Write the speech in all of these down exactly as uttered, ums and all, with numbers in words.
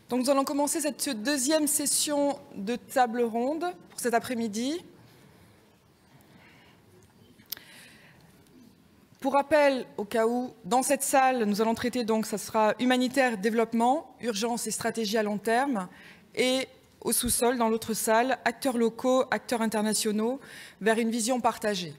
Donc nous allons commencer cette deuxième session de table ronde pour cet après-midi. Pour rappel, au cas où, dans cette salle, nous allons traiter, donc, ça sera humanitaire, développement, urgence et stratégie à long terme, et au sous-sol, dans l'autre salle, acteurs locaux, acteurs internationaux, vers une vision partagée.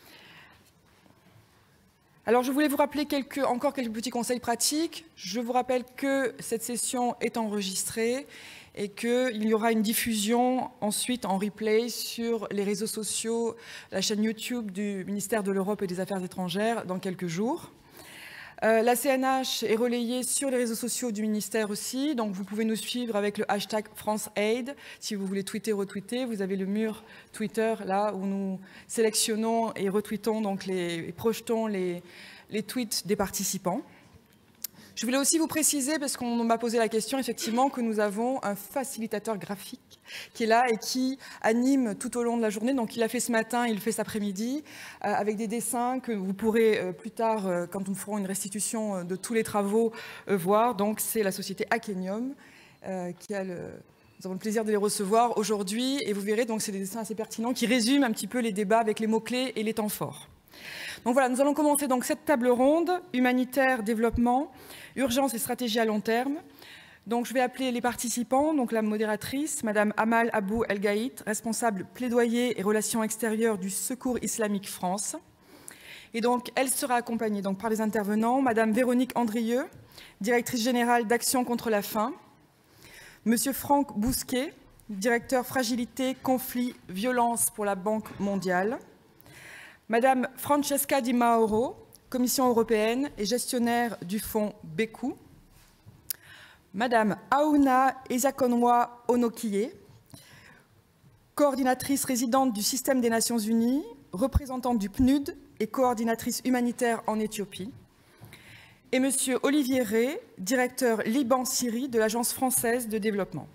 Alors, je voulais vous rappeler quelques, encore quelques petits conseils pratiques. Je vous rappelle que cette session est enregistrée et qu'il y aura une diffusion ensuite en replay sur les réseaux sociaux, la chaîne YouTube du ministère de l'Europe et des Affaires étrangères dans quelques jours. Euh, la C N H est relayée sur les réseaux sociaux du ministère aussi, donc vous pouvez nous suivre avec le hashtag FranceAid. Si vous voulez tweeter, retweeter, vous avez le mur Twitter là où nous sélectionnons et retweetons, donc les, et projetons les, les tweets des participants. Je voulais aussi vous préciser, parce qu'on m'a posé la question, effectivement, que nous avons un facilitateur graphique qui est là et qui anime tout au long de la journée. Donc, il l'a fait ce matin, il le fait cet après-midi, euh, avec des dessins que vous pourrez euh, plus tard, euh, quand nous ferons une restitution euh, de tous les travaux, euh, voir. Donc, c'est la société Akenium euh, qui a le... Nous avons le plaisir de les recevoir aujourd'hui. Et vous verrez, donc, c'est des dessins assez pertinents qui résument un petit peu les débats avec les mots-clés et les temps forts. Donc voilà, nous allons commencer donc cette table ronde, humanitaire, développement, urgence et stratégie à long terme. Donc je vais appeler les participants, donc la modératrice, Madame Amal Abou El Gaït, responsable plaidoyer et relations extérieures du Secours islamique France. Et donc elle sera accompagnée donc, par les intervenants, Madame Véronique Andrieux, directrice générale d'Action contre la faim, Monsieur Franck Bousquet, directeur fragilité, conflit, violence pour la Banque mondiale, Madame Francesca Di Mauro, Commission européenne et gestionnaire du fonds Beku, Madame Aouna Ezakonwa Onokiye, coordinatrice résidente du système des Nations Unies, représentante du P N U D et coordinatrice humanitaire en Éthiopie, et Monsieur Olivier Rey, directeur Liban-Syrie de l'Agence française de développement.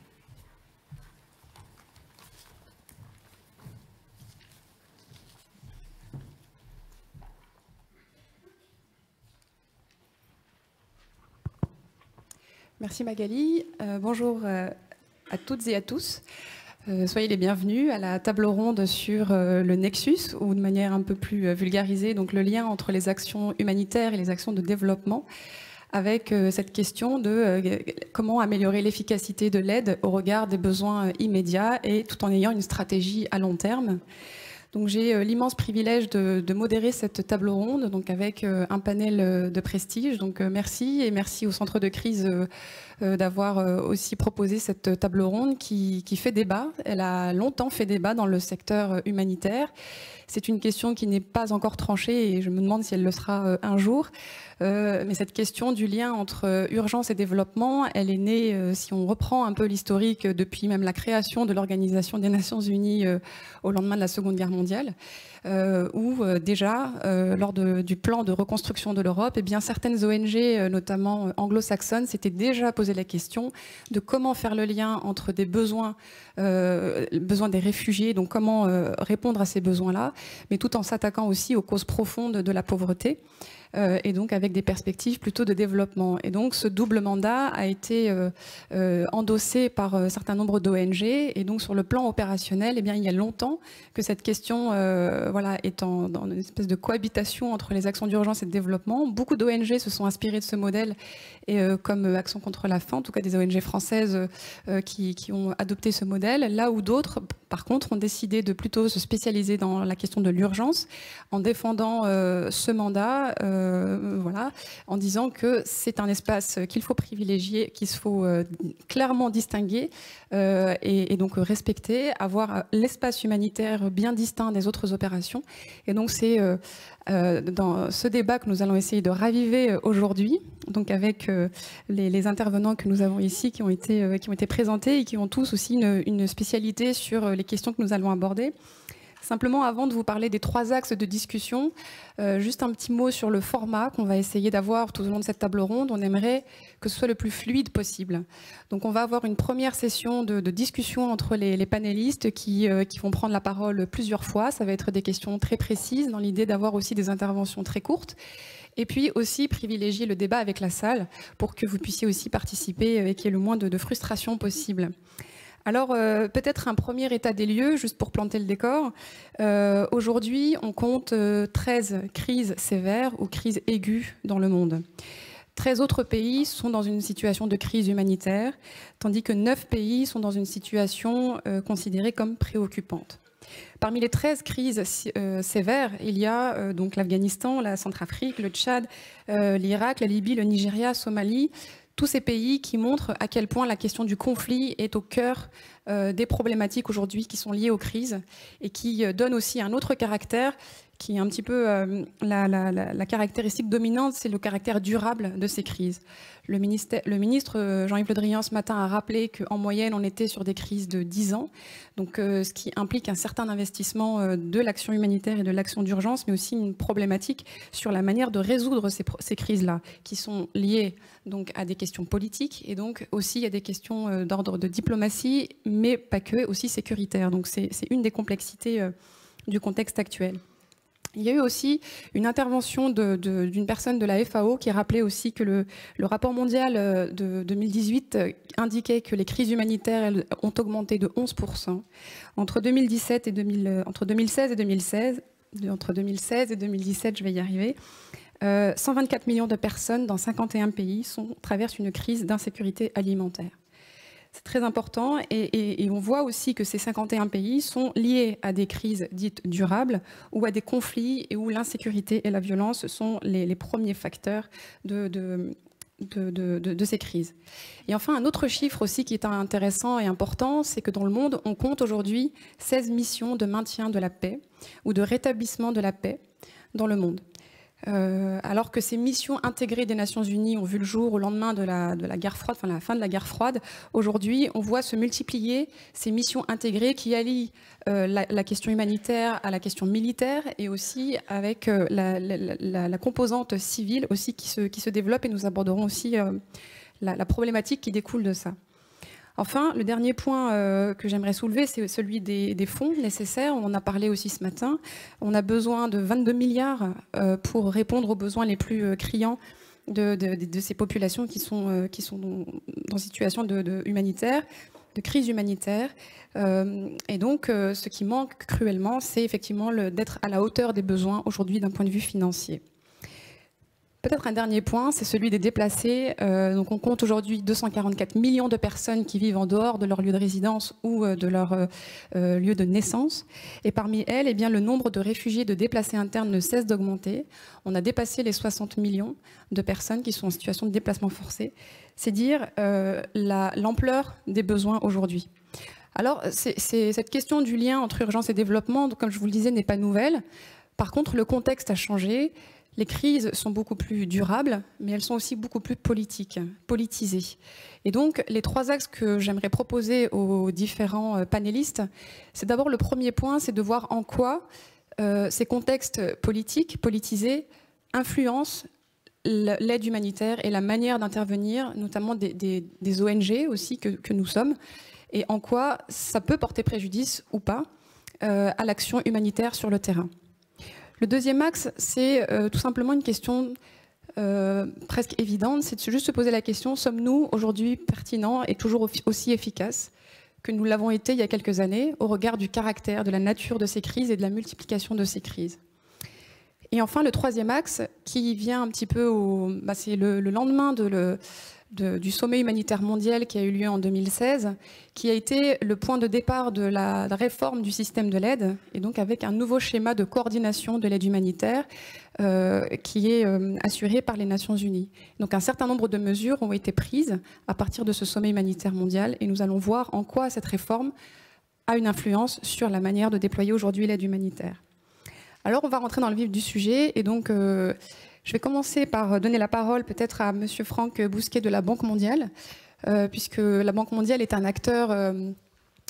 Merci Magali. Euh, bonjour euh, à toutes et à tous. Euh, soyez les bienvenus à la table ronde sur euh, le Nexus, ou de manière un peu plus euh, vulgarisée, donc le lien entre les actions humanitaires et les actions de développement, avec euh, cette question de euh, comment améliorer l'efficacité de l'aide au regard des besoins euh, immédiats et tout en ayant une stratégie à long terme. Donc j'ai euh, l'immense privilège de, de modérer cette table ronde, donc avec euh, un panel euh, de prestige. Donc euh, merci et merci au centre de crise euh, euh, d'avoir euh, aussi proposé cette table ronde qui, qui fait débat. Elle a longtemps fait débat dans le secteur euh, humanitaire. C'est une question qui n'est pas encore tranchée et je me demande si elle le sera euh, un jour. Euh, mais cette question du lien entre euh, urgence et développement, elle est née, euh, si on reprend un peu l'historique, euh, depuis même la création de l'Organisation des Nations Unies euh, au lendemain de la Seconde Guerre mondiale, euh, où euh, déjà, euh, lors de, du plan de reconstruction de l'Europe, eh bien, certaines O N G, euh, notamment euh, anglo-saxonnes, s'étaient déjà posé la question de comment faire le lien entre des besoins, euh, besoins des réfugiés, donc comment euh, répondre à ces besoins-là, mais tout en s'attaquant aussi aux causes profondes de la pauvreté. Euh, et donc avec des perspectives plutôt de développement. Et donc ce double mandat a été euh, euh, endossé par un certain nombre d'O N G, et donc sur le plan opérationnel, eh bien, il y a longtemps que cette question euh, voilà, est en, dans une espèce de cohabitation entre les actions d'urgence et de développement. Beaucoup d'O N G se sont inspirés de ce modèle, et, euh, comme euh, Action contre la faim, en tout cas des O N G françaises euh, qui, qui ont adopté ce modèle, là où d'autres, par contre, ont décidé de plutôt se spécialiser dans la question de l'urgence, en défendant euh, ce mandat, euh, Euh, voilà, en disant que c'est un espace qu'il faut privilégier, qu'il faut euh, clairement distinguer euh, et, et donc respecter, avoir l'espace humanitaire bien distinct des autres opérations. Et donc c'est euh, euh, dans ce débat que nous allons essayer de raviver aujourd'hui, donc avec euh, les, les intervenants que nous avons ici, qui ont été, euh, qui ont été présentés et qui ont tous aussi une, une spécialité sur les questions que nous allons aborder. Simplement, avant de vous parler des trois axes de discussion, euh, juste un petit mot sur le format qu'on va essayer d'avoir tout au long de cette table ronde. On aimerait que ce soit le plus fluide possible. Donc on va avoir une première session de, de discussion entre les, les panélistes qui, euh, qui vont prendre la parole plusieurs fois. Ça va être des questions très précises dans l'idée d'avoir aussi des interventions très courtes. Et puis aussi privilégier le débat avec la salle pour que vous puissiez aussi participer et qu'il y ait le moins de, de frustration possible. Alors euh, peut-être un premier état des lieux, juste pour planter le décor. Euh, Aujourd'hui, on compte euh, treize crises sévères ou crises aiguës dans le monde. treize autres pays sont dans une situation de crise humanitaire, tandis que neuf pays sont dans une situation euh, considérée comme préoccupante. Parmi les treize crises euh, sévères, il y a euh, donc l'Afghanistan, la Centrafrique, le Tchad, euh, l'Irak, la Libye, le Nigeria, Somalie, tous ces pays qui montrent à quel point la question du conflit est au cœur euh, des problématiques aujourd'hui qui sont liées aux crises et qui euh, donnent aussi un autre caractère qui est un petit peu euh, la, la, la, la caractéristique dominante, c'est le caractère durable de ces crises. Le, ministère, le ministre Jean-Yves Le Drian ce matin a rappelé qu'en moyenne on était sur des crises de dix ans, donc euh, ce qui implique un certain investissement euh, de l'action humanitaire et de l'action d'urgence, mais aussi une problématique sur la manière de résoudre ces, ces crises-là, qui sont liées donc à des questions politiques et donc aussi à des questions euh, d'ordre de diplomatie, mais pas que, aussi sécuritaires. Donc c'est une des complexités euh, du contexte actuel. Il y a eu aussi une intervention d'une personne de la F A O qui rappelait aussi que le, le rapport mondial de deux mille dix-huit indiquait que les crises humanitaires elles, ont augmenté de onze pour cent entre deux mille dix-sept et deux mille, entre deux mille seize et deux mille seize, entre deux mille seize et deux mille dix-sept, je vais y arriver. Euh, cent vingt-quatre millions de personnes dans cinquante et un pays sont, traversent une crise d'insécurité alimentaire. C'est très important et, et, et on voit aussi que ces cinquante et un pays sont liés à des crises dites durables ou à des conflits et où l'insécurité et la violence sont les, les premiers facteurs de, de, de, de, de, de ces crises. Et enfin, un autre chiffre aussi qui est intéressant et important, c'est que dans le monde, on compte aujourd'hui seize missions de maintien de la paix ou de rétablissement de la paix dans le monde. Euh, alors que ces missions intégrées des Nations Unies ont vu le jour au lendemain de la, de la guerre froide, enfin la fin de la guerre froide, aujourd'hui on voit se multiplier ces missions intégrées qui allient euh, la, la question humanitaire à la question militaire et aussi avec euh, la, la, la, la composante civile aussi qui se, qui se développe et nous aborderons aussi euh, la, la problématique qui découle de ça. Enfin, le dernier point euh, que j'aimerais soulever, c'est celui des, des fonds nécessaires. On en a parlé aussi ce matin. On a besoin de vingt-deux milliards euh, pour répondre aux besoins les plus euh, criants de, de, de, de ces populations qui sont, euh, qui sont dans, dans situation de, de humanitaire, de crise humanitaire. Euh, et donc, euh, ce qui manque cruellement, c'est effectivement d'être à la hauteur des besoins aujourd'hui d'un point de vue financier. Peut-être un dernier point, c'est celui des déplacés. Euh, donc on compte aujourd'hui deux cent quarante-quatre millions de personnes qui vivent en dehors de leur lieu de résidence ou euh, de leur euh, lieu de naissance. Et parmi elles, eh bien, le nombre de réfugiés, de déplacés internes ne cesse d'augmenter. On a dépassé les soixante millions de personnes qui sont en situation de déplacement forcé. C'est dire euh, l'ampleur des besoins aujourd'hui. Alors, c'est, c'est, cette question du lien entre urgence et développement, donc, comme je vous le disais, n'est pas nouvelle. Par contre, le contexte a changé. Les crises sont beaucoup plus durables, mais elles sont aussi beaucoup plus politiques, politisées. Et donc, les trois axes que j'aimerais proposer aux différents panélistes, c'est d'abord le premier point, c'est de voir en quoi euh, ces contextes politiques, politisés, influencent l'aide humanitaire et la manière d'intervenir, notamment des, des, des O N G aussi que, que nous sommes, et en quoi ça peut porter préjudice ou pas euh, à l'action humanitaire sur le terrain. Le deuxième axe, c'est euh, tout simplement une question euh, presque évidente, c'est de juste se poser la question, sommes-nous aujourd'hui pertinents et toujours aussi efficaces que nous l'avons été il y a quelques années au regard du caractère, de la nature de ces crises et de la multiplication de ces crises. Et enfin, le troisième axe, qui vient un petit peu au... Bah, c'est le, le lendemain de le... De, du sommet humanitaire mondial qui a eu lieu en deux mille seize, qui a été le point de départ de la réforme du système de l'aide, et donc avec un nouveau schéma de coordination de l'aide humanitaire euh, qui est euh, assuré par les Nations Unies. Donc un certain nombre de mesures ont été prises à partir de ce sommet humanitaire mondial, et nous allons voir en quoi cette réforme a une influence sur la manière de déployer aujourd'hui l'aide humanitaire. Alors on va rentrer dans le vif du sujet, et donc... Euh, Je vais commencer par donner la parole peut-être à Monsieur Franck Bousquet de la Banque mondiale, euh, puisque la Banque mondiale est un acteur euh,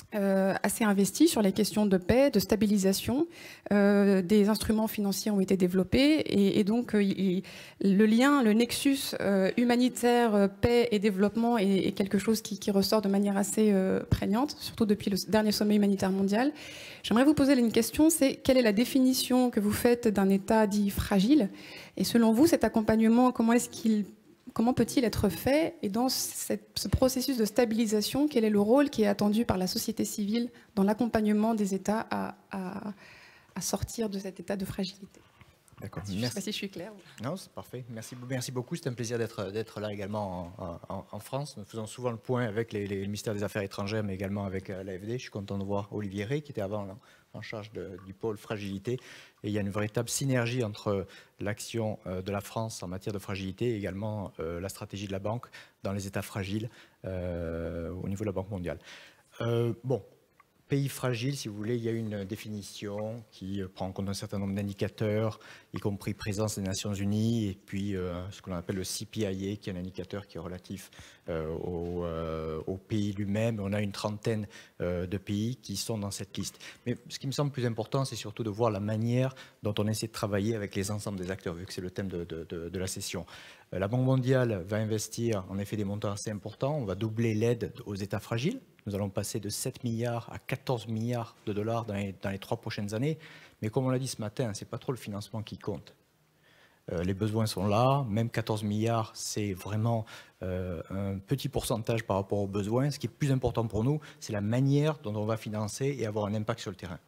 euh, assez investi sur les questions de paix, de stabilisation. Euh, des instruments financiers ont été développés et, et donc euh, il, le lien, le nexus euh, humanitaire, euh, paix et développement est, est quelque chose qui, qui ressort de manière assez euh, prégnante, surtout depuis le dernier sommet humanitaire mondial. J'aimerais vous poser une question, c'est quelle est la définition que vous faites d'un État dit fragile? Et selon vous, cet accompagnement, comment est-ce qu'il Comment peut-il être fait? Et dans cette, ce processus de stabilisation, quel est le rôle qui est attendu par la société civile dans l'accompagnement des États à, à, à sortir de cet état de fragilité? D'accord. Je ne sais pas si je suis claire. Non, c'est parfait. Merci, merci beaucoup. C'est un plaisir d'être d'être là également en, en, en France. Nous faisons souvent le point avec les, les, le ministère des Affaires étrangères, mais également avec l'A F D. Je suis content de voir Olivier Rey, qui était avant là, en charge de, du pôle fragilité. Et il y a une véritable synergie entre l'action de la France en matière de fragilité et également euh, la stratégie de la banque dans les États fragiles euh, au niveau de la Banque mondiale. Euh, bon. Pays fragile, si vous voulez, il y a une définition qui prend en compte un certain nombre d'indicateurs, y compris présence des Nations Unies, et puis euh, ce que l'on appelle le C P I A, qui est un indicateur qui est relatif euh, au, euh, au pays lui-même. On a une trentaine euh, de pays qui sont dans cette liste. Mais ce qui me semble plus important, c'est surtout de voir la manière dont on essaie de travailler avec les ensembles des acteurs, vu que c'est le thème de, de, de, de la session. La Banque mondiale va investir en effet des montants assez importants. On va doubler l'aide aux États fragiles. Nous allons passer de sept milliards à quatorze milliards de dollars dans les, dans les trois prochaines années. Mais comme on l'a dit ce matin, ce n'est pas trop le financement qui compte. Euh, les besoins sont là. Même quatorze milliards, c'est vraiment euh, un petit pourcentage par rapport aux besoins. Ce qui est plus important pour nous, c'est la manière dont on va financer et avoir un impact sur le terrain.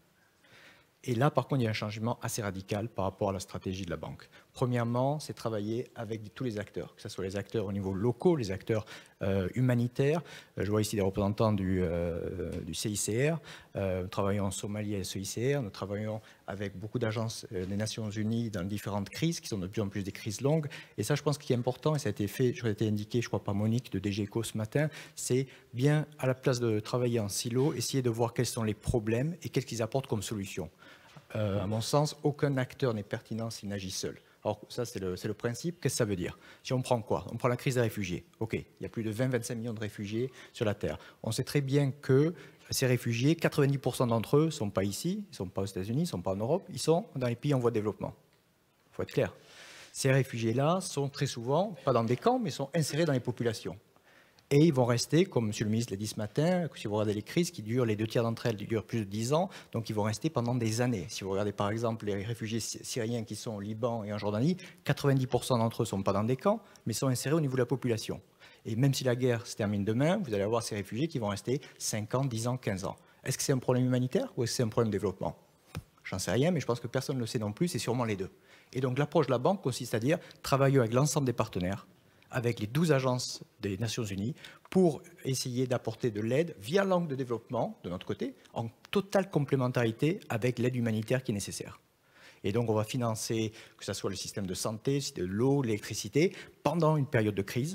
Et là, par contre, il y a un changement assez radical par rapport à la stratégie de la banque. Premièrement, c'est travailler avec tous les acteurs, que ce soit les acteurs au niveau local, les acteurs euh, humanitaires. Je vois ici des représentants du, euh, du C I C R. Euh, nous travaillons en Somalie avec le C I C R. Nous travaillons avec beaucoup d'agences euh, des Nations Unies dans différentes crises, qui sont de plus en plus des crises longues. Et ça, je pense qu'il est important, et ça a été fait, ça a été indiqué, je crois, par Monique de D G E C O ce matin, c'est bien, à la place de travailler en silo, essayer de voir quels sont les problèmes et qu'est-ce qu'ils apportent comme solution. Euh, à mon sens, aucun acteur n'est pertinent s'il n'agit seul. Alors ça, c'est le, c'est le principe. Qu'est-ce que ça veut dire? Si on prend quoi? On prend la crise des réfugiés. OK, il y a plus de vingt à vingt-cinq millions de réfugiés sur la Terre. On sait très bien que ces réfugiés, quatre-vingt-dix pour cent d'entre eux ne sont pas ici, ils ne sont pas aux États-Unis, ils ne sont pas en Europe, ils sont dans les pays en voie de développement. Il faut être clair. Ces réfugiés-là sont très souvent, pas dans des camps, mais sont insérés dans les populations. Et ils vont rester, comme M. le ministre l'a dit ce matin, si vous regardez les crises qui durent, les deux tiers d'entre elles durent plus de dix ans, donc ils vont rester pendant des années. Si vous regardez par exemple les réfugiés syriens qui sont au Liban et en Jordanie, quatre-vingt-dix pour cent d'entre eux ne sont pas dans des camps, mais sont insérés au niveau de la population. Et même si la guerre se termine demain, vous allez avoir ces réfugiés qui vont rester cinq ans, dix ans, quinze ans. Est-ce que c'est un problème humanitaire ou est-ce que c'est un problème de développement? J'en sais rien, mais je pense que personne ne le sait non plus, c'est sûrement les deux. Et donc l'approche de la banque consiste à dire, travailler avec l'ensemble des partenaires, avec les douze agences des Nations Unies, pour essayer d'apporter de l'aide via l'angle de développement, de notre côté, en totale complémentarité avec l'aide humanitaire qui est nécessaire. Et donc, on va financer, que ce soit le système de santé, de l'eau, l'électricité, pendant une période de crise,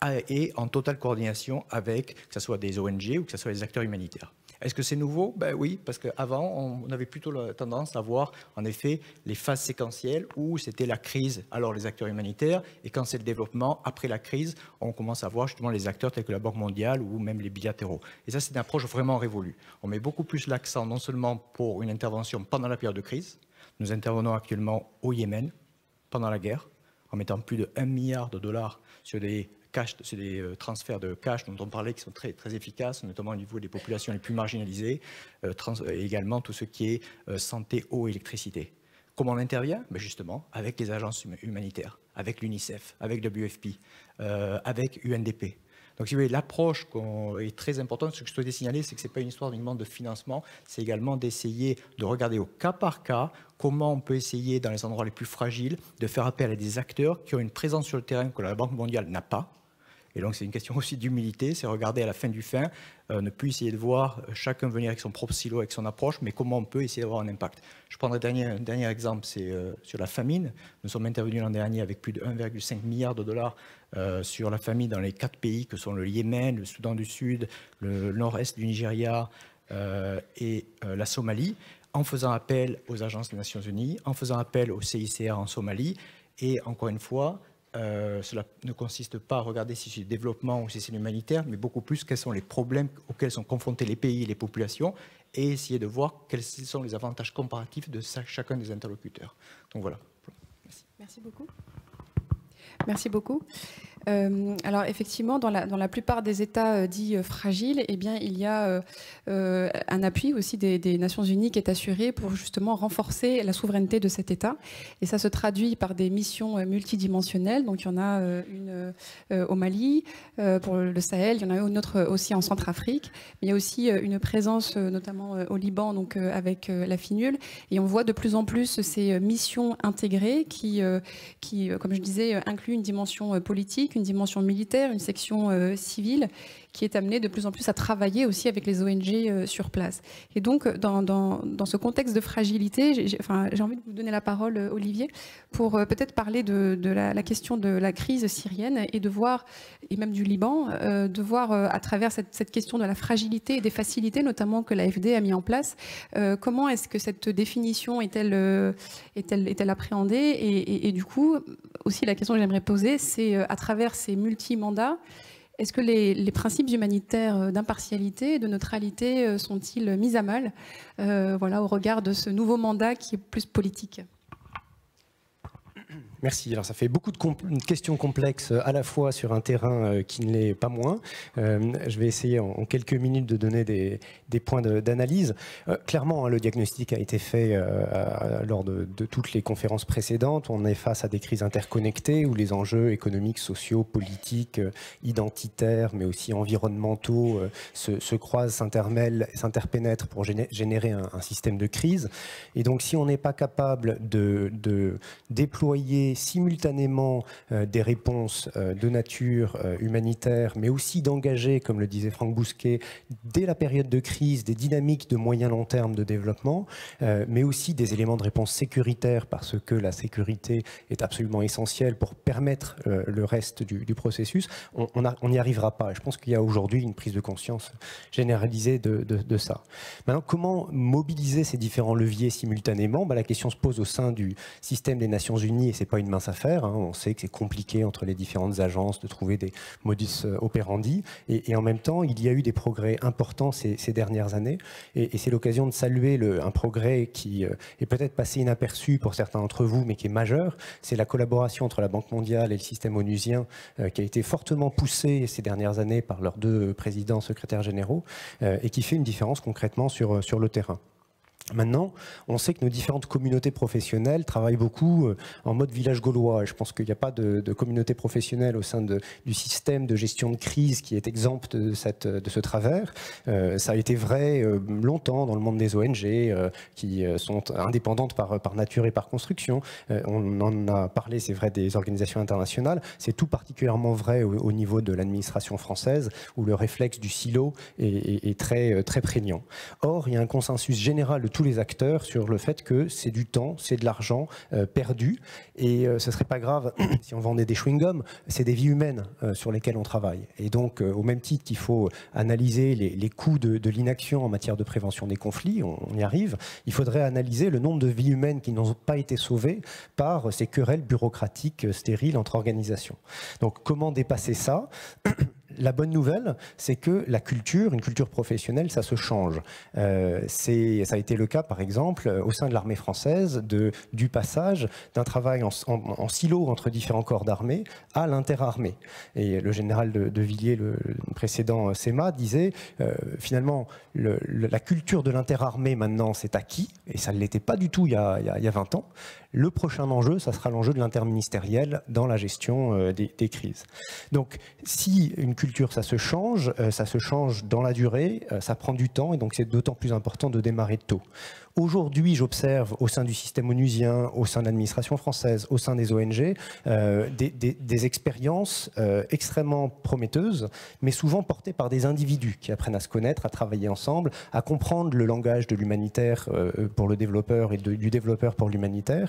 et en totale coordination avec, que ce soit des O N G ou que ce soit des acteurs humanitaires. Est-ce que c'est nouveau? Ben oui, parce qu'avant, on avait plutôt la tendance à voir, en effet, les phases séquentielles où c'était la crise, alors les acteurs humanitaires, et quand c'est le développement, après la crise, on commence à voir justement les acteurs tels que la Banque mondiale ou même les bilatéraux. Et ça, c'est une approche vraiment révolue. On met beaucoup plus l'accent, non seulement pour une intervention pendant la période de crise, nous intervenons actuellement au Yémen, pendant la guerre, en mettant plus de un milliard de dollars sur des cash, c'est des euh, transferts de cash dont on parlait qui sont très, très efficaces, notamment au niveau des populations les plus marginalisées, euh, trans, et également tout ce qui est euh, santé, eau, électricité. Comment on intervient? Ben justement, avec les agences humanitaires, avec l'UNICEF, avec W F P, euh, avec U N D P. Donc, si vous voulez, l'approche est très importante. Ce que je souhaitais signaler, c'est que ce n'est pas une histoire uniquement de financement, c'est également d'essayer de regarder au cas par cas comment on peut essayer, dans les endroits les plus fragiles, de faire appel à des acteurs qui ont une présence sur le terrain que la Banque mondiale n'a pas. Et donc, c'est une question aussi d'humilité, c'est regarder à la fin du fin, euh, ne plus essayer de voir chacun venir avec son propre silo, avec son approche, mais comment on peut essayer d'avoir un impact. Je prendrai un dernier, un dernier exemple, c'est euh, sur la famine. Nous sommes intervenus l'an dernier avec plus de un virgule cinq milliard de dollars euh, sur la famine dans les quatre pays que sont le Yémen, le Soudan du Sud, le nord-est du Nigeria euh, et euh, la Somalie, en faisant appel aux agences des Nations Unies, en faisant appel au C I C R en Somalie, et encore une fois, euh, cela ne consiste pas à regarder si c'est le développement ou si c'est l'humanitaire, mais beaucoup plus quels sont les problèmes auxquels sont confrontés les pays et les populations, et essayer de voir quels sont les avantages comparatifs de chacun des interlocuteurs. Donc voilà. Merci, Merci beaucoup. Merci beaucoup. Euh, alors effectivement, dans la, dans la plupart des États euh, dits euh, fragiles, eh bien, il y a euh, euh, un appui aussi des, des Nations Unies qui est assuré pour justement renforcer la souveraineté de cet État. Et ça se traduit par des missions euh, multidimensionnelles. Donc il y en a euh, une euh, au Mali, euh, pour le Sahel, il y en a une autre aussi en Centrafrique. Mais il y a aussi euh, une présence euh, notamment euh, au Liban, donc euh, avec euh, la FINUL. Et on voit de plus en plus ces euh, missions intégrées qui, euh, qui euh, comme je disais, euh, incluent une dimension euh, politique, une dimension militaire, une section euh, civile qui est amenée de plus en plus à travailler aussi avec les O N G euh, sur place. Et donc, dans, dans, dans ce contexte de fragilité, j'ai enfin, j'ai envie de vous donner la parole, euh, Olivier, pour euh, peut-être parler de, de la, la question de la crise syrienne et de voir, et même du Liban, euh, de voir euh, à travers cette, cette question de la fragilité et des facilités, notamment que l'A F D a mis en place, euh, comment est-ce que cette définition est-elle euh, est-elle, est-elle appréhendée et, et, et du coup, aussi la question que j'aimerais poser, c'est euh, à travers ces multi-mandats, est-ce que les, les principes humanitaires d'impartialité et de neutralité sont-ils mis à mal euh, voilà, au regard de ce nouveau mandat qui est plus politique ? Merci. Alors ça fait beaucoup de, compl de questions complexes à la fois sur un terrain euh, qui ne l'est pas moins. Euh, je vais essayer en, en quelques minutes de donner des, des points d'analyse. Euh, clairement, hein, le diagnostic a été fait euh, à, lors de, de toutes les conférences précédentes. On est face à des crises interconnectées où les enjeux économiques, sociaux, politiques, euh, identitaires, mais aussi environnementaux euh, se, se croisent, s'intermêlent, s'interpénètrent pour géné générer un, un système de crise. Et donc, si on n'est pas capable de, de déployer simultanément euh, des réponses euh, de nature euh, humanitaire, mais aussi d'engager, comme le disait Franck Bousquet, dès la période de crise, des dynamiques de moyen long terme de développement, euh, mais aussi des éléments de réponse sécuritaire, parce que la sécurité est absolument essentielle pour permettre euh, le reste du, du processus, on n'y arrivera pas. Je pense qu'il y a aujourd'hui une prise de conscience généralisée de, de, de ça. Maintenant, comment mobiliser ces différents leviers simultanément? Ben, la question se pose au sein du système des Nations Unies, et c'est pas une mince affaire, hein. On sait que c'est compliqué entre les différentes agences de trouver des modus operandi, et, et en même temps il y a eu des progrès importants ces, ces dernières années, et, et c'est l'occasion de saluer le, un progrès qui euh, est peut-être passé inaperçu pour certains d'entre vous, mais qui est majeur. C'est la collaboration entre la Banque mondiale et le système onusien euh, qui a été fortement poussée ces dernières années par leurs deux présidents secrétaires généraux, euh, et qui fait une différence concrètement sur, sur le terrain. Maintenant, on sait que nos différentes communautés professionnelles travaillent beaucoup en mode village gaulois. Je pense qu'il n'y a pas de, de communauté professionnelle au sein de, du système de gestion de crise qui est exempte de, cette, de ce travers. Euh, ça a été vrai euh, longtemps dans le monde des O N G euh, qui sont indépendantes par, par nature et par construction. Euh, on en a parlé, c'est vrai, des organisations internationales. C'est tout particulièrement vrai au, au niveau de l'administration française où le réflexe du silo est, est, est très, très prégnant. Or, il y a un consensus général de tous les acteurs sur le fait que c'est du temps, c'est de l'argent euh, perdu, et euh, ce serait pas grave si on vendait des chewing-gums, c'est des vies humaines euh, sur lesquelles on travaille. Et donc, euh, au même titre qu'il faut analyser les, les coûts de, de l'inaction en matière de prévention des conflits, on, on y arrive, il faudrait analyser le nombre de vies humaines qui n'ont pas été sauvées par ces querelles bureaucratiques stériles entre organisations. Donc, comment dépasser ça ? La bonne nouvelle, c'est que la culture, une culture professionnelle, ça se change. Euh, c'est, ça a été le cas, par exemple, au sein de l'armée française, de, du passage d'un travail en, en, en silo entre différents corps d'armée à l'interarmée. Et le général de, de Villiers, le, le précédent S E M A, disait euh, finalement, le, le, la culture de l'interarmée, maintenant, c'est acquis, et ça ne l'était pas du tout il y a, il y a, il y a vingt ans. Le prochain enjeu, ça sera l'enjeu de l'interministériel dans la gestion euh, des, des crises. Donc, si une culture, ça se change, euh, ça se change dans la durée, euh, ça prend du temps, et donc c'est d'autant plus important de démarrer tôt. Aujourd'hui, j'observe au sein du système onusien, au sein de l'administration française, au sein des O N G, euh, des, des, des expériences euh, extrêmement prometteuses, mais souvent portées par des individus qui apprennent à se connaître, à travailler ensemble, à comprendre le langage de l'humanitaire euh, pour le développeur et de, du développeur pour l'humanitaire,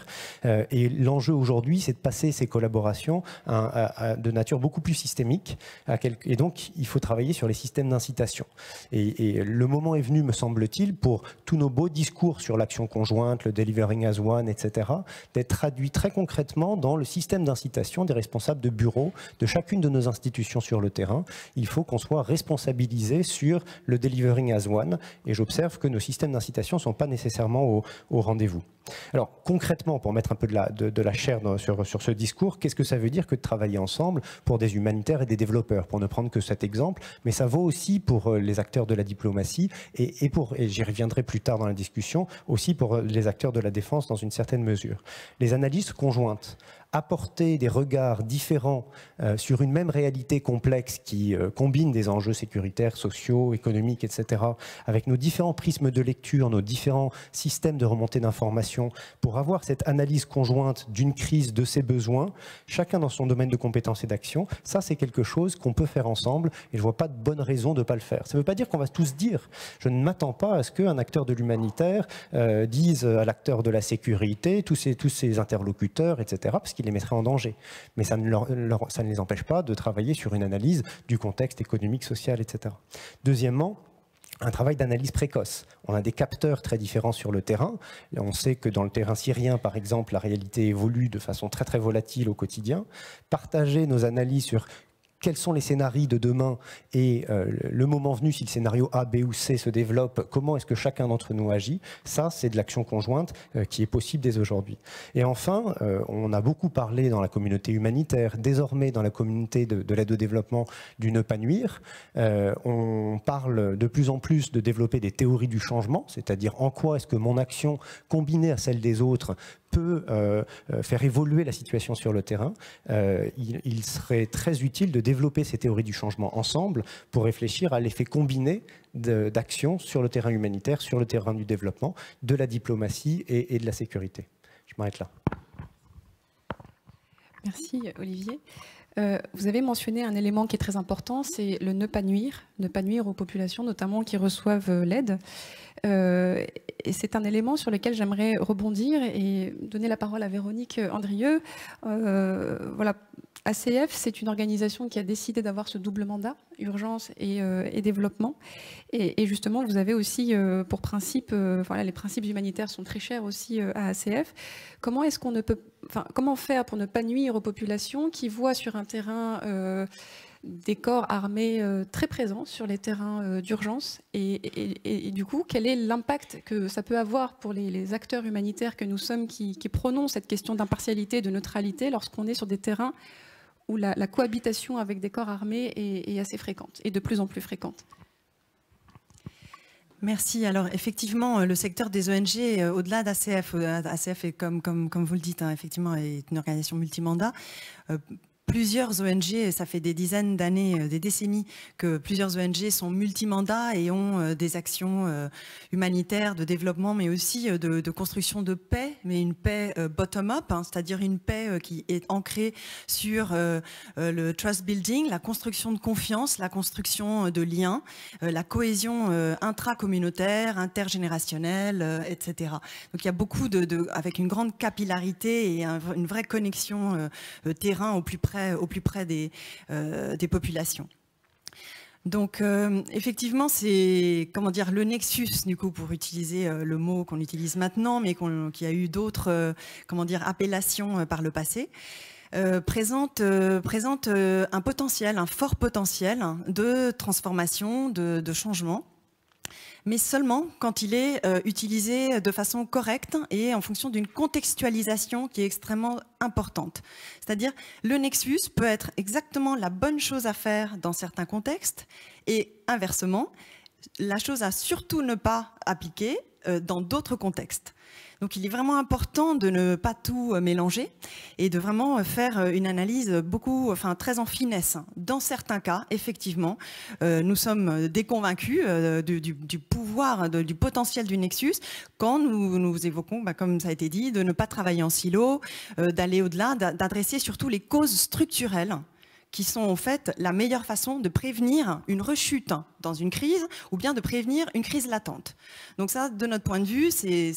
Euh, et l'enjeu aujourd'hui, c'est de passer ces collaborations à, à, à, de nature beaucoup plus systémique. À quel, et donc, il faut travailler sur les systèmes d'incitation. Et, et le moment est venu, me semble-t-il, pour tous nos beaux discours sur l'action conjointe, le delivering as one, et cetera, d'être traduits très concrètement dans le système d'incitation des responsables de bureau de chacune de nos institutions sur le terrain. Il faut qu'on soit responsabilisé sur le delivering as one. Et j'observe que nos systèmes d'incitation ne sont pas nécessairement au, au rendez-vous. Alors concrètement, pour mettre un peu de la, de, de la chair dans, sur, sur ce discours, qu'est-ce que ça veut dire que de travailler ensemble pour des humanitaires et des développeurs, pour ne prendre que cet exemple, mais ça vaut aussi pour les acteurs de la diplomatie et, et, pour, et j'y reviendrai plus tard dans la discussion, aussi pour les acteurs de la défense dans une certaine mesure. Les analyses conjointes, apporter des regards différents euh, sur une même réalité complexe qui euh, combine des enjeux sécuritaires, sociaux, économiques, et cetera, avec nos différents prismes de lecture, nos différents systèmes de remontée d'informations, pour avoir cette analyse conjointe d'une crise, de ses besoins, chacun dans son domaine de compétences et d'action, ça c'est quelque chose qu'on peut faire ensemble et je ne vois pas de bonne raison de ne pas le faire. Ça ne veut pas dire qu'on va tous dire. Je ne m'attends pas à ce qu'un acteur de l'humanitaire euh, dise à l'acteur de la sécurité, tous ces, tous ces interlocuteurs, et cetera, parce qu'il les mettrait en danger. Mais ça ne, leur, leur, ça ne les empêche pas de travailler sur une analyse du contexte économique, social, et cetera. Deuxièmement, un travail d'analyse précoce. On a des capteurs très différents sur le terrain. Et on sait que dans le terrain syrien, par exemple, la réalité évolue de façon très très volatile au quotidien. Partager nos analyses sur quels sont les scénarios de demain et euh, le moment venu, si le scénario A, B ou C se développe, comment est-ce que chacun d'entre nous agit? Ça, c'est de l'action conjointe euh, qui est possible dès aujourd'hui. Et enfin, euh, on a beaucoup parlé dans la communauté humanitaire, désormais dans la communauté de, de l'aide au développement, du ne pas nuire. Euh, on parle de plus en plus de développer des théories du changement, c'est-à-dire en quoi est-ce que mon action, combinée à celle des autres, peut euh, faire évoluer la situation sur le terrain. Euh, il, il serait très utile de développer ces théories du changement ensemble pour réfléchir à l'effet combiné d'actions sur le terrain humanitaire, sur le terrain du développement, de la diplomatie et, et de la sécurité. Je m'arrête là. Merci Olivier. Euh, vous avez mentionné un élément qui est très important, c'est le ne pas nuire, ne pas nuire aux populations, notamment qui reçoivent l'aide. Euh, et c'est un élément sur lequel j'aimerais rebondir et donner la parole à Véronique Andrieux. Euh, voilà, A C F, c'est une organisation qui a décidé d'avoir ce double mandat, urgence et, euh, et développement. Et, et justement, vous avez aussi euh, pour principe, euh, voilà, les principes humanitaires sont très chers aussi euh, à A C F. Comment est-ce qu'on ne peut, enfin, comment faire pour ne pas nuire aux populations qui voient sur un terrain euh, des corps armés euh, très présents sur les terrains euh, d'urgence et, et, et, et du coup, quel est l'impact que ça peut avoir pour les, les acteurs humanitaires que nous sommes qui, qui prônons cette question d'impartialité, de neutralité lorsqu'on est sur des terrains où la, la cohabitation avec des corps armés est, est assez fréquente et de plus en plus fréquente. Merci. Alors effectivement, le secteur des O N G, au-delà d'A C F, A C F est comme, comme, comme vous le dites, hein, effectivement, est une organisation multimandat. Euh, Plusieurs O N G, ça fait des dizaines d'années, des décennies que plusieurs O N G sont multimandats et ont des actions humanitaires, de développement, mais aussi de, de construction de paix, mais une paix bottom-up, hein, c'est-à-dire une paix qui est ancrée sur le trust building, la construction de confiance, la construction de liens, la cohésion intracommunautaire, intergénérationnelle, et cetera. Donc il y a beaucoup de, de avec une grande capillarité et un, une vraie connexion terrain au plus près au plus près des, euh, des populations. Donc euh, effectivement, c'est comment dire le nexus, du coup, pour utiliser euh, le mot qu'on utilise maintenant, mais qu'on, qui a eu d'autres euh, comment dire appellations euh, par le passé. Euh, présente, euh, présente euh, un potentiel, un fort potentiel de transformation, de, de changement, mais seulement quand il est euh, utilisé de façon correcte et en fonction d'une contextualisation qui est extrêmement importante. C'est-à-dire, le nexus peut être exactement la bonne chose à faire dans certains contextes et inversement, la chose à surtout ne pas appliquer euh, dans d'autres contextes. Donc il est vraiment important de ne pas tout mélanger et de vraiment faire une analyse beaucoup, enfin très en finesse. Dans certains cas, effectivement, euh, nous sommes déconvaincus euh, du, du, du pouvoir, de, du potentiel du nexus quand nous, nous évoquons, bah, comme ça a été dit, de ne pas travailler en silo, euh, d'aller au-delà, d'adresser surtout les causes structurelles qui sont en fait la meilleure façon de prévenir une rechute dans une crise ou bien de prévenir une crise latente. Donc ça, de notre point de vue, c'est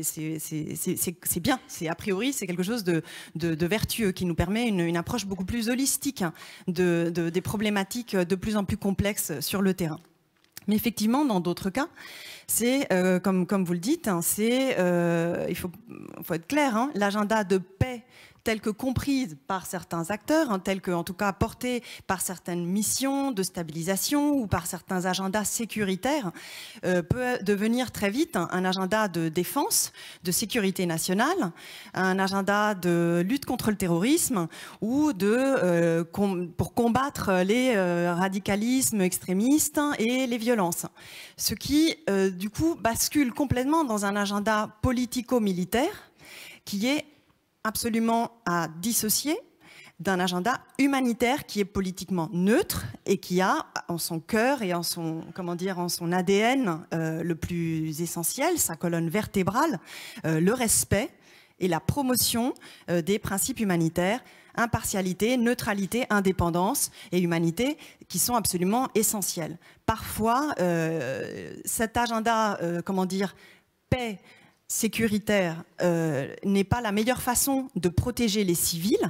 bien. C'est a priori, c'est quelque chose de, de, de vertueux qui nous permet une, une approche beaucoup plus holistique de, de, des problématiques de plus en plus complexes sur le terrain. Mais effectivement, dans d'autres cas, c'est, euh, comme, comme vous le dites, hein, c'est, euh, il faut, faut être clair, hein, l'agenda de paix tel que comprise par certains acteurs, hein, tel que, en tout cas, porté par certaines missions de stabilisation ou par certains agendas sécuritaires, euh, peut devenir très vite un, un agenda de défense, de sécurité nationale, un agenda de lutte contre le terrorisme ou de, euh, com pour combattre les euh, radicalismes extrémistes et les violences. Ce qui, euh, du coup, bascule complètement dans un agenda politico-militaire qui est absolument à dissocier d'un agenda humanitaire qui est politiquement neutre et qui a en son cœur et en son, comment dire, en son A D N euh, le plus essentiel, sa colonne vertébrale, euh, le respect et la promotion euh, des principes humanitaires, impartialité, neutralité, indépendance et humanité qui sont absolument essentiels. Parfois, euh, cet agenda, euh, comment dire, paix, sécuritaire euh, n'est pas la meilleure façon de protéger les civils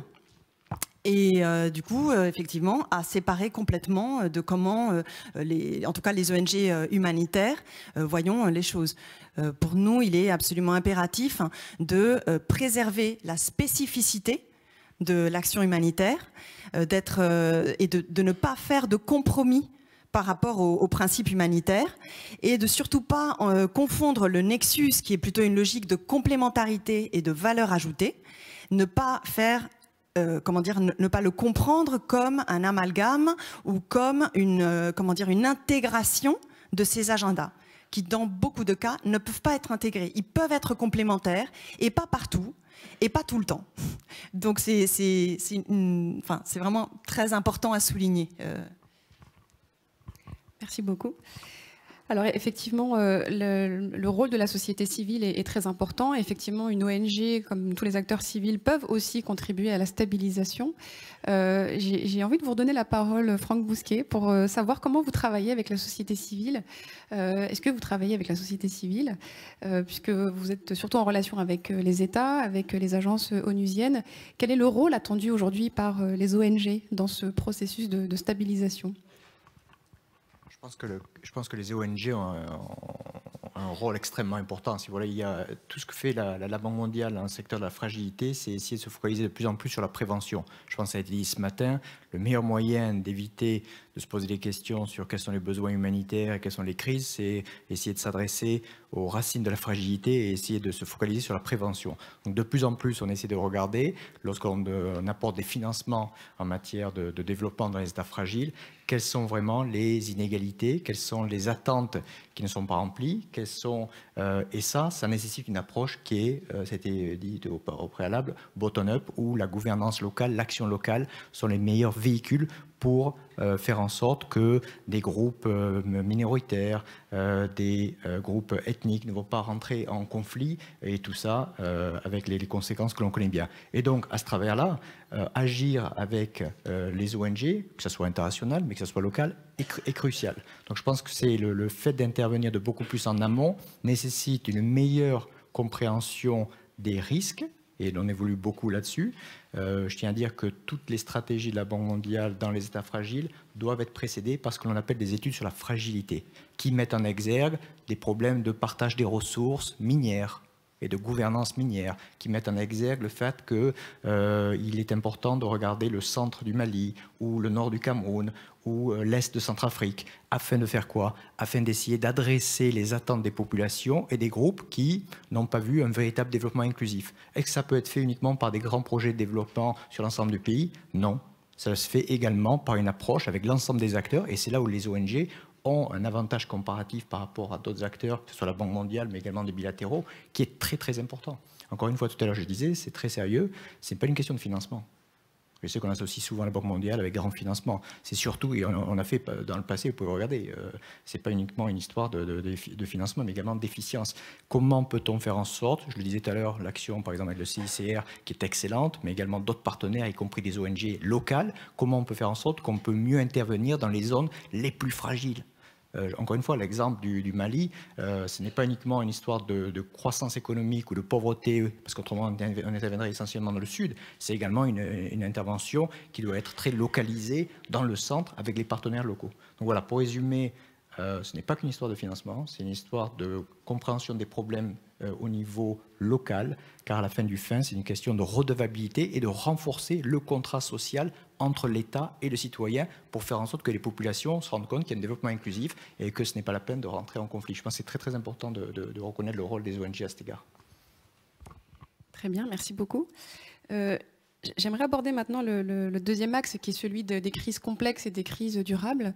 et euh, du coup, euh, effectivement, à séparer complètement de comment, euh, les, en tout cas les O N G euh, humanitaires, euh, voyons les choses. Euh, pour nous, il est absolument impératif de euh, préserver la spécificité de l'action humanitaire euh, d'être, euh, et de, de ne pas faire de compromis par rapport aux, aux principes humanitaires et de surtout pas euh, confondre le nexus qui est plutôt une logique de complémentarité et de valeur ajoutée, ne pas faire, euh, comment dire, ne, ne pas le comprendre comme un amalgame ou comme une, euh, comment dire, une intégration de ces agendas qui dans beaucoup de cas ne peuvent pas être intégrés. Ils peuvent être complémentaires et pas partout et pas tout le temps. Donc c'est c'est c'est enfin, c'est vraiment très important à souligner. Euh, Merci beaucoup. Alors effectivement, euh, le, le rôle de la société civile est, est très important. Effectivement, une O N G, comme tous les acteurs civils, peuvent aussi contribuer à la stabilisation. Euh, J'ai envie de vous redonner la parole, Franck Bousquet, pour euh, savoir comment vous travaillez avec la société civile. Euh, Est-ce que vous travaillez avec la société civile, euh, puisque vous êtes surtout en relation avec les États, avec les agences onusiennes. Quel est le rôle attendu aujourd'hui par les O N G dans ce processus de, de stabilisation ? Je pense que, le, je pense que les O N G ont un, ont un rôle extrêmement important. Si vous voulez, il y a tout ce que fait la, la, la Banque mondiale dans le secteur de la fragilité, c'est essayer de se focaliser de plus en plus sur la prévention. Je pense que ça a été dit ce matin, le meilleur moyen d'éviter de se poser des questions sur quels sont les besoins humanitaires et quelles sont les crises, c'est essayer de s'adresser aux racines de la fragilité et essayer de se focaliser sur la prévention. Donc de plus en plus, on essaie de regarder, lorsqu'on apporte des financements en matière de, de développement dans les États fragiles, quelles sont vraiment les inégalités, quelles sont les attentes qui ne sont pas remplies, quelles sont, euh, et ça, ça nécessite une approche qui est, euh, c'était dit au, au préalable, bottom-up, où la gouvernance locale, l'action locale sont les meilleurs véhicules pour euh, faire en sorte que des groupes euh, minoritaires, euh, des euh, groupes ethniques ne vont pas rentrer en conflit, et tout ça euh, avec les, les conséquences que l'on connaît bien. Et donc, à ce travers-là, euh, agir avec euh, les O N G, que ce soit international, mais que ce soit local, est, cru est crucial. Donc je pense que c'est le, le fait d'intervenir de beaucoup plus en amont nécessite une meilleure compréhension des risques, et on évolue beaucoup là-dessus. Euh, je tiens à dire que toutes les stratégies de la Banque mondiale dans les États fragiles doivent être précédées par ce que l'on appelle des études sur la fragilité, qui mettent en exergue des problèmes de partage des ressources minières et de gouvernance minière, qui mettent en exergue le fait qu'il euh, est important de regarder le centre du Mali ou le nord du Cameroun ou euh, l'est de Centrafrique, afin de faire quoi? Afin d'essayer d'adresser les attentes des populations et des groupes qui n'ont pas vu un véritable développement inclusif. Est-ce que ça peut être fait uniquement par des grands projets de développement sur l'ensemble du pays? Non. Ça se fait également par une approche avec l'ensemble des acteurs, et c'est là où les O N G ont un avantage comparatif par rapport à d'autres acteurs, que ce soit la Banque mondiale, mais également des bilatéraux, qui est très très important. Encore une fois, tout à l'heure, je disais, c'est très sérieux, ce n'est pas une question de financement. Je sais qu'on associe souvent la Banque mondiale avec grand financement. C'est surtout, et on, on a fait dans le passé, vous pouvez regarder, euh, c'est pas uniquement une histoire de, de, de financement, mais également d'efficience. Comment peut-on faire en sorte, je le disais tout à l'heure, l'action par exemple avec le C I C R qui est excellente, mais également d'autres partenaires, y compris des O N G locales, comment on peut faire en sorte qu'on peut mieux intervenir dans les zones les plus fragiles. Euh, encore une fois, l'exemple du, du Mali, euh, ce n'est pas uniquement une histoire de, de croissance économique ou de pauvreté, parce qu'autrement on interviendrait essentiellement dans le sud, c'est également une, une intervention qui doit être très localisée dans le centre avec les partenaires locaux. Donc voilà, pour résumer, euh, ce n'est pas qu'une histoire de financement, c'est une histoire de compréhension des problèmes euh, au niveau local, car à la fin du fin, c'est une question de redevabilité et de renforcer le contrat social entre l'État et le citoyen pour faire en sorte que les populations se rendent compte qu'il y a un développement inclusif et que ce n'est pas la peine de rentrer en conflit. Je pense que c'est très très important de, de, de reconnaître le rôle des O N G à cet égard. Très bien, merci beaucoup. Euh, J'aimerais aborder maintenant le, le, le deuxième axe qui est celui de, des crises complexes et des crises durables.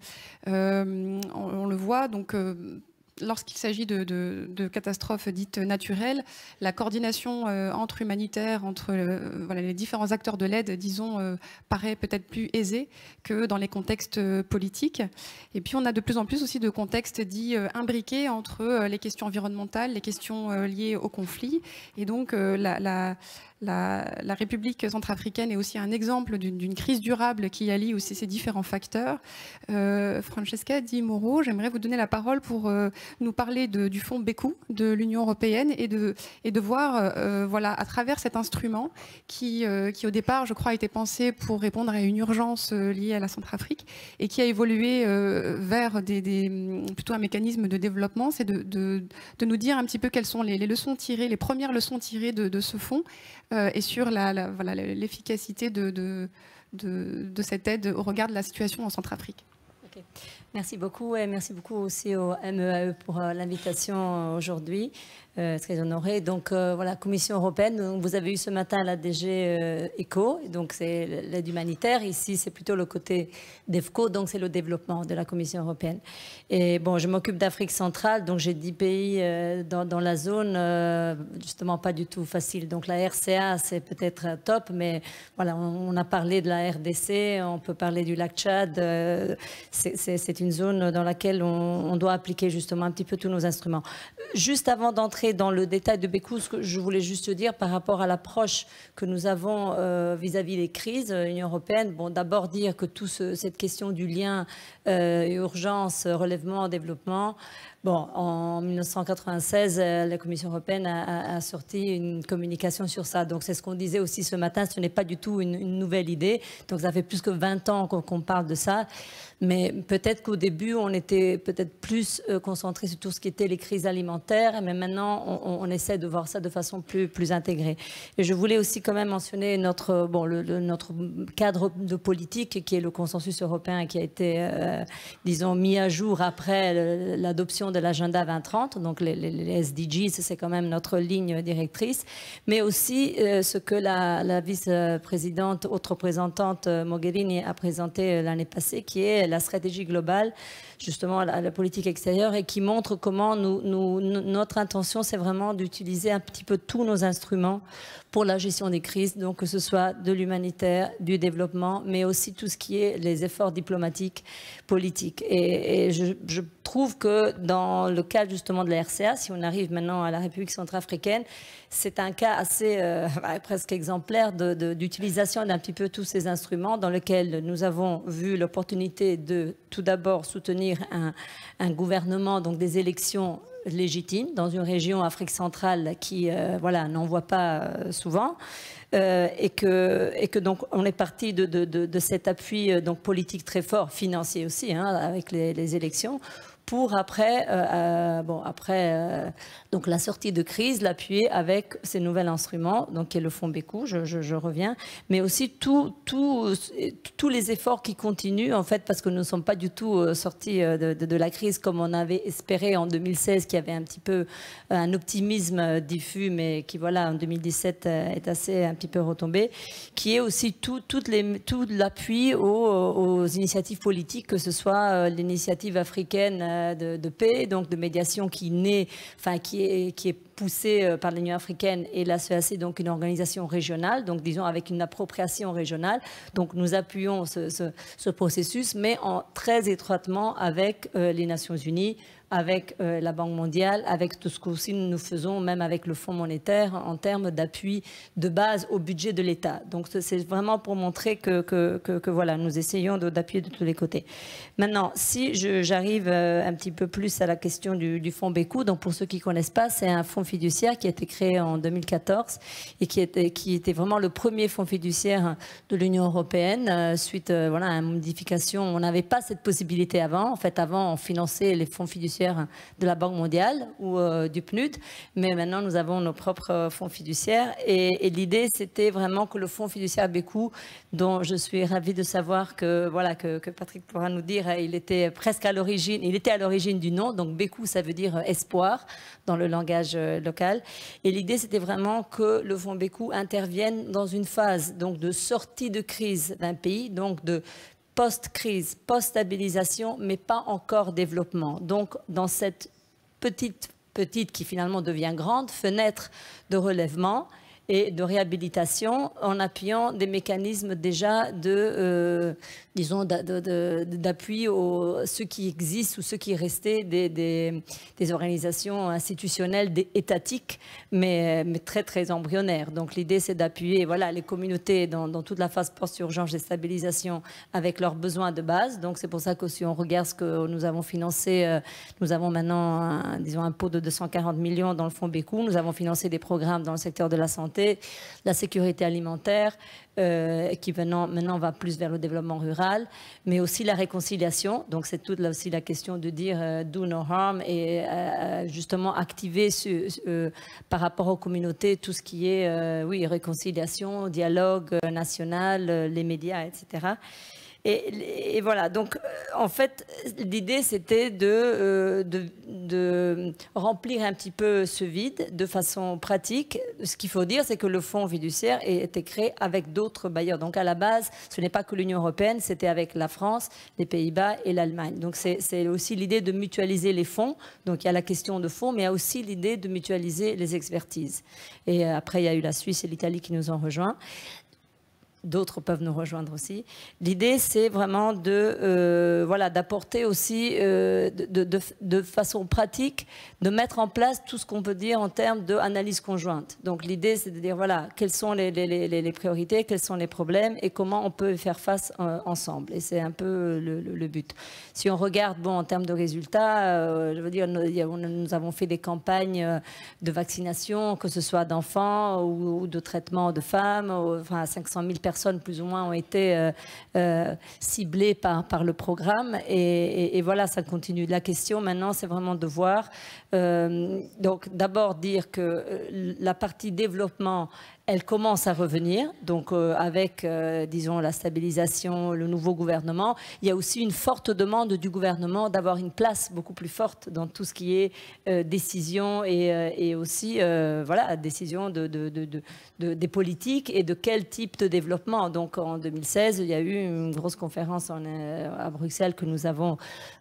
Euh, on, on le voit donc... Euh, Lorsqu'il s'agit de, de, de catastrophes dites naturelles, la coordination euh, entre humanitaires, entre euh, voilà, les différents acteurs de l'aide, disons, euh, paraît peut-être plus aisée que dans les contextes euh, politiques. Et puis on a de plus en plus aussi de contextes dits euh, imbriqués entre euh, les questions environnementales, les questions euh, liées au conflit. Et donc euh, la, la La, la République centrafricaine est aussi un exemple d'une crise durable qui allie aussi ces différents facteurs. Euh, Francesca Di Mauro, j'aimerais vous donner la parole pour euh, nous parler de, du fonds Beku de l'Union européenne et de, et de voir, euh, voilà, à travers cet instrument qui, euh, qui, au départ, je crois, a été pensé pour répondre à une urgence euh, liée à la Centrafrique et qui a évolué euh, vers des, des, plutôt un mécanisme de développement, c'est de, de, de nous dire un petit peu quelles sont les, les leçons tirées, les premières leçons tirées de, de ce fonds. Euh, et sur la, la, voilà, l'efficacité de, de, de, de cette aide au regard de la situation en Centrafrique. Okay. Merci beaucoup et merci beaucoup aussi au M E A E pour euh, l'invitation aujourd'hui. Euh, très honoré. Donc euh, voilà, Commission européenne. Donc, vous avez eu ce matin la D G euh, ECHO, donc c'est l'aide humanitaire. Ici, c'est plutôt le côté d'EFCO, donc c'est le développement de la Commission européenne. Et bon, je m'occupe d'Afrique centrale, donc j'ai dix pays euh, dans, dans la zone, euh, justement pas du tout facile. Donc la R C A, c'est peut-être top, mais voilà, on, on a parlé de la R D C, on peut parler du lac Tchad. Euh, c'est une zone dans laquelle on, on doit appliquer justement un petit peu tous nos instruments. Juste avant d'entrer dans le détail de Beku, ce que je voulais juste dire par rapport à l'approche que nous avons euh, vis-à-vis des crises, euh, Union européenne, bon, d'abord dire que toute ce, cette question du lien euh, urgence, relèvement, développement, bon, en mille neuf cent quatre-vingt-seize, la Commission européenne a, a sorti une communication sur ça. Donc c'est ce qu'on disait aussi ce matin, ce n'est pas du tout une, une nouvelle idée. Donc ça fait plus que vingt ans qu'on qu'on parle de ça. Mais peut-être qu'au début, on était peut-être plus euh, concentré sur tout ce qui était les crises alimentaires. Mais maintenant, on, on essaie de voir ça de façon plus, plus intégrée. Et je voulais aussi quand même mentionner notre, bon, le, le, notre cadre de politique, qui est le consensus européen, qui a été, euh, disons, mis à jour après l'adoption de l'agenda vingt trente. Donc les, les, les S D Gs, c'est quand même notre ligne directrice. Mais aussi euh, ce que la, la vice-présidente, haute représentante Mogherini a présenté l'année passée, qui est la stratégie globale, justement, à la, la politique extérieure, et qui montre comment nous, nous, notre intention, c'est vraiment d'utiliser un petit peu tous nos instruments pour la gestion des crises, donc que ce soit de l'humanitaire, du développement, mais aussi tout ce qui est les efforts diplomatiques, politiques. Et, et je, je trouve que dans le cas justement de la R C A, si on arrive maintenant à la République centrafricaine, c'est un cas assez euh, presque exemplaire d'utilisation d'un petit peu tous ces instruments, dans lequel nous avons vu l'opportunité de tout d'abord soutenir un, un gouvernement, donc des élections légitimes dans une région Afrique centrale qui euh, voilà, n'en voit pas euh, souvent. Euh, et, que, et que donc on est parti de, de, de, de cet appui euh, donc politique très fort, financier aussi, hein, avec les, les élections, pour après, euh, euh, bon, après euh, donc la sortie de crise, l'appuyer avec ces nouveaux instruments, donc qui est le fonds Beku, je, je, je reviens, mais aussi tous tout, tout les efforts qui continuent, en fait, parce que nous ne sommes pas du tout sortis de, de, de la crise comme on avait espéré en deux mille seize, qui avait un petit peu un optimisme diffus, mais qui, voilà, en deux mille dix-sept est assez un petit peu retombé, qui est aussi tout, toutes les, tout l'appui aux, aux initiatives politiques, que ce soit l'initiative africaine euh, de, de paix, donc de médiation qui naît, enfin qui est, qui est poussée par l'Union africaine et la C E A C, donc une organisation régionale, donc disons avec une appropriation régionale. Donc nous appuyons ce, ce, ce processus, mais en très étroitement avec euh, les Nations Unies, avec euh, la Banque mondiale, avec tout ce que aussi nous faisons, même avec le Fonds monétaire, en termes d'appui de base au budget de l'État. Donc c'est vraiment pour montrer que, que, que, que voilà, nous essayons d'appuyer de, de tous les côtés. Maintenant, si j'arrive euh, un petit peu plus à la question du, du Fonds Bécou, donc pour ceux qui ne connaissent pas, c'est un fonds fiduciaire qui a été créé en deux mille quatorze et qui était, qui était vraiment le premier fonds fiduciaire de l'Union européenne, euh, suite euh, voilà, à une modification. On n'avait pas cette possibilité avant. En fait, avant, on finançait les fonds fiduciaires de la Banque mondiale ou euh, du P N U D, mais maintenant nous avons nos propres fonds fiduciaires et, et l'idée c'était vraiment que le fonds fiduciaire Bécou, dont je suis ravie de savoir que, voilà, que, que Patrick pourra nous dire, il était presque à l'origine, il était à l'origine du nom, donc Bécou ça veut dire espoir dans le langage local, et l'idée c'était vraiment que le fonds Bécou intervienne dans une phase donc, de sortie de crise d'un pays, donc de post-crise, post-stabilisation, mais pas encore développement. Donc, dans cette petite, petite qui finalement devient grande, fenêtre de relèvement et de réhabilitation en appuyant des mécanismes déjà de, euh, disons, d'appui aux ceux qui existent ou ceux qui restaient des, des, des organisations institutionnelles des, étatiques, mais, mais très, très embryonnaires. Donc l'idée, c'est d'appuyer voilà, les communautés dans, dans toute la phase post-urgence et stabilisation avec leurs besoins de base. Donc c'est pour ça que si on regarde ce que nous avons financé, euh, nous avons maintenant, un, disons, un pot de deux cent quarante millions dans le fonds Bécou. Nous avons financé des programmes dans le secteur de la santé, la sécurité alimentaire, euh, qui maintenant, maintenant va plus vers le développement rural, mais aussi la réconciliation. Donc c'est toute là aussi la question de dire euh, do no harm et euh, justement activer ce, euh, par rapport aux communautés tout ce qui est euh, oui, réconciliation, dialogue euh, national, euh, les médias, et cetera. Et, et voilà, donc euh, en fait, l'idée c'était de, euh, de, de remplir un petit peu ce vide de façon pratique. Ce qu'il faut dire, c'est que le fonds fiduciaire a été créé avec d'autres bailleurs. Donc à la base, ce n'est pas que l'Union européenne, c'était avec la France, les Pays-Bas et l'Allemagne. Donc c'est aussi l'idée de mutualiser les fonds. Donc il y a la question de fonds, mais il y a aussi l'idée de mutualiser les expertises. Et après, il y a eu la Suisse et l'Italie qui nous ont rejoints. D'autres peuvent nous rejoindre aussi. L'idée, c'est vraiment de, euh, voilà, d'apporter aussi euh, de, de, de façon pratique, de mettre en place tout ce qu'on peut dire en termes d'analyse conjointe. Donc l'idée, c'est de dire, voilà, quelles sont les, les, les, les priorités, quels sont les problèmes et comment on peut y faire face euh, ensemble. Et c'est un peu le, le, le but. Si on regarde, bon, en termes de résultats, euh, je veux dire, nous, nous avons fait des campagnes de vaccination, que ce soit d'enfants ou, ou de traitement de femmes, ou, enfin, cinq cent mille personnes plus ou moins ont été euh, euh, ciblées par, par le programme et, et, et voilà, ça continue. La question maintenant, c'est vraiment de voir, euh, donc d'abord dire que euh, la partie développement, elle commence à revenir, donc euh, avec, euh, disons, la stabilisation, le nouveau gouvernement. Il y a aussi une forte demande du gouvernement d'avoir une place beaucoup plus forte dans tout ce qui est euh, décision et, euh, et aussi, euh, voilà, décision de, de, de, de, de, des politiques et de quel type de développement. Donc en deux mille seize, il y a eu une grosse conférence en, euh, à Bruxelles que nous avons,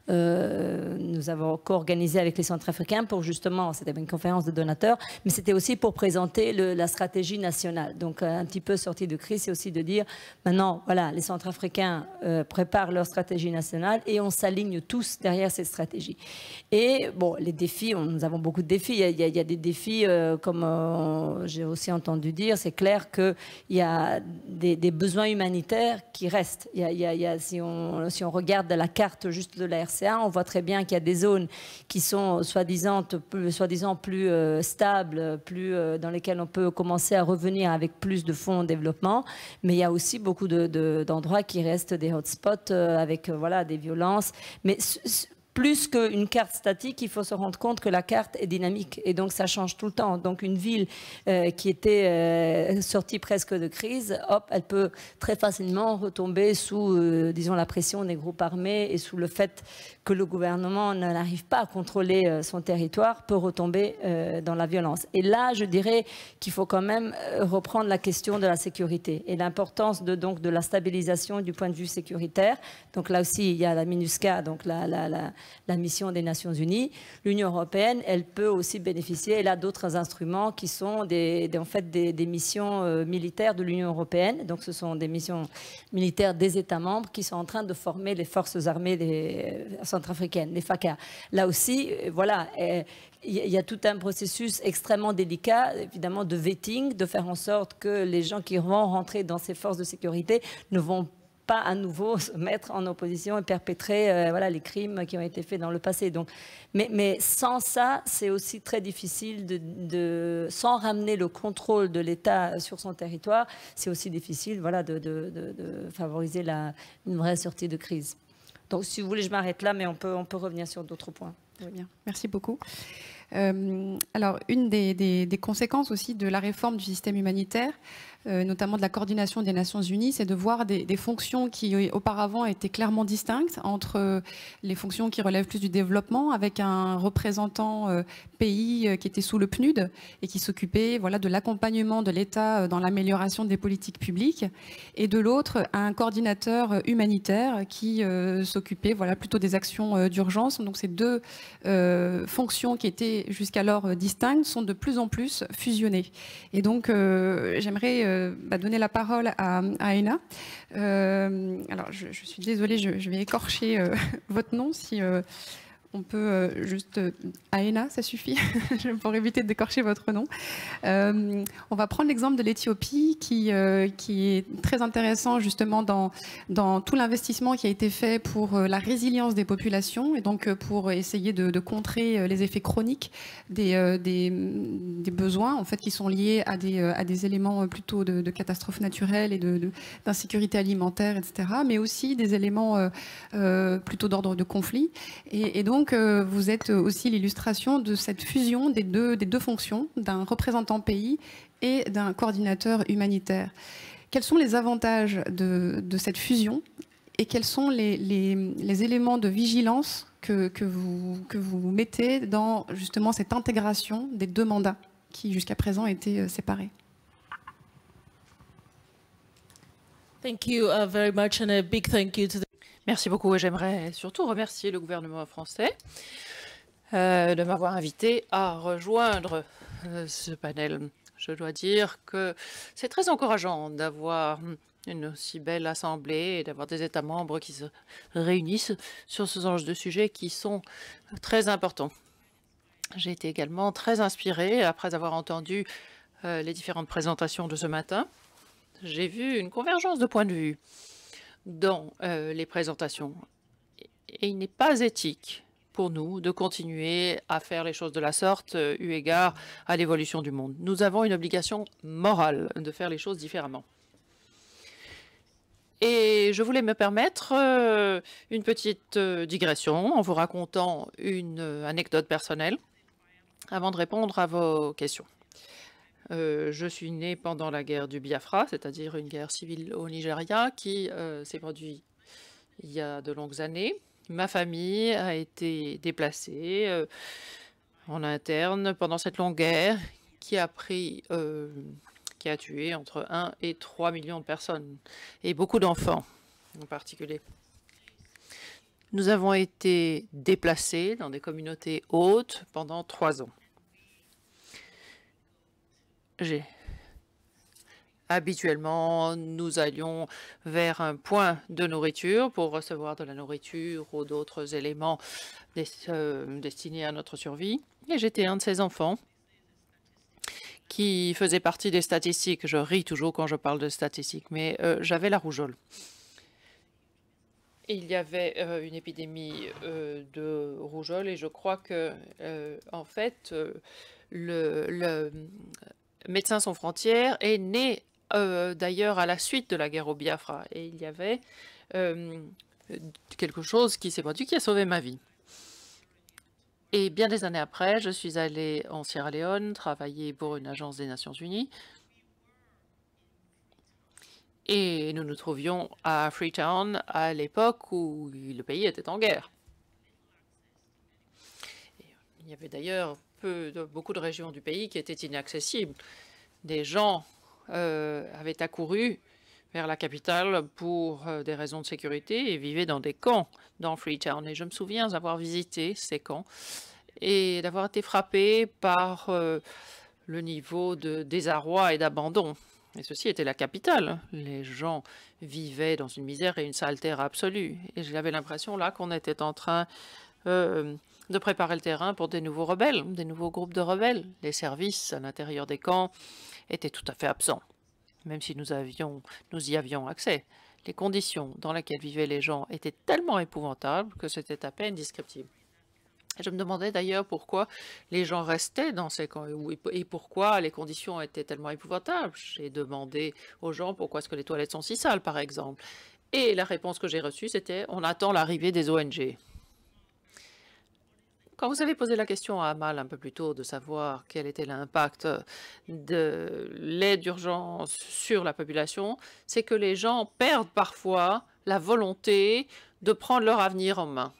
euh, nous avons co-organisée avec les Centrafricains pour justement, c'était une conférence de donateurs, mais c'était aussi pour présenter le, la stratégie nationale. Donc un petit peu sorti de crise, c'est aussi de dire maintenant, voilà, les Centrafricains euh, préparent leur stratégie nationale et on s'aligne tous derrière cette stratégie. Et bon, les défis, on, nous avons beaucoup de défis. Il y a, il y a, il y a des défis, euh, comme euh, j'ai aussi entendu dire, c'est clair qu'il y a des, des besoins humanitaires qui restent. Il y a, il y a, il y a, si, on, si on regarde la carte juste de la R C A, on voit très bien qu'il y a des zones qui sont soi-disant plus, soi-disant plus euh, stables, plus, euh, dans lesquelles on peut commencer à revenir avec plus de fonds en développement, mais il y a aussi beaucoup de, de, d'endroits qui restent des hotspots euh, avec euh, voilà, des violences. Mais plus qu'une carte statique, il faut se rendre compte que la carte est dynamique et donc ça change tout le temps. Donc une ville euh, qui était euh, sortie presque de crise, hop, elle peut très facilement retomber sous, euh, disons, la pression des groupes armés et sous le fait que le gouvernement n'arrive pas à contrôler euh, son territoire, peut retomber euh, dans la violence. Et là, je dirais qu'il faut quand même reprendre la question de la sécurité et l'importance de, donc, de la stabilisation du point de vue sécuritaire. Donc là aussi, il y a la MINUSCA, donc la, la, la la mission des Nations Unies. L'Union européenne, elle peut aussi bénéficier, elle a d'autres instruments qui sont des, des, en fait des, des missions euh, militaires de l'Union européenne. Donc ce sont des missions militaires des États membres qui sont en train de former les forces armées des, euh, centrafricaines, les FACA. Là aussi, euh, voilà, euh, il y a tout un processus extrêmement délicat, évidemment, de vetting, de faire en sorte que les gens qui vont rentrer dans ces forces de sécurité ne vont pas à nouveau se mettre en opposition et perpétrer euh, voilà, les crimes qui ont été faits dans le passé. Donc, mais, mais sans ça, c'est aussi très difficile, de, de, sans ramener le contrôle de l'État sur son territoire, c'est aussi difficile voilà, de, de, de, de favoriser la, une vraie sortie de crise. Donc, si vous voulez, je m'arrête là, mais on peut, on peut revenir sur d'autres points. Très bien, merci beaucoup. Euh, alors, une des, des, des conséquences aussi de la réforme du système humanitaire, euh, notamment de la coordination des Nations Unies, c'est de voir des, des fonctions qui auparavant étaient clairement distinctes entre les fonctions qui relèvent plus du développement, avec un représentant euh, pays euh, qui était sous le P N U D et qui s'occupait voilà, de l'accompagnement de l'État dans l'amélioration des politiques publiques, et de l'autre, un coordinateur humanitaire qui euh, s'occupait voilà, plutôt des actions euh, d'urgence. Donc ces deux euh, fonctions qui étaient jusqu'alors distinctes sont de plus en plus fusionnées. Et donc euh, j'aimerais euh, bah, donner la parole à, à Aina. Euh, alors je, je suis désolée, je, je vais écorcher euh, votre nom si euh, on peut euh, juste... Euh, Aina, ça suffit pour éviter de d'écorcher votre nom. Euh, on va prendre l'exemple de l'Éthiopie qui, euh, qui est très intéressant justement dans, dans tout l'investissement qui a été fait pour euh, la résilience des populations et donc euh, pour essayer de, de contrer euh, les effets chroniques des, euh, des, des besoins en fait, qui sont liés à des, euh, à des éléments plutôt de, de catastrophes naturelles et de, de, d'insécurité alimentaire, et cetera, mais aussi des éléments euh, euh, plutôt d'ordre de conflit. Et, et donc, euh, vous êtes aussi l'illustration de cette fusion des deux, des deux fonctions, d'un représentant pays et d'un coordinateur humanitaire. Quels sont les avantages de, de cette fusion et quels sont les, les, les éléments de vigilance que, que, vous, que vous mettez dans justement cette intégration des deux mandats qui jusqu'à présent étaient séparés? Thank you uh, very much and a big thank you to the... Merci beaucoup et j'aimerais surtout remercier le gouvernement français euh, de m'avoir invité à rejoindre euh, ce panel. Je dois dire que c'est très encourageant d'avoir une aussi belle assemblée et d'avoir des États membres qui se réunissent sur ce genre de sujets qui sont très importants. J'ai été également très inspirée après avoir entendu euh, les différentes présentations de ce matin. J'ai vu une convergence de points de vue dans euh, les présentations. Et il n'est pas éthique pour nous de continuer à faire les choses de la sorte, euh, eu égard à l'évolution du monde. Nous avons une obligation morale de faire les choses différemment. Et je voulais me permettre euh, une petite euh, digression en vous racontant une euh, anecdote personnelle avant de répondre à vos questions. Euh, je suis née pendant la guerre du Biafra, c'est-à-dire une guerre civile au Nigeria qui euh, s'est produite il y a de longues années. Ma famille a été déplacée euh, en interne pendant cette longue guerre qui a pris, euh, qui a tué entre un et trois millions de personnes et beaucoup d'enfants en particulier. Nous avons été déplacés dans des communautés hautes pendant trois ans. J'ai... Habituellement, nous allions vers un point de nourriture pour recevoir de la nourriture ou d'autres éléments des, euh, destinés à notre survie. Et j'étais un de ces enfants qui faisait partie des statistiques. Je ris toujours quand je parle de statistiques, mais euh, j'avais la rougeole. Il y avait euh, une épidémie euh, de rougeole et je crois que, euh, en fait, euh, le... le Médecins sans frontières est né euh, d'ailleurs à la suite de la guerre au Biafra. Et il y avait euh, quelque chose qui s'est produit qui a sauvé ma vie. Et bien des années après, je suis allée en Sierra Leone travailler pour une agence des Nations Unies. Et nous nous trouvions à Freetown à l'époque où le pays était en guerre. Et il y avait d'ailleurs Peu de, beaucoup de régions du pays qui étaient inaccessibles. Des gens euh, avaient accouru vers la capitale pour euh, des raisons de sécurité et vivaient dans des camps dans Freetown. Et je me souviens avoir visité ces camps et d'avoir été frappé par euh, le niveau de désarroi et d'abandon. Et ceci était la capitale. Les gens vivaient dans une misère et une saleté absolue. Et j'avais l'impression là qu'on était en train euh, de préparer le terrain pour des nouveaux rebelles, des nouveaux groupes de rebelles. Les services à l'intérieur des camps étaient tout à fait absents, même si nous, avions, nous y avions accès. Les conditions dans lesquelles vivaient les gens étaient tellement épouvantables que c'était à peine descriptible. Je me demandais d'ailleurs pourquoi les gens restaient dans ces camps et pourquoi les conditions étaient tellement épouvantables. J'ai demandé aux gens pourquoi est-ce que les toilettes sont si sales, par exemple. Et la réponse que j'ai reçue, c'était « on attend l'arrivée des O N G ». Quand vous avez posé la question à Amal un peu plus tôt de savoir quel était l'impact de l'aide d'urgence sur la population, c'est que les gens perdent parfois la volonté de prendre leur avenir en main.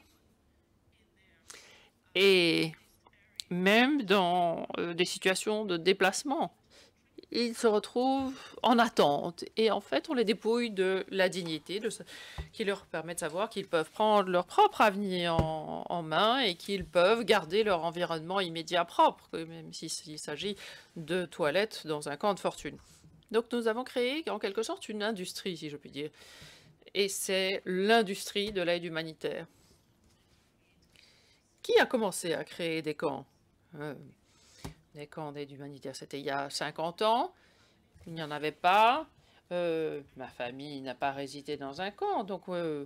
Et même dans euh, des situations de déplacement, ils se retrouvent en attente. Et en fait, on les dépouille de la dignité de ce, qui leur permet de savoir qu'ils peuvent prendre leur propre avenir en, en main et qu'ils peuvent garder leur environnement immédiat propre, même s'il s'agit de toilettes dans un camp de fortune. Donc nous avons créé en quelque sorte une industrie, si je puis dire. Et c'est l'industrie de l'aide humanitaire. Qui a commencé à créer des camps euh, Des camps d'aide humanitaire, c'était il y a cinquante ans. Il n'y en avait pas. Euh, ma famille n'a pas résidé dans un camp. Donc, euh,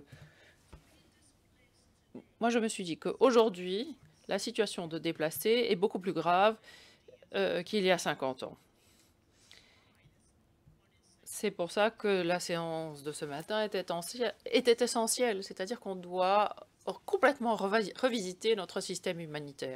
moi, je me suis dit qu'aujourd'hui, la situation de déplacés est beaucoup plus grave euh, qu'il y a cinquante ans. C'est pour ça que la séance de ce matin était, était essentielle. C'est-à-dire qu'on doit complètement revisiter notre système humanitaire.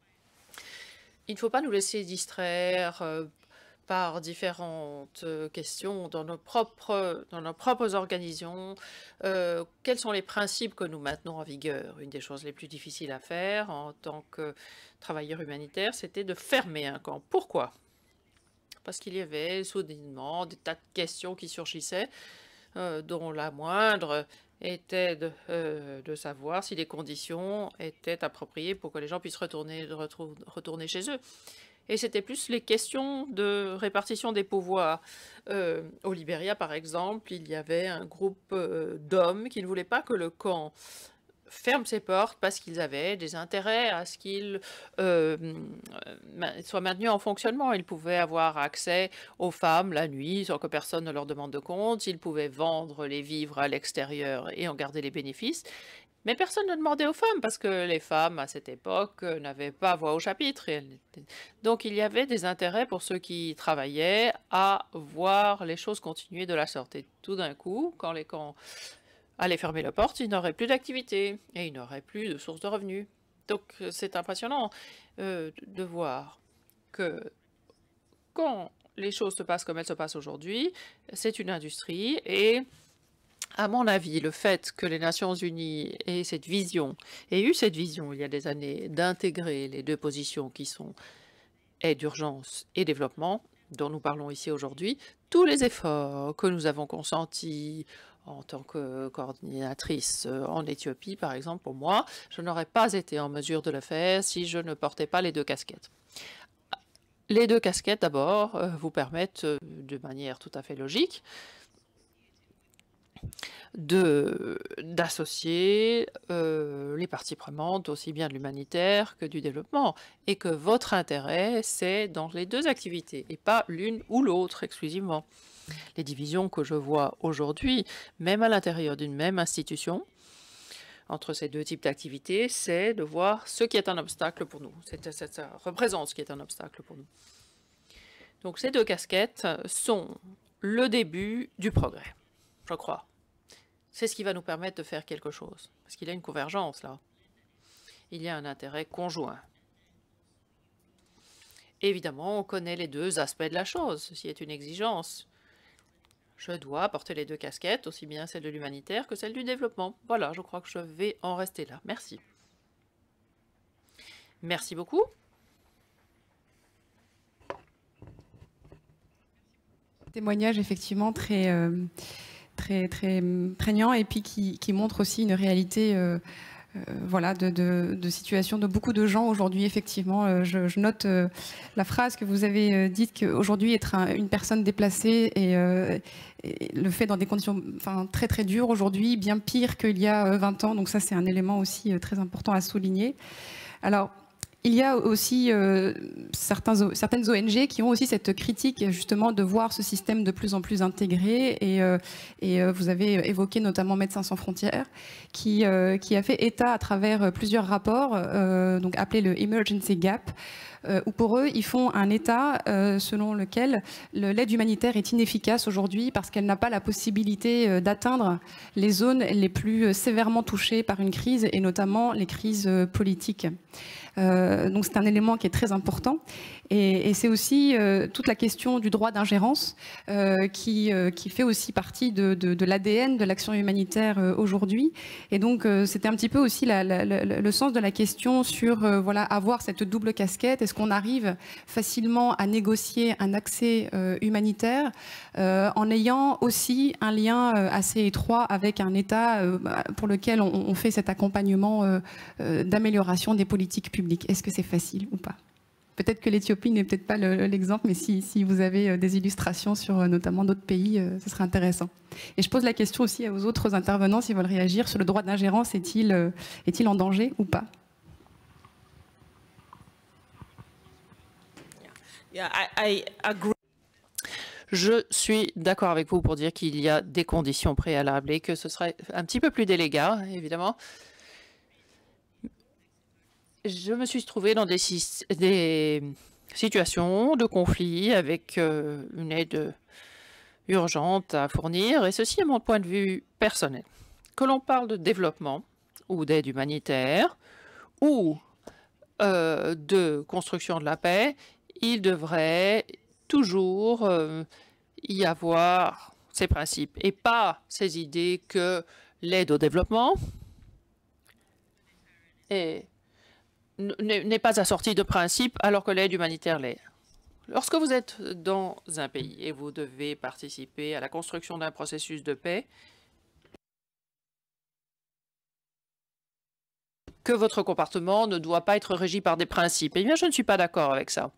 Il ne faut pas nous laisser distraire euh, par différentes euh, questions dans nos propres, dans nos propres organisations. Euh, quels sont les principes que nous maintenons en vigueur? Une des choses les plus difficiles à faire en tant que travailleur humanitaire, c'était de fermer un camp. Pourquoi? Parce qu'il y avait soudainement des tas de questions qui surgissaient, euh, dont la moindre était de, euh, de savoir si les conditions étaient appropriées pour que les gens puissent retourner, retourner chez eux. Et c'était plus les questions de répartition des pouvoirs. Euh, au Libéria, par exemple, il y avait un groupe euh, d'hommes qui ne voulaient pas que le camp ferme ses portes parce qu'ils avaient des intérêts à ce qu'il euh, soit maintenu en fonctionnement. Ils pouvaient avoir accès aux femmes la nuit sans que personne ne leur demande de compte. Ils pouvaient vendre les vivres à l'extérieur et en garder les bénéfices. Mais personne ne demandait aux femmes parce que les femmes, à cette époque, n'avaient pas voix au chapitre. Donc il y avait des intérêts pour ceux qui travaillaient à voir les choses continuer de la sorte. Et tout d'un coup, quand les camps allaient fermer la porte, il n'aurait plus d'activité et il n'aurait plus de source de revenus. Donc c'est impressionnant euh, de voir que quand les choses se passent comme elles se passent aujourd'hui, c'est une industrie et à mon avis, le fait que les Nations Unies aient cette vision, aient eu cette vision il y a des années d'intégrer les deux positions qui sont aide d'urgence et développement, dont nous parlons ici aujourd'hui, tous les efforts que nous avons consentis en tant que coordinatrice en Éthiopie, par exemple, pour moi, je n'aurais pas été en mesure de le faire si je ne portais pas les deux casquettes. Les deux casquettes, d'abord, vous permettent, de manière tout à fait logique, d'associer euh, les parties prenantes aussi bien de l'humanitaire que du développement et que votre intérêt c'est dans les deux activités et pas l'une ou l'autre exclusivement. Les divisions que je vois aujourd'hui, même à l'intérieur d'une même institution, entre ces deux types d'activités, c'est de voir ce qui est un obstacle pour nous. C'est, c'est, ça représente ce qui est un obstacle pour nous. Donc ces deux casquettes sont le début du progrès, je crois. C'est ce qui va nous permettre de faire quelque chose. Parce qu'il y a une convergence là. Il y a un intérêt conjoint. Évidemment, on connaît les deux aspects de la chose. Ceci est une exigence. Je dois porter les deux casquettes, aussi bien celle de l'humanitaire que celle du développement. Voilà, je crois que je vais en rester là. Merci. Merci beaucoup. Témoignage effectivement très, euh, très, très prégnant et puis qui, qui montre aussi une réalité euh, euh, voilà, de, de, de situation de beaucoup de gens aujourd'hui. Effectivement, euh, je, je note euh, la phrase que vous avez euh, dite qu'aujourd'hui être un, une personne déplacée et, euh, et le fait dans des conditions enfin, très très dures aujourd'hui, bien pire qu'il y a vingt ans. Donc ça c'est un élément aussi euh, très important à souligner. Alors, il y a aussi euh, certains, certaines O N G qui ont aussi cette critique justement de voir ce système de plus en plus intégré et, euh, et euh, vous avez évoqué notamment Médecins sans frontières qui, euh, qui a fait état à travers plusieurs rapports, euh, donc appelé le Emergency Gap, euh, où pour eux ils font un état euh, selon lequel l'aide humanitaire est inefficace aujourd'hui parce qu'elle n'a pas la possibilité euh, d'atteindre les zones les plus sévèrement touchées par une crise et notamment les crises euh, politiques. Euh, donc c'est un élément qui est très important et, et c'est aussi euh, toute la question du droit d'ingérence euh, qui, euh, qui fait aussi partie de, de, de l'A D N de l'action humanitaire euh, aujourd'hui et donc euh, c'était un petit peu aussi la, la, la, le sens de la question sur euh, voilà, avoir cette double casquette. Est-ce qu'on arrive facilement à négocier un accès euh, humanitaire euh, en ayant aussi un lien euh, assez étroit avec un État euh, pour lequel on, on fait cet accompagnement euh, euh, d'amélioration des politiques publiques. Est-ce que c'est facile ou pas? Peut-être que l'Éthiopie n'est peut-être pas l'exemple, mais si, si vous avez des illustrations sur notamment d'autres pays, ce serait intéressant. Et je pose la question aussi aux autres intervenants s'ils veulent réagir sur le droit d'ingérence. Est-il est-il en danger ou pas? Yeah, I, I agree. Je suis d'accord avec vous pour dire qu'il y a des conditions préalables et que ce serait un petit peu plus délicat, évidemment. Je me suis trouvée dans des, des situations de conflit avec euh, une aide urgente à fournir, et ceci est mon point de vue personnel. Que l'on parle de développement ou d'aide humanitaire ou euh, de construction de la paix, il devrait toujours euh, y avoir ces principes et pas ces idées que l'aide au développement est n'est pas assortie de principes alors que l'aide humanitaire l'est. Lorsque vous êtes dans un pays et vous devez participer à la construction d'un processus de paix, que votre comportement ne doit pas être régi par des principes. Eh bien, je ne suis pas d'accord avec ça.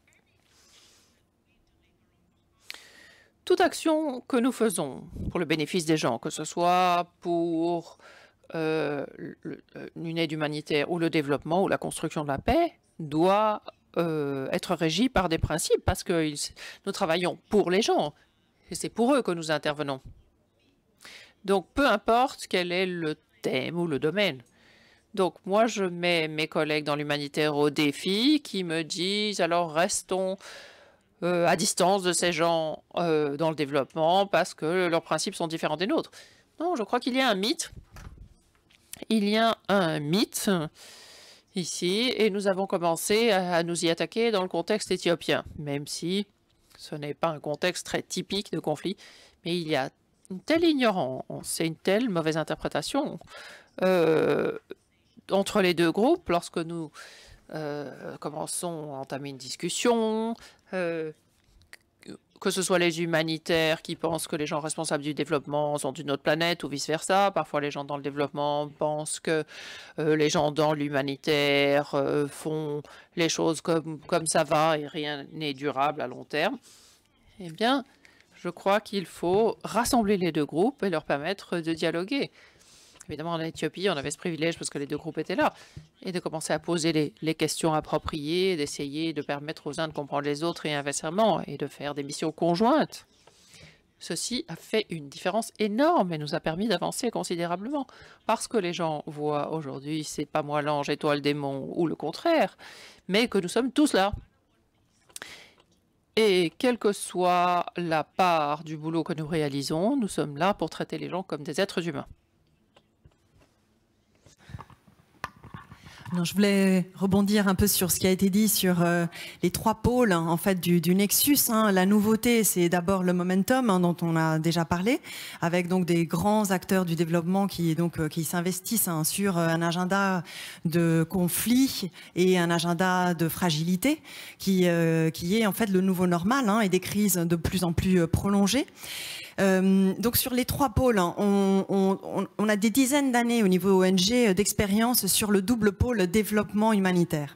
Toute action que nous faisons pour le bénéfice des gens, que ce soit pour Euh, le, une aide humanitaire ou le développement ou la construction de la paix doit euh, être régie par des principes parce que ils, nous travaillons pour les gens et c'est pour eux que nous intervenons. Donc, peu importe quel est le thème ou le domaine. Donc, moi, je mets mes collègues dans l'humanitaire au défi qui me disent alors restons euh, à distance de ces gens euh, dans le développement parce que leurs principes sont différents des nôtres. Non, je crois qu'il y a un mythe. Il y a un mythe ici et nous avons commencé à nous y attaquer dans le contexte éthiopien, même si ce n'est pas un contexte très typique de conflit, mais il y a une telle ignorance et une telle mauvaise interprétation euh, entre les deux groupes lorsque nous euh, commençons à entamer une discussion, euh, que ce soit les humanitaires qui pensent que les gens responsables du développement sont d'une autre planète ou vice-versa. Parfois, les gens dans le développement pensent que euh, les gens dans l'humanitaire euh, font les choses comme, comme ça va et rien n'est durable à long terme. Eh bien, je crois qu'il faut rassembler les deux groupes et leur permettre de dialoguer. Évidemment, en Éthiopie, on avait ce privilège parce que les deux groupes étaient là, et de commencer à poser les, les questions appropriées, d'essayer de permettre aux uns de comprendre les autres et inversement, et de faire des missions conjointes. Ceci a fait une différence énorme et nous a permis d'avancer considérablement, parce que les gens voient aujourd'hui, c'est pas moi l'ange et toi le démon, ou le contraire, mais que nous sommes tous là. Et quelle que soit la part du boulot que nous réalisons, nous sommes là pour traiter les gens comme des êtres humains. Non, je voulais rebondir un peu sur ce qui a été dit sur euh, les trois pôles hein, en fait du, du Nexus. Hein. La nouveauté, c'est d'abord le momentum hein, dont on a déjà parlé, avec donc des grands acteurs du développement qui donc euh, qui s'investissent hein, sur un agenda de conflit et un agenda de fragilité, qui euh, qui est en fait le nouveau normal hein, et des crises de plus en plus euh, prolongées. Euh, donc sur les trois pôles, hein, on, on, on a des dizaines d'années au niveau O N G d'expérience sur le double pôle développement humanitaire.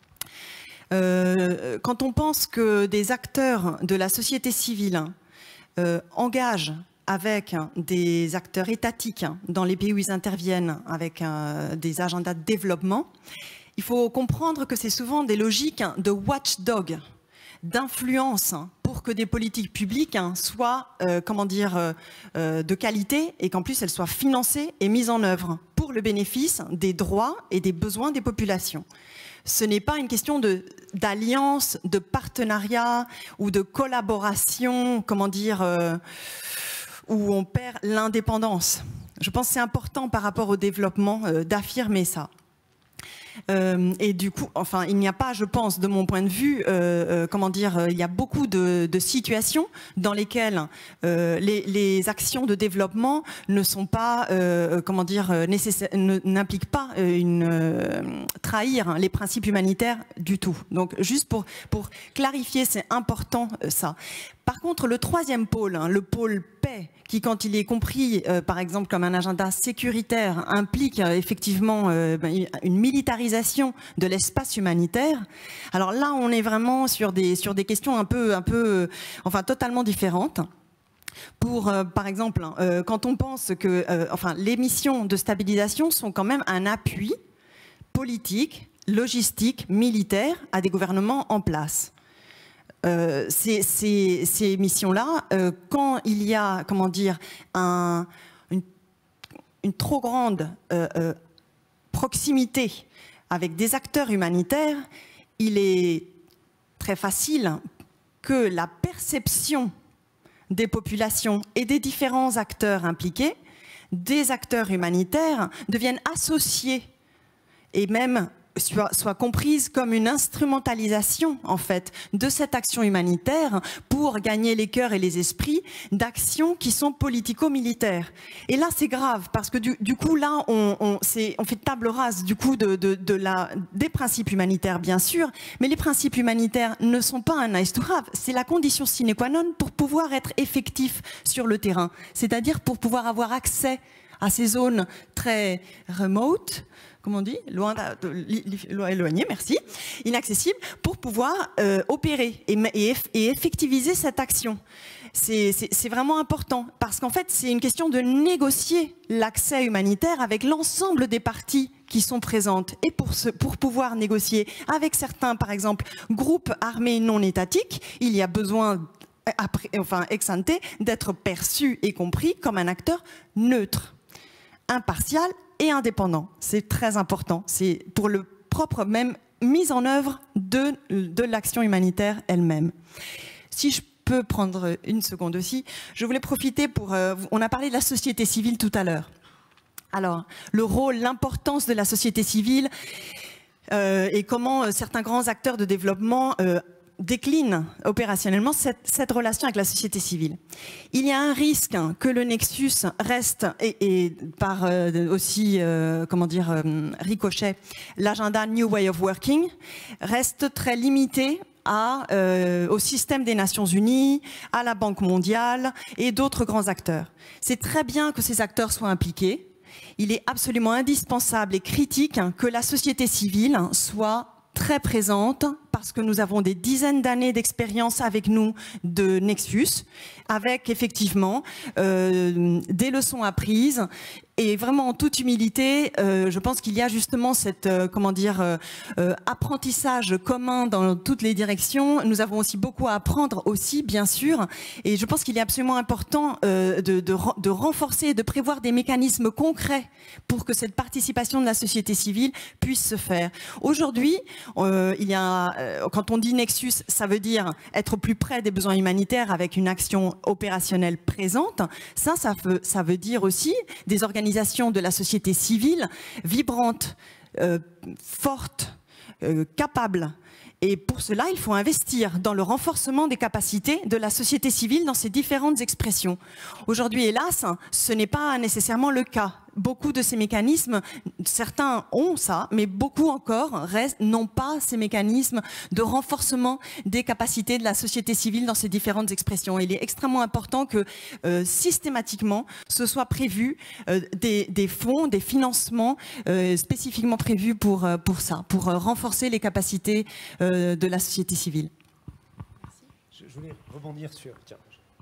Euh, quand on pense que des acteurs de la société civile euh, engagent avec des acteurs étatiques dans les pays où ils interviennent, avec euh, des agendas de développement, il faut comprendre que c'est souvent des logiques de watchdog, d'influence pour que des politiques publiques hein, soient euh, comment dire, euh, euh, de qualité et qu'en plus elles soient financées et mises en œuvre pour le bénéfice des droits et des besoins des populations. Ce n'est pas une question de, d'alliance, de partenariat ou de collaboration, comment dire, euh, où on perd l'indépendance. Je pense que c'est important par rapport au développement euh, d'affirmer ça. Euh, et du coup, enfin, il n'y a pas, je pense, de mon point de vue, euh, euh, comment dire, euh, il y a beaucoup de, de situations dans lesquelles euh, les, les actions de développement ne sont pas, euh, comment dire, nécessaires, n'impliquent pas une euh, trahir les principes humanitaires du tout. Donc, juste pour pour clarifier, c'est important euh, ça. Par contre, le troisième pôle, hein, le pôle paix, qui, quand il est compris, euh, par exemple, comme un agenda sécuritaire, implique euh, effectivement euh, une militarisation de l'espace humanitaire. Alors là, on est vraiment sur des sur des questions un peu un peu, euh, enfin, totalement différentes. Pour, euh, par exemple, euh, quand on pense que, euh, enfin, les missions de stabilisation sont quand même un appui politique, logistique, militaire à des gouvernements en place. Euh, ces, ces, ces missions-là, euh, quand il y a, comment dire, un, une, une trop grande euh, euh, proximité avec des acteurs humanitaires, il est très facile que la perception des populations et des différents acteurs impliqués, des acteurs humanitaires, deviennent associés et même Soit, soit comprise comme une instrumentalisation en fait de cette action humanitaire pour gagner les cœurs et les esprits d'actions qui sont politico-militaires. Et là c'est grave parce que du, du coup là on, on, c'est, on fait table rase du coup de, de, de la, des principes humanitaires bien sûr, mais les principes humanitaires ne sont pas un nice to have, c'est la condition sine qua non pour pouvoir être effectif sur le terrain, c'est-à-dire pour pouvoir avoir accès à ces zones très remote, comment on dit, loin, éloigné, merci, inaccessible, pour pouvoir euh, opérer et, et, et effectiviser cette action. C'est vraiment important parce qu'en fait, c'est une question de négocier l'accès humanitaire avec l'ensemble des parties qui sont présentes. Et pour, ce, pour pouvoir négocier avec certains, par exemple, groupes armés non étatiques, il y a besoin, après, enfin, ex ante, d'être perçu et compris comme un acteur neutre, impartial et indépendant. C'est très important. C'est pour le propre même mise en œuvre de, de l'action humanitaire elle-même. Si je peux prendre une seconde aussi, je voulais profiter pour... Euh, on a parlé de la société civile tout à l'heure. Alors, le rôle, l'importance de la société civile euh, et comment certains grands acteurs de développement euh, décline opérationnellement cette, cette relation avec la société civile. Il y a un risque hein, que le Nexus reste, et, et par euh, aussi, euh, comment dire, euh, ricochet, l'agenda New Way of Working, reste très limité à, euh, au système des Nations Unies, à la Banque mondiale et d'autres grands acteurs. C'est très bien que ces acteurs soient impliqués. Il est absolument indispensable et critique hein, que la société civile hein, soit très présente parce que nous avons des dizaines d'années d'expérience avec nous de Nexus, avec effectivement euh, des leçons apprises et vraiment en toute humilité, euh, je pense qu'il y a justement cette euh, comment dire euh, euh, apprentissage commun dans toutes les directions. Nous avons aussi beaucoup à apprendre aussi, bien sûr, et je pense qu'il est absolument important euh, de, de, de renforcer, de prévoir des mécanismes concrets pour que cette participation de la société civile puisse se faire. Aujourd'hui, euh, il y a euh, quand on dit Nexus, ça veut dire être au plus près des besoins humanitaires avec une action opérationnelle présente. Ça, ça veut, ça veut dire aussi des organisations de la société civile vibrantes, euh, fortes, euh, capables. Et pour cela, il faut investir dans le renforcement des capacités de la société civile dans ses différentes expressions. Aujourd'hui, hélas, ce n'est pas nécessairement le cas. Beaucoup de ces mécanismes, certains ont ça, mais beaucoup encore n'ont pas ces mécanismes de renforcement des capacités de la société civile dans ses différentes expressions. Et il est extrêmement important que euh, systématiquement, ce soit prévu euh, des, des fonds, des financements euh, spécifiquement prévus pour, euh, pour ça, pour euh, renforcer les capacités euh, de la société civile. Je, je voulais rebondir sur... Tiens.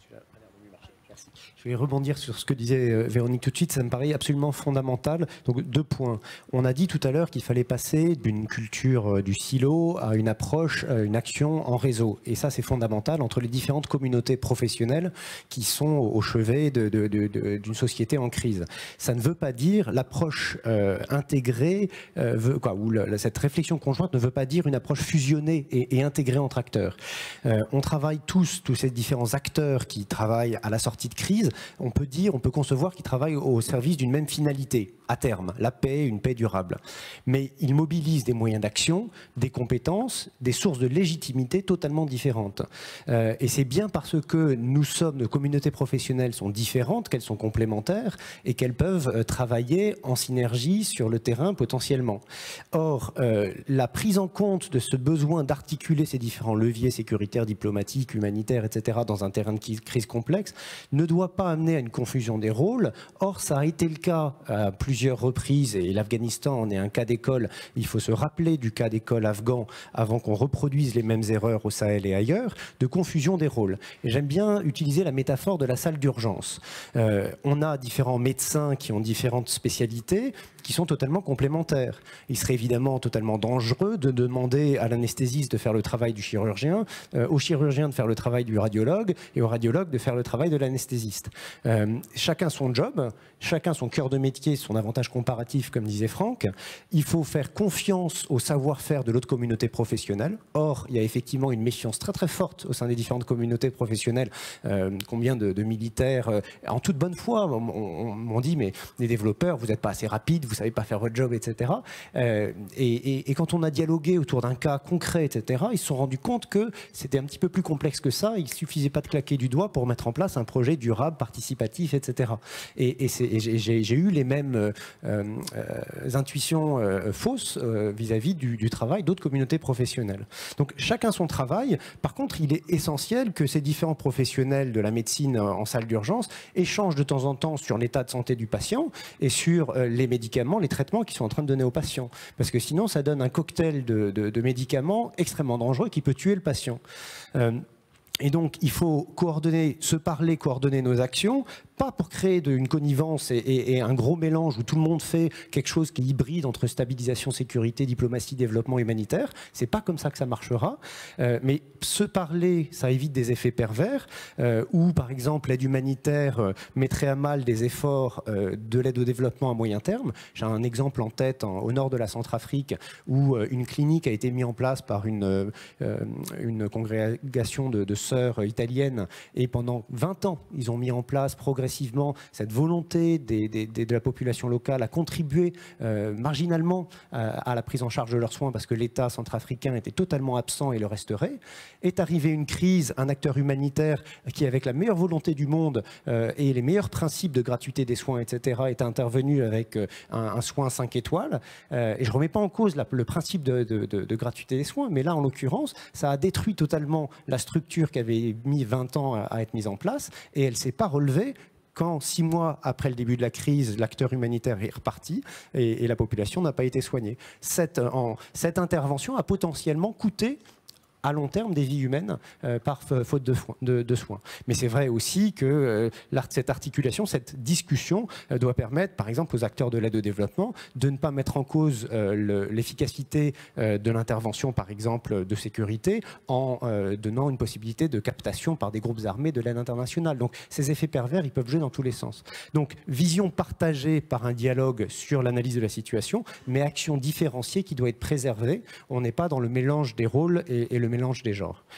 Je vais rebondir sur ce que disait euh, Véronique tout de suite, ça me paraît absolument fondamental. Donc deux points. On a dit tout à l'heure qu'il fallait passer d'une culture euh, du silo à une approche, euh, une action en réseau. Et ça, c'est fondamental entre les différentes communautés professionnelles qui sont au, au chevet de, de, de, de, d'une société en crise. Ça ne veut pas dire l'approche euh, intégrée, euh, veut, quoi, ou le, cette réflexion conjointe ne veut pas dire une approche fusionnée et, et intégrée entre acteurs. Euh, on travaille tous, tous ces différents acteurs qui travaillent à la sortie de crise. On peut dire, on peut concevoir qu'ils travaillent au service d'une même finalité, à terme, la paix, une paix durable. Mais ils mobilisent des moyens d'action, des compétences, des sources de légitimité totalement différentes. Euh, et c'est bien parce que nous sommes, nos communautés professionnelles sont différentes, qu'elles sont complémentaires et qu'elles peuvent travailler en synergie sur le terrain potentiellement. Or, euh, la prise en compte de ce besoin d'articuler ces différents leviers sécuritaires, diplomatiques, humanitaires, et cetera dans un terrain de crise complexe ne doit pas amener à une confusion des rôles. Or, ça a été le cas à plusieurs reprises, et l'Afghanistan en est un cas d'école. Il faut se rappeler du cas d'école afghan avant qu'on reproduise les mêmes erreurs au Sahel et ailleurs, de confusion des rôles. Et j'aime bien utiliser la métaphore de la salle d'urgence. Euh, on a différents médecins qui ont différentes spécialités, qui sont totalement complémentaires. Il serait évidemment totalement dangereux de demander à l'anesthésiste de faire le travail du chirurgien, euh, au chirurgien de faire le travail du radiologue et au radiologue de faire le travail de l'anesthésiste. Euh, chacun son job, chacun son cœur de métier, son avantage comparatif, comme disait Franck. Il faut faire confiance au savoir-faire de l'autre communauté professionnelle. Or, il y a effectivement une méfiance très très forte au sein des différentes communautés professionnelles. Euh, combien de, de militaires, euh, en toute bonne foi, m'ont dit, mais les développeurs, vous n'êtes pas assez rapides, vous ne savez pas faire votre job, et cetera. Euh, et, et, et quand on a dialogué autour d'un cas concret, et cetera, ils se sont rendus compte que c'était un petit peu plus complexe que ça. Il ne suffisait pas de claquer du doigt pour mettre en place un projet durable, participatif, et cetera. Et, et, et j'ai eu les mêmes euh, euh, intuitions euh, fausses euh, vis-à-vis du, du travail d'autres communautés professionnelles. Donc chacun son travail. Par contre, il est essentiel que ces différents professionnels de la médecine en salle d'urgence échangent de temps en temps sur l'état de santé du patient et sur euh, les médicaments, les traitements qu'ils sont en train de donner aux patients. Parce que sinon, ça donne un cocktail de, de, de médicaments extrêmement dangereux qui peut tuer le patient. Euh, Et donc, il faut coordonner, se parler, coordonner nos actions, pas pour créer de, une connivence et, et, et un gros mélange où tout le monde fait quelque chose qui est hybride entre stabilisation, sécurité, diplomatie, développement humanitaire. C'est pas comme ça que ça marchera. Euh, mais se parler, ça évite des effets pervers, euh, où, par exemple, l'aide humanitaire euh, mettrait à mal des efforts euh, de l'aide au développement à moyen terme. J'ai un exemple en tête en, au nord de la Centrafrique, où euh, une clinique a été mise en place par une, euh, une congrégation de, de sœurs italiennes, et pendant vingt ans, ils ont mis en place progressivement cette volonté des, des, des, de la population locale à contribuer euh, marginalement à, à la prise en charge de leurs soins, parce que l'État centrafricain était totalement absent et le resterait. Est arrivée une crise, un acteur humanitaire qui, avec la meilleure volonté du monde euh, et les meilleurs principes de gratuité des soins, et cetera, est intervenu avec euh, un, un soin cinq étoiles. Euh, et je ne remets pas en cause la, le principe de, de, de, de gratuité des soins, mais là, en l'occurrence, ça a détruit totalement la structure qui avait mis vingt ans à, à être mise en place, et elle ne s'est pas relevée quand, six mois après le début de la crise, l'acteur humanitaire est reparti et, et la population n'a pas été soignée. Cette, en, cette intervention a potentiellement coûté à long terme des vies humaines euh, par faute de, de, de soins. Mais c'est vrai aussi que euh, cette articulation, cette discussion euh, doit permettre, par exemple, aux acteurs de l'aide au développement de ne pas mettre en cause euh, l'efficacité euh, de l'intervention, par exemple, de sécurité, en euh, donnant une possibilité de captation par des groupes armés de l'aide internationale. Donc ces effets pervers, ils peuvent jouer dans tous les sens. Donc vision partagée par un dialogue sur l'analyse de la situation, mais action différenciée qui doit être préservée. On n'est pas dans le mélange des rôles et, et le mélange des genres.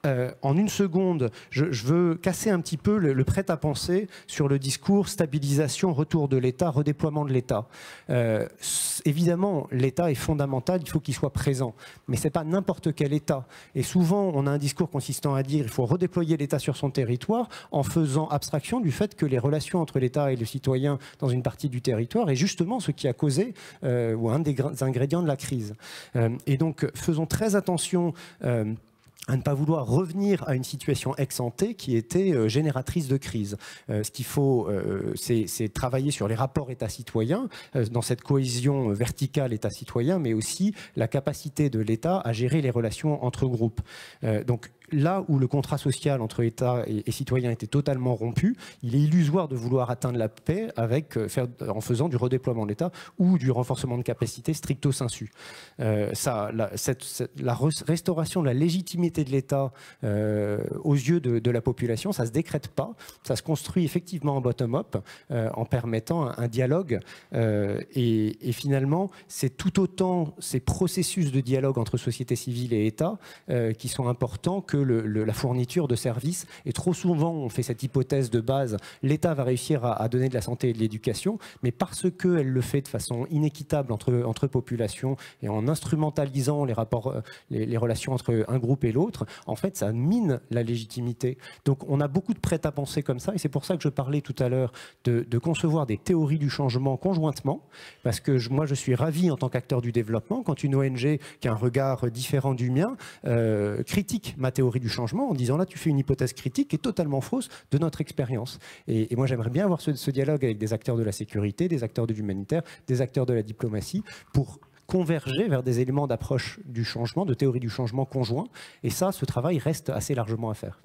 euh, en une seconde, je, je veux casser un petit peu le, le prêt-à-penser sur le discours stabilisation, retour de l'État, redéploiement de l'État. Euh, évidemment, l'État est fondamental, il faut qu'il soit présent, mais ce n'est pas n'importe quel État. Et souvent, on a un discours consistant à dire qu'il faut redéployer l'État sur son territoire en faisant abstraction du fait que les relations entre l'État et le citoyen dans une partie du territoire est justement ce qui a causé euh, ou un des ingrédients de la crise. Euh, et donc, faisons très attention euh, à ne pas vouloir revenir à une situation ex-ante qui était euh, génératrice de crise. Euh, ce qu'il faut, euh, c'est travailler sur les rapports État-citoyen, euh, dans cette cohésion verticale État-citoyen, mais aussi la capacité de l'État à gérer les relations entre groupes. Euh, donc, là où le contrat social entre État et, et citoyens était totalement rompu, il est illusoire de vouloir atteindre la paix avec, euh, faire, en faisant du redéploiement de l'État ou du renforcement de capacité stricto sensu. Euh, ça, la, cette, cette, la restauration de la légitimité de l'État euh, aux yeux de, de la population, ça ne se décrète pas, ça se construit effectivement en bottom-up euh, en permettant un, un dialogue euh, et, et finalement c'est tout autant ces processus de dialogue entre société civile et État euh, qui sont importants que Le, le, la fourniture de services. Et trop souvent, on fait cette hypothèse de base, l'État va réussir à, à donner de la santé et de l'éducation, mais parce qu'elle le fait de façon inéquitable entre, entre populations et en instrumentalisant les, rapports, les, les relations entre un groupe et l'autre, en fait, ça mine la légitimité. Donc, on a beaucoup de prêt-à-penser comme ça, et c'est pour ça que je parlais tout à l'heure de, de concevoir des théories du changement conjointement, parce que je, moi, je suis ravi en tant qu'acteur du développement, quand une O N G qui a un regard différent du mien euh, critique ma théorie du changement en disant là tu fais une hypothèse critique qui est totalement fausse de notre expérience. Et, et moi j'aimerais bien avoir ce, ce dialogue avec des acteurs de la sécurité, des acteurs de l'humanitaire, des acteurs de la diplomatie pour converger vers des éléments d'approche du changement, de théorie du changement conjoint. Et ça, ce travail reste assez largement à faire.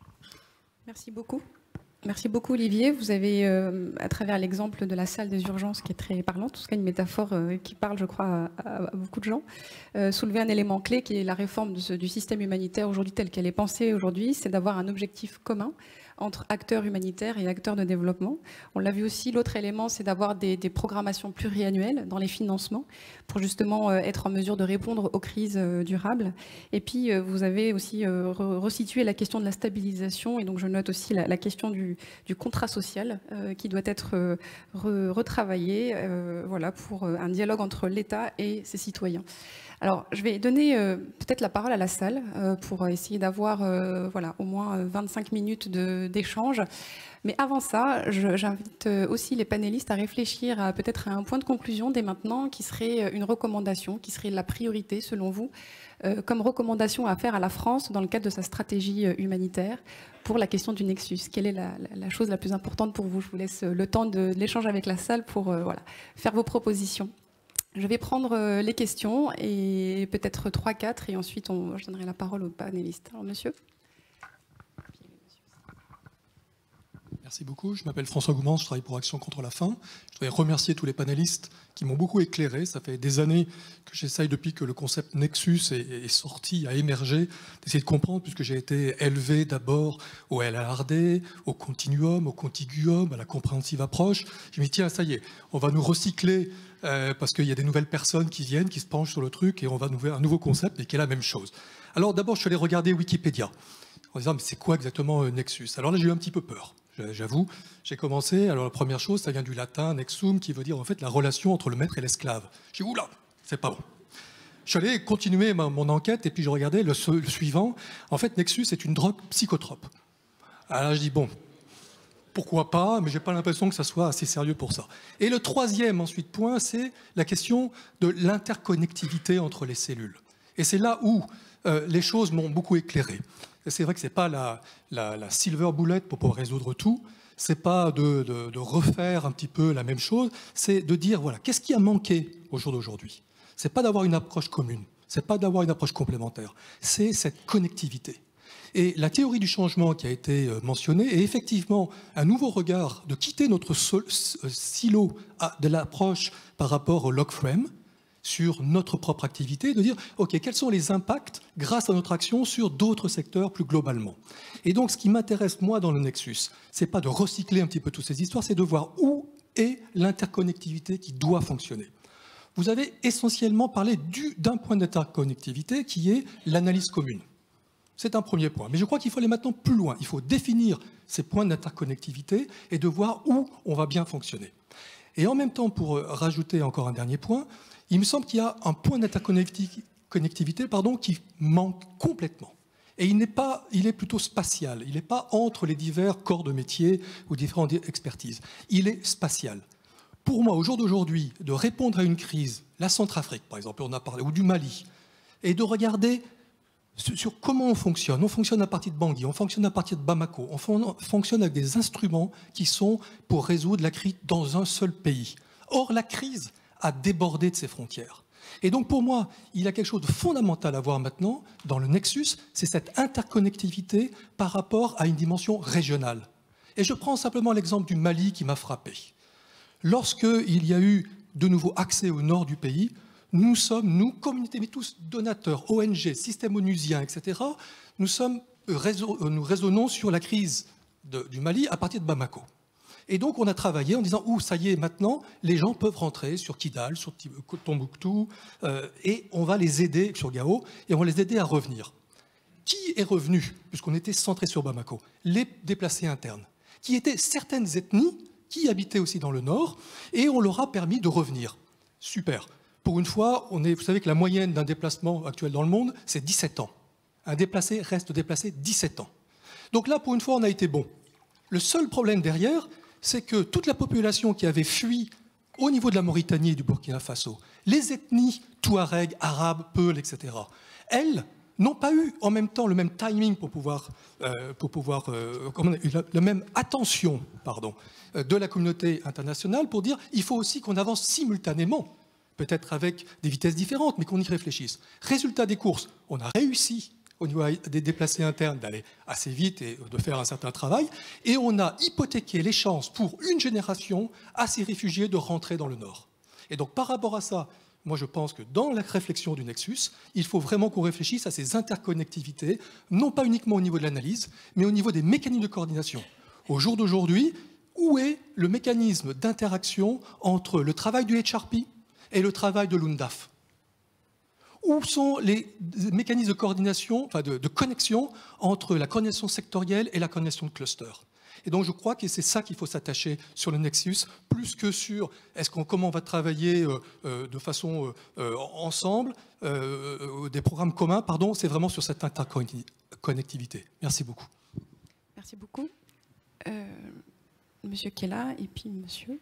Merci beaucoup. Merci beaucoup Olivier. Vous avez, euh, à travers l'exemple de la salle des urgences qui est très parlante, en tout cas une métaphore euh, qui parle je crois à, à beaucoup de gens, euh, soulevé un élément clé qui est la réforme de ce, du système humanitaire aujourd'hui tel qu'elle est pensée aujourd'hui, c'est d'avoir un objectif commun entre acteurs humanitaires et acteurs de développement. On l'a vu aussi, l'autre élément, c'est d'avoir des, des programmations pluriannuelles dans les financements pour justement euh, être en mesure de répondre aux crises euh, durables. Et puis, euh, vous avez aussi euh, re resitué la question de la stabilisation, et donc je note aussi la, la question du, du contrat social euh, qui doit être euh, re retravaillé euh, voilà, pour euh, un dialogue entre l'État et ses citoyens. Alors, je vais donner euh, peut-être la parole à la salle euh, pour essayer d'avoir euh, voilà, au moins vingt-cinq minutes d'échange. Mais avant ça, j'invite aussi les panélistes à réfléchir à peut-être à un point de conclusion dès maintenant qui serait une recommandation, qui serait la priorité selon vous, euh, comme recommandation à faire à la France dans le cadre de sa stratégie humanitaire pour la question du Nexus. Quelle est la, la, la chose la plus importante pour vous? Je vous laisse le temps de, de l'échange avec la salle pour euh, voilà, faire vos propositions. Je vais prendre les questions, et peut-être trois, quatre, et ensuite on, je donnerai la parole aux panélistes. Alors, monsieur. Merci beaucoup. Je m'appelle François Goumans, je travaille pour Action contre la faim. Je voudrais remercier tous les panélistes qui m'ont beaucoup éclairé. Ça fait des années que j'essaye, depuis que le concept Nexus est, est sorti, a émergé, d'essayer de comprendre, puisque j'ai été élevé d'abord au L A R D, au continuum, au contiguum, à la compréhensive approche. Je me dis, tiens, ça y est, on va nous recycler euh, parce qu'il y a des nouvelles personnes qui viennent, qui se penchent sur le truc, et on va nous faire un nouveau concept, mais qui est la même chose. Alors d'abord, je suis allé regarder Wikipédia, en disant, mais c'est quoi exactement euh, Nexus? Alors là, j'ai eu un petit peu peur. J'avoue, j'ai commencé, alors la première chose, ça vient du latin nexum, qui veut dire en fait la relation entre le maître et l'esclave. J'ai dit, oula, c'est pas bon. Je suis allé continuer ma, mon enquête, et puis je regardais le, le suivant. En fait, Nexus est une drogue psychotrope. Alors je dis, bon, pourquoi pas, mais j'ai pas l'impression que ça soit assez sérieux pour ça. Et le troisième, ensuite, point, c'est la question de l'interconnectivité entre les cellules. Et c'est là où euh, les choses m'ont beaucoup éclairé. C'est vrai que ce n'est pas la, la, la silver bullet pour pouvoir résoudre tout, ce n'est pas de, de, de refaire un petit peu la même chose, c'est de dire, voilà, qu'est-ce qui a manqué au jour d'aujourd'hui? Ce n'est pas d'avoir une approche commune, ce n'est pas d'avoir une approche complémentaire, c'est cette connectivité. Et la théorie du changement qui a été mentionnée est effectivement un nouveau regard de quitter notre sol, silo de l'approche par rapport au log frame, sur notre propre activité, de dire, OK, quels sont les impacts grâce à notre action sur d'autres secteurs plus globalement. Et donc, ce qui m'intéresse, moi, dans le Nexus, c'est pas de recycler un petit peu toutes ces histoires, c'est de voir où est l'interconnectivité qui doit fonctionner. Vous avez essentiellement parlé d'un point d'interconnectivité qui est l'analyse commune. C'est un premier point. Mais je crois qu'il faut aller maintenant plus loin. Il faut définir ces points d'interconnectivité et de voir où on va bien fonctionner. Et en même temps, pour rajouter encore un dernier point, il me semble qu'il y a un point d'interconnectivité pardon, qui manque complètement. Et il n'est pas, il est plutôt spatial. Il n'est pas entre les divers corps de métier ou différentes expertises. Il est spatial. Pour moi, au jour d'aujourd'hui, de répondre à une crise, la Centrafrique par exemple, on a parlé, ou du Mali, et de regarder sur comment on fonctionne. On fonctionne à partir de Bangui, on fonctionne à partir de Bamako, on fonctionne avec des instruments qui sont pour résoudre la crise dans un seul pays. Or, la crise a débordé de ses frontières. Et donc, pour moi, il y a quelque chose de fondamental à voir maintenant dans le Nexus, c'est cette interconnectivité par rapport à une dimension régionale. Et je prends simplement l'exemple du Mali qui m'a frappé. Lorsqu'il y a eu de nouveau accès au nord du pays, nous sommes, nous, communauté, mais tous donateurs, O N G, système onusien, et cetera, nous, sommes, nous raisonnons sur la crise de, du Mali à partir de Bamako. Et donc on a travaillé en disant, ouh, ça y est, maintenant, les gens peuvent rentrer sur Kidal, sur Tombouctou, euh, et on va les aider, sur Gao, et on va les aider à revenir. Qui est revenu, puisqu'on était centré sur Bamako? Les déplacés internes, qui étaient certaines ethnies, qui habitaient aussi dans le nord, et on leur a permis de revenir. Super. Pour une fois, on est, vous savez que la moyenne d'un déplacement actuel dans le monde, c'est dix-sept ans. Un déplacé reste déplacé dix-sept ans. Donc là, pour une fois, on a été bon. Le seul problème derrière, c'est que toute la population qui avait fui au niveau de la Mauritanie et du Burkina Faso, les ethnies touareg, arabes, peuls, et cetera, elles n'ont pas eu en même temps le même timing pour pouvoir, euh, pour pouvoir euh, la, la même attention pardon, de la communauté internationale pour dire il faut aussi qu'on avance simultanément, peut-être avec des vitesses différentes, mais qu'on y réfléchisse. Résultat des courses, on a réussi au niveau des déplacés internes d'aller assez vite et de faire un certain travail, et on a hypothéqué les chances pour une génération à ces réfugiés de rentrer dans le Nord. Et donc par rapport à ça, moi je pense que dans la réflexion du Nexus, il faut vraiment qu'on réfléchisse à ces interconnectivités, non pas uniquement au niveau de l'analyse, mais au niveau des mécanismes de coordination. Au jour d'aujourd'hui, où est le mécanisme d'interaction entre le travail du H R P et le travail de l'U N D A F? Où sont les mécanismes de coordination, enfin de, de connexion entre la coordination sectorielle et la coordination de cluster? Et donc je crois que c'est ça qu'il faut s'attacher sur le Nexus, plus que sur est-ce qu'on, comment on va travailler euh, euh, de façon euh, ensemble, euh, des programmes communs, pardon, c'est vraiment sur cette interconnectivité. Merci beaucoup. Merci beaucoup. Euh, Monsieur Kella et puis Monsieur...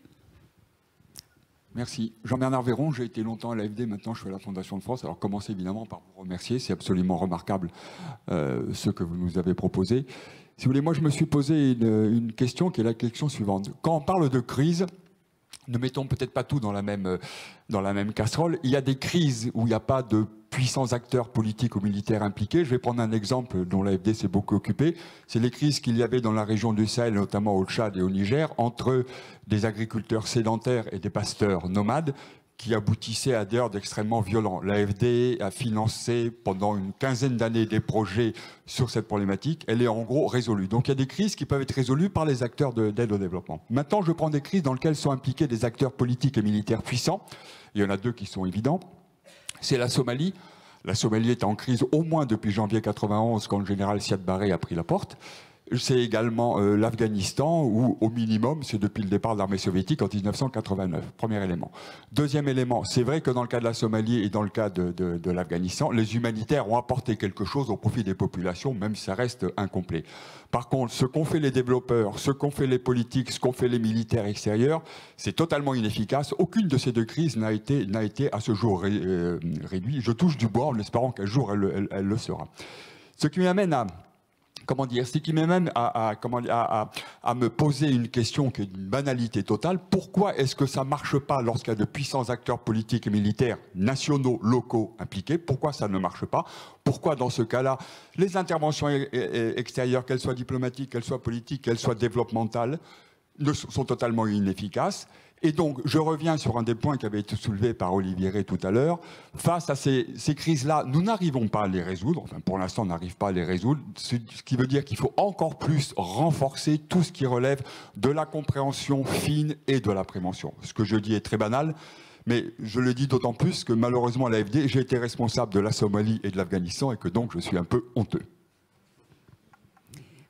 Merci. Jean-Bernard Véron, j'ai été longtemps à l'A F D, maintenant je suis à la Fondation de France. Alors commencez évidemment par vous remercier, c'est absolument remarquable euh, ce que vous nous avez proposé. Si vous voulez, moi je me suis posé une, une question qui est la question suivante. Quand on parle de crise, ne mettons peut-être pas tout dans la même, dans la même casserole. Il y a des crises où il n'y a pas de puissants acteurs politiques ou militaires impliqués. Je vais prendre un exemple dont l'A F D s'est beaucoup occupé. C'est les crises qu'il y avait dans la région du Sahel, notamment au Tchad et au Niger, entre des agriculteurs sédentaires et des pasteurs nomades, qui aboutissaient à des ordres extrêmement violents. L'A F D a financé pendant une quinzaine d'années des projets sur cette problématique. Elle est en gros résolue. Donc il y a des crises qui peuvent être résolues par les acteurs d'aide au développement. Maintenant, je prends des crises dans lesquelles sont impliqués des acteurs politiques et militaires puissants. Il y en a deux qui sont évidents. C'est la Somalie. La Somalie est en crise au moins depuis janvier quatre-vingt-onze, quand le général Siad Barre a pris la porte. C'est également euh, l'Afghanistan, où au minimum, c'est depuis le départ de l'armée soviétique en mille neuf cent quatre-vingt-neuf. Premier élément. Deuxième élément, c'est vrai que dans le cas de la Somalie et dans le cas de, de, de l'Afghanistan, les humanitaires ont apporté quelque chose au profit des populations, même si ça reste incomplet. Par contre, ce qu'ont fait les développeurs, ce qu'ont fait les politiques, ce qu'ont fait les militaires extérieurs, c'est totalement inefficace. Aucune de ces deux crises n'a été, n'a été à ce jour ré, euh, réduite. Je touche du bois en espérant qu'un jour elle, elle, elle le sera. Ce qui m'amène à... Comment dire, ce qui m'amène à, à, comment, à, à, à me poser une question qui est d'une banalité totale. Pourquoi est-ce que ça ne marche pas lorsqu'il y a de puissants acteurs politiques et militaires, nationaux, locaux impliqués? Pourquoi ça ne marche pas? Pourquoi dans ce cas-là, les interventions extérieures, qu'elles soient diplomatiques, qu'elles soient politiques, qu'elles soient développementales, sont totalement inefficaces? Et donc, je reviens sur un des points qui avait été soulevé par Olivier Rey tout à l'heure. Face à ces, ces crises-là, nous n'arrivons pas à les résoudre. Enfin, pour l'instant, on n'arrive pas à les résoudre. Ce qui veut dire qu'il faut encore plus renforcer tout ce qui relève de la compréhension fine et de la prévention. Ce que je dis est très banal, mais je le dis d'autant plus que malheureusement, à l'A F D, j'ai été responsable de la Somalie et de l'Afghanistan et que donc je suis un peu honteux.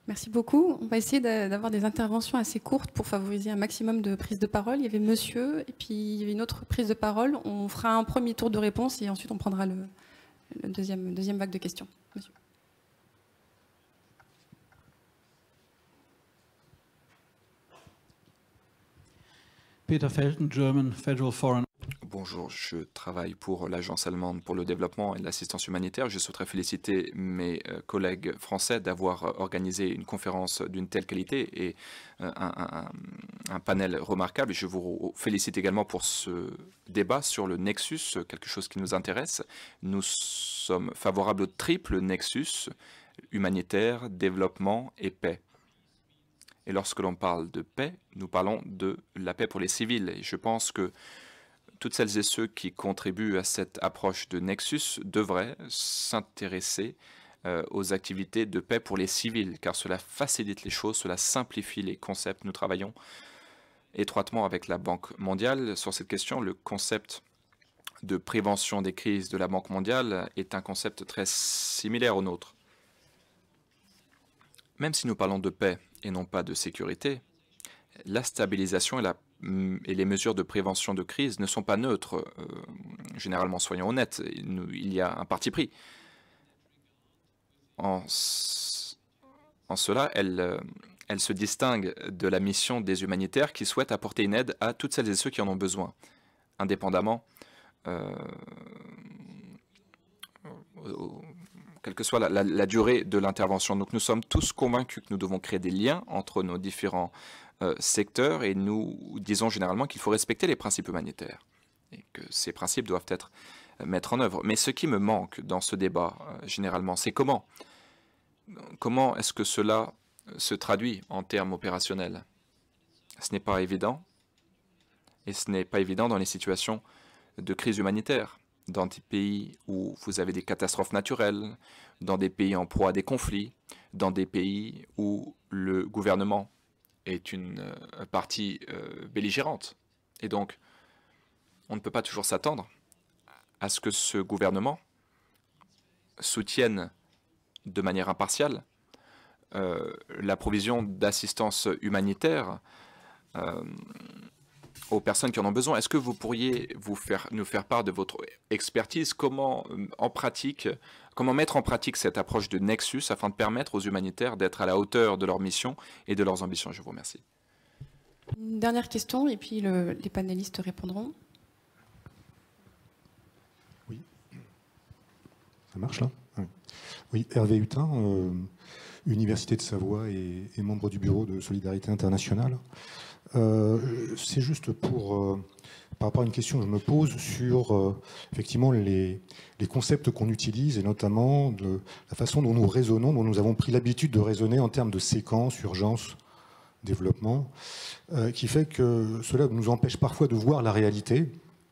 Merci beaucoup. On va essayer d'avoir des interventions assez courtes pour favoriser un maximum de prise de parole. Il y avait monsieur, et puis il y avait une autre prise de parole. On fera un premier tour de réponse et ensuite on prendra le, le deuxième, deuxième vague de questions. Monsieur. Peter Felten, German Federal Foreign. Bonjour, je travaille pour l'Agence allemande pour le développement et l'assistance humanitaire. Je souhaiterais féliciter mes collègues français d'avoir organisé une conférence d'une telle qualité et un, un, un panel remarquable. Je vous félicite également pour ce débat sur le Nexus, quelque chose qui nous intéresse. Nous sommes favorables au triple Nexus, humanitaire, développement et paix. Et lorsque l'on parle de paix, nous parlons de la paix pour les civils. Et je pense que toutes celles et ceux qui contribuent à cette approche de Nexus devraient s'intéresser euh, aux activités de paix pour les civils, car cela facilite les choses, cela simplifie les concepts. Nous travaillons étroitement avec la Banque mondiale sur cette question. Le concept de prévention des crises de la Banque mondiale est un concept très similaire au nôtre. Même si nous parlons de paix et non pas de sécurité, la stabilisation et, la, et les mesures de prévention de crise ne sont pas neutres. Euh, généralement, soyons honnêtes, il, il y a un parti pris. En, en cela, elle, elle se distingue de la mission des humanitaires qui souhaitent apporter une aide à toutes celles et ceux qui en ont besoin, indépendamment, euh, au, quelle que soit la, la, la durée de l'intervention. Donc nous sommes tous convaincus que nous devons créer des liens entre nos différents euh, secteurs et nous disons généralement qu'il faut respecter les principes humanitaires et que ces principes doivent être euh, mis en œuvre. Mais ce qui me manque dans ce débat, euh, généralement, c'est comment Comment est-ce que cela se traduit en termes opérationnels? Ce n'est pas évident et ce n'est pas évident dans les situations de crise humanitaire. Dans des pays où vous avez des catastrophes naturelles, dans des pays en proie à des conflits, dans des pays où le gouvernement est une euh, partie euh, belligérante. Et donc, on ne peut pas toujours s'attendre à ce que ce gouvernement soutienne de manière impartiale euh, la provision d'assistance humanitaire euh, aux personnes qui en ont besoin. Est-ce que vous pourriez vous faire, nous faire part de votre expertise? Comment, en pratique, comment mettre en pratique cette approche de Nexus afin de permettre aux humanitaires d'être à la hauteur de leur mission et de leurs ambitions? Je vous remercie. Une dernière question et puis le, les panélistes répondront. Oui. Ça marche là? Oui, oui, Hervé Hutin, euh, Université de Savoie et, et membre du Bureau de Solidarité Internationale. Euh, c'est juste pour, euh, par rapport à une question que je me pose sur euh, effectivement les, les concepts qu'on utilise et notamment de la façon dont nous raisonnons, dont nous avons pris l'habitude de raisonner en termes de séquence, urgence, développement, euh, qui fait que cela nous empêche parfois de voir la réalité.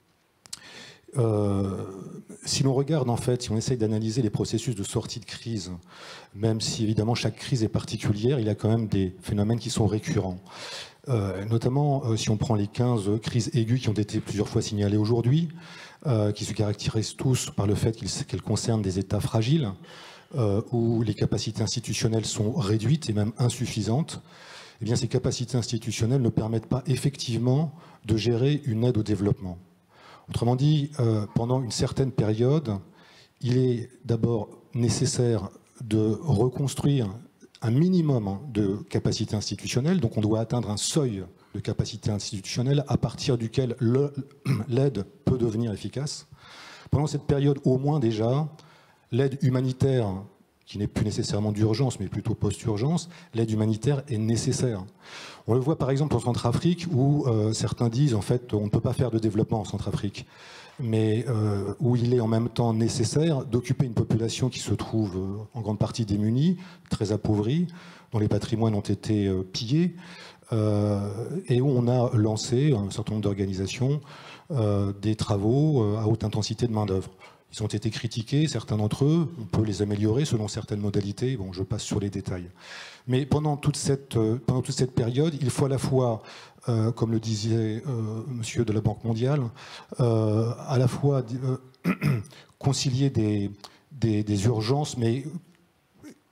Euh, si l'on regarde en fait, si on essaye d'analyser les processus de sortie de crise, même si évidemment chaque crise est particulière, il y a quand même des phénomènes qui sont récurrents. Euh, notamment euh, si on prend les quinze crises aiguës qui ont été plusieurs fois signalées aujourd'hui, euh, qui se caractérisent tous par le fait qu'elles qu'elles concernent des États fragiles, euh, où les capacités institutionnelles sont réduites et même insuffisantes, eh bien ces capacités institutionnelles ne permettent pas effectivement de gérer une aide au développement. Autrement dit, euh, pendant une certaine période, il est d'abord nécessaire de reconstruire un minimum de capacité institutionnelle, donc on doit atteindre un seuil de capacité institutionnelle à partir duquel l'aide peut devenir efficace. Pendant cette période, au moins déjà, l'aide humanitaire, qui n'est plus nécessairement d'urgence, mais plutôt post-urgence, l'aide humanitaire est nécessaire. On le voit par exemple en Centrafrique, où euh, certains disent en fait on ne peut pas faire de développement en Centrafrique, mais euh, où il est en même temps nécessaire d'occuper une population qui se trouve euh, en grande partie démunie, très appauvrie, dont les patrimoines ont été euh, pillés, euh, et où on a lancé un certain nombre d'organisations euh, des travaux euh, à haute intensité de main-d'œuvre. Ils ont été critiqués, certains d'entre eux, on peut les améliorer selon certaines modalités, bon, je passe sur les détails. Mais pendant toute cette, euh, pendant toute cette période, il faut à la fois, euh, comme le disait euh, monsieur de la Banque mondiale, euh, à la fois euh, concilier des, des, des urgences, mais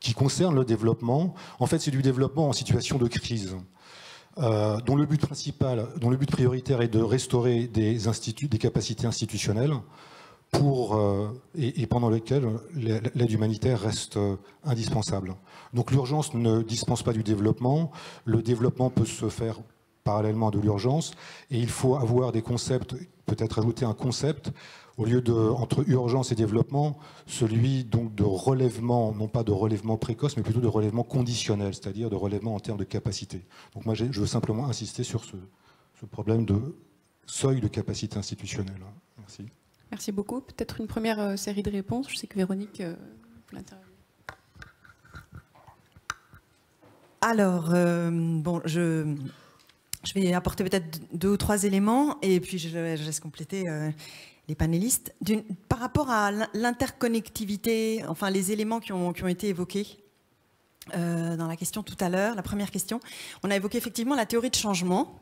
qui concerne le développement. En fait, c'est du développement en situation de crise, euh, dont le but principal, dont le but prioritaire est de restaurer des, instituts, des capacités institutionnelles pour, euh, et, et pendant lesquelles l'aide humanitaire reste euh, indispensable. Donc l'urgence ne dispense pas du développement, le développement peut se faire parallèlement de l'urgence, et il faut avoir des concepts, peut-être ajouter un concept, au lieu de, entre urgence et développement, celui donc de relèvement, non pas de relèvement précoce, mais plutôt de relèvement conditionnel, c'est-à-dire de relèvement en termes de capacité. Donc moi, je veux simplement insister sur ce, ce problème de seuil de capacité institutionnelle. Merci. Merci beaucoup. Peut-être une première euh, série de réponses. Je sais que Véronique euh, peut l'intervenir. Alors, euh, bon, je, je vais apporter peut-être deux ou trois éléments et puis je, je laisse compléter euh, les panélistes. Par rapport à l'interconnectivité, enfin les éléments qui ont, qui ont été évoqués euh, dans la question tout à l'heure, la première question, on a évoqué effectivement la théorie de changement.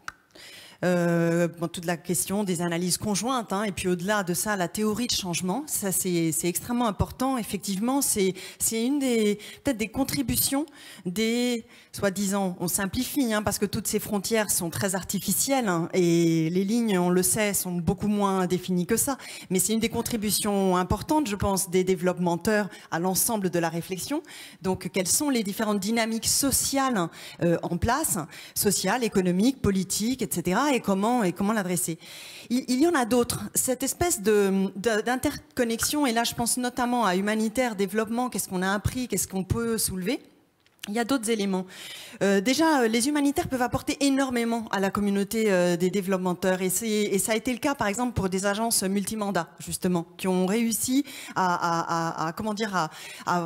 Euh, bon, toute la question des analyses conjointes, hein, et puis au-delà de ça, la théorie de changement, ça c'est extrêmement important. Effectivement, c'est une des peut-être des contributions des, soi-disant, on simplifie, hein, parce que toutes ces frontières sont très artificielles, hein, et les lignes, on le sait, sont beaucoup moins définies que ça. Mais c'est une des contributions importantes, je pense, des développeurs à l'ensemble de la réflexion. Donc, quelles sont les différentes dynamiques sociales euh, en place, sociales, économiques, politiques, et cetera et comment, et comment l'adresser. Il, il y en a d'autres. Cette espèce d'interconnexion, et là je pense notamment à humanitaire, développement, qu'est-ce qu'on a appris, qu'est-ce qu'on peut soulever. Il y a d'autres éléments. Euh, déjà, les humanitaires peuvent apporter énormément à la communauté euh, des développeurs. Et, et ça a été le cas, par exemple, pour des agences multimandats, justement, qui ont réussi à, à, à, à comment dire, à, à,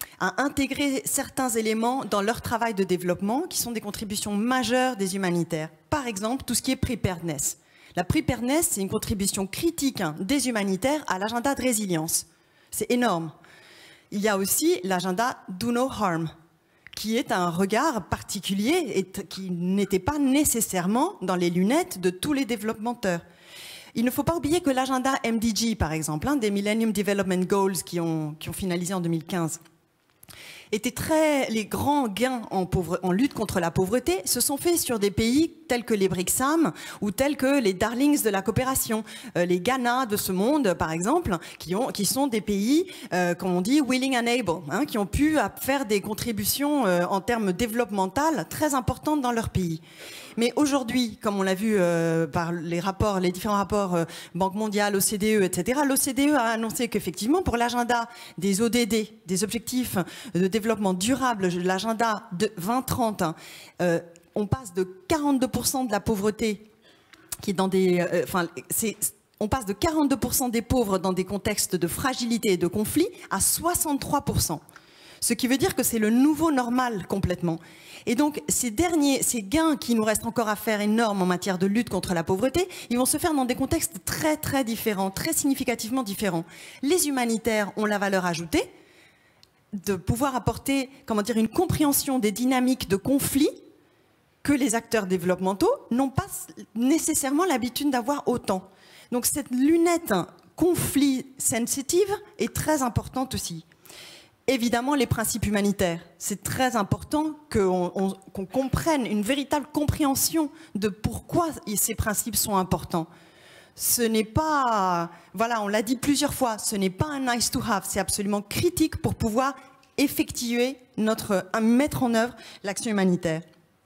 à intégrer certains éléments dans leur travail de développement, qui sont des contributions majeures des humanitaires. Par exemple, tout ce qui est preparedness. La preparedness, c'est une contribution critique, hein, des humanitaires à l'agenda de résilience. C'est énorme. Il y a aussi l'agenda Do No Harm, qui est un regard particulier et qui n'était pas nécessairement dans les lunettes de tous les développeurs. Il ne faut pas oublier que l'agenda M D G, par exemple, hein, des Millennium Development Goals qui ont, qui ont finalisé en deux mille quinze, étaient très, les grands gains en, pauvre, en lutte contre la pauvreté se sont faits sur des pays tels que les BRICS ou tels que les darlings de la coopération, euh, les Ghana de ce monde, par exemple, qui, ont, qui sont des pays, euh, comme on dit, willing and able, hein, qui ont pu faire des contributions euh, en termes développementaux très importantes dans leur pays. Mais aujourd'hui, comme on l'a vu euh, par les rapports, les différents rapports euh, Banque mondiale, O C D E, et cetera, l'O C D E a annoncé qu'effectivement, pour l'agenda des O D D, des objectifs de développement durable, l'agenda de vingt trente, euh, on passe de quarante-deux pour cent de la pauvreté qui est dans des, euh, enfin, c'est on passe de quarante-deux pour cent des pauvres dans des contextes de fragilité et de conflit à soixante-trois pour cent. Ce qui veut dire que c'est le nouveau normal complètement. Et donc, ces derniers, ces gains qui nous restent encore à faire énormes en matière de lutte contre la pauvreté, ils vont se faire dans des contextes très, très différents, très significativement différents. Les humanitaires ont la valeur ajoutée de pouvoir apporter, comment dire, une compréhension des dynamiques de conflit que les acteurs développementaux n'ont pas nécessairement l'habitude d'avoir autant. Donc, cette lunette conflit sensitive est très importante aussi. Évidemment, les principes humanitaires. C'est très important qu'on qu'on comprenne une véritable compréhension de pourquoi ces principes sont importants. Ce n'est pas, voilà, on l'a dit plusieurs fois, ce n'est pas un nice to have, c'est absolument critique pour pouvoir effectuer notre, mettre en œuvre l'action humanitaire.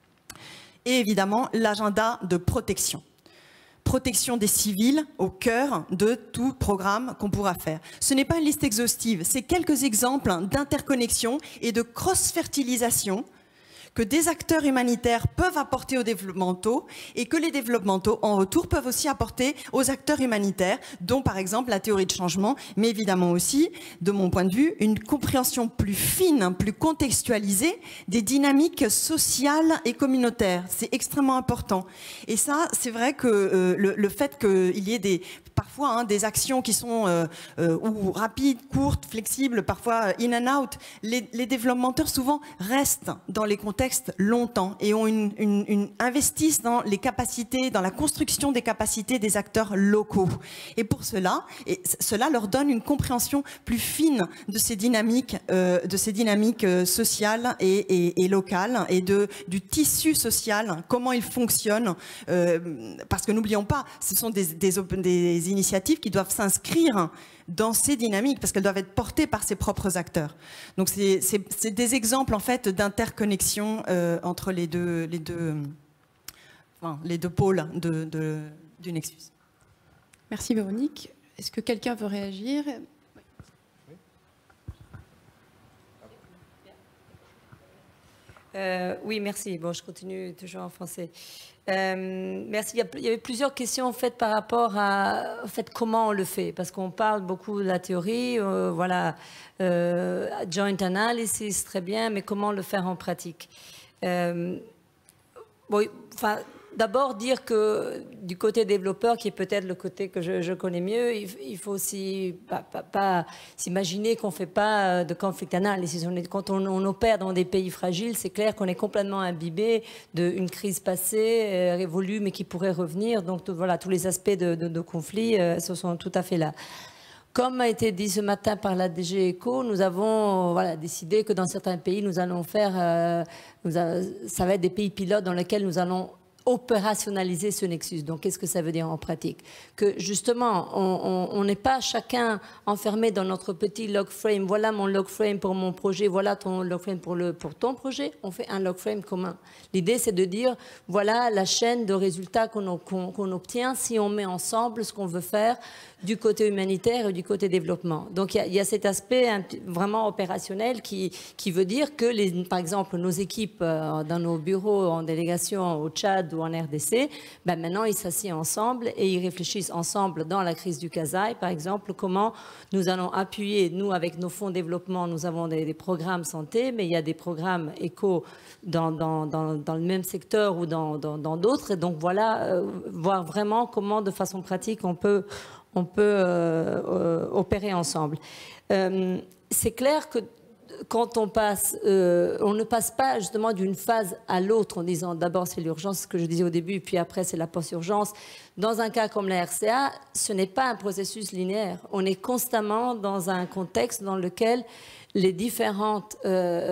Et évidemment, l'agenda de protection. Protection des civils au cœur de tout programme qu'on pourra faire. Ce n'est pas une liste exhaustive, c'est quelques exemples d'interconnexion et de cross-fertilisation que des acteurs humanitaires peuvent apporter aux développementaux et que les développementaux, en retour, peuvent aussi apporter aux acteurs humanitaires, dont par exemple la théorie de changement, mais évidemment aussi, de mon point de vue, une compréhension plus fine, plus contextualisée des dynamiques sociales et communautaires. C'est extrêmement important. Et ça, c'est vrai que euh, le, le fait qu'il y ait des... parfois hein, des actions qui sont euh, euh, ou rapides, courtes, flexibles, parfois in and out. Les, les développeurs souvent restent dans les contextes longtemps et ont une, une, une, investissent dans les capacités, dans la construction des capacités des acteurs locaux. Et pour cela, et cela leur donne une compréhension plus fine de ces dynamiques, euh, de ces dynamiques euh, sociales et, et, et locales et de, du tissu social, comment il fonctionne. Euh, parce que n'oublions pas, ce sont des, des, des initiatives qui doivent s'inscrire dans ces dynamiques, parce qu'elles doivent être portées par ses propres acteurs. Donc c'est des exemples en fait d'interconnexion euh, entre les deux, les deux, enfin, les deux pôles de, de, du Nexus. Merci Véronique. Est-ce que quelqu'un veut réagir ? Euh, oui, merci. Bon, je continue toujours en français. Euh, merci. Il y avait plusieurs questions en fait par rapport à en fait, comment on le fait, parce qu'on parle beaucoup de la théorie, euh, voilà, euh, joint analysis, très bien, mais comment le faire en pratique. euh, bon, enfin, D'abord dire que du côté développeur, qui est peut-être le côté que je, je connais mieux, il, il faut aussi pas, pas, pas s'imaginer qu'on ne fait pas de conflict analysis. On est, quand on, on opère dans des pays fragiles, c'est clair qu'on est complètement imbibé d'une crise passée, euh, révolue, mais qui pourrait revenir. Donc tout, voilà, tous les aspects de, de, de conflit euh, ce sont tout à fait là. Comme a été dit ce matin par la D G ECO, nous avons voilà, décidé que dans certains pays, nous allons faire, euh, nous a, ça va être des pays pilotes dans lesquels nous allons opérationnaliser ce Nexus. Donc, qu'est-ce que ça veut dire en pratique? Que justement, on n'est pas chacun enfermé dans notre petit log frame. Voilà mon log frame pour mon projet, voilà ton log frame pour, le, pour ton projet. On fait un log frame commun. L'idée, c'est de dire, voilà la chaîne de résultats qu'on qu'on, qu'on obtient si on met ensemble ce qu'on veut faire du côté humanitaire et du côté développement. Donc, il y, y a cet aspect vraiment opérationnel qui, qui veut dire que, les, par exemple, nos équipes euh, dans nos bureaux en délégation au Tchad ou en R D C, ben maintenant, ils s'assiedent ensemble et ils réfléchissent ensemble dans la crise du Kasaï, par exemple, comment nous allons appuyer, nous, avec nos fonds de développement, nous avons des, des programmes santé, mais il y a des programmes éco dans, dans, dans, dans le même secteur ou dans d'autres. Et donc, voilà, euh, voir vraiment comment, de façon pratique, on peut... on peut euh, euh, opérer ensemble. Euh, c'est clair que quand on passe, euh, on ne passe pas justement d'une phase à l'autre en disant d'abord c'est l'urgence, ce que je disais au début, puis après c'est la post-urgence. Dans un cas comme la R C A, ce n'est pas un processus linéaire. On est constamment dans un contexte dans lequel les différents euh,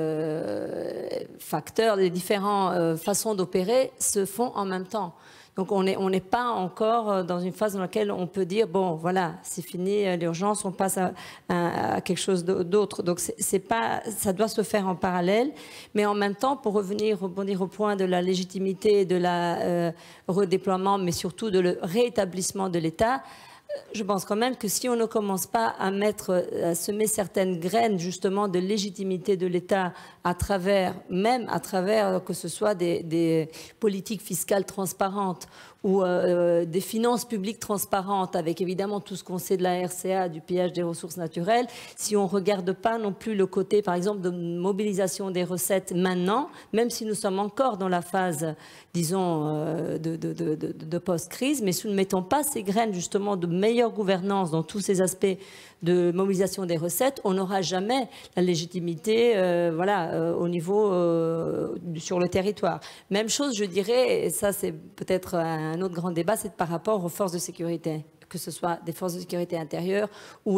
euh, facteurs, les différentes euh, façons d'opérer se font en même temps. Donc on n'est on n'est pas encore dans une phase dans laquelle on peut dire bon voilà c'est fini l'urgence, on passe à, à, à quelque chose d'autre. Donc c'est, c'est pas, ça doit se faire en parallèle, mais en même temps pour revenir rebondir au point de la légitimité, de la euh, redéploiement, mais surtout de le réétablissement de l'État. Je pense quand même que si on ne commence pas à mettre, à semer certaines graines justement de légitimité de l'État à travers, même à travers que ce soit des, des politiques fiscales transparentes ou euh, des finances publiques transparentes, avec évidemment tout ce qu'on sait de la R C A, du pillage des ressources naturelles, si on ne regarde pas non plus le côté, par exemple, de mobilisation des recettes maintenant, même si nous sommes encore dans la phase, disons, euh, de, de, de, de, de post-crise, mais si nous ne mettons pas ces graines, justement, de meilleure gouvernance dans tous ces aspects de mobilisation des recettes, on n'aura jamais la légitimité euh, voilà, euh, au niveau euh, sur le territoire. Même chose, je dirais, et ça c'est peut-être un autre grand débat, c'est par rapport aux forces de sécurité, que ce soit des forces de sécurité intérieures ou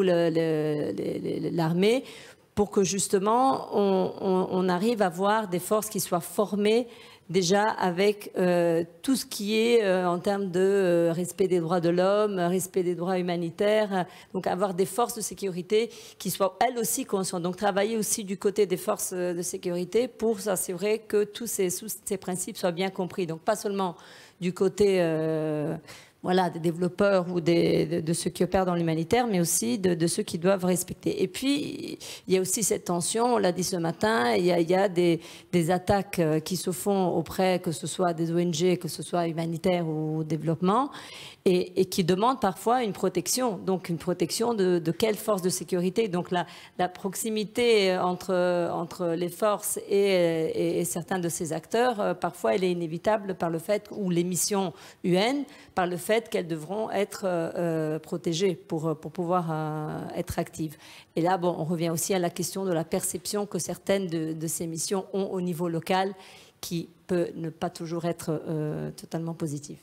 l'armée, pour que justement on, on, on arrive à avoir des forces qui soient formées déjà avec euh, tout ce qui est euh, en termes de euh, respect des droits de l'homme, respect des droits humanitaires, euh, donc avoir des forces de sécurité qui soient elles aussi conscientes. Donc travailler aussi du côté des forces de sécurité pour s'assurer que tous ces, ces principes soient bien compris. Donc pas seulement du côté euh, voilà, des développeurs ou des, de, de ceux qui opèrent dans l'humanitaire, mais aussi de, de ceux qui doivent respecter. Et puis, il y a aussi cette tension, on l'a dit ce matin, il y a, il y a des, des attaques qui se font auprès, que ce soit des O N G, que ce soit humanitaire ou développement, et, et qui demandent parfois une protection. Donc, une protection de, de quelle force de sécurité? Donc, la, la proximité entre, entre les forces et, et, et certains de ces acteurs, parfois, elle est inévitable par le fait, ou les missions U N, par le fait fait qu'elles devront être euh, protégées pour, pour pouvoir euh, être actives. Et là, bon, on revient aussi à la question de la perception que certaines de, de ces missions ont au niveau local, qui peut ne pas toujours être euh, totalement positive.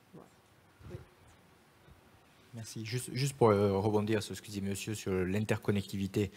Merci. Juste, juste pour euh, rebondir sur ce que dit monsieur sur l'interconnectivité,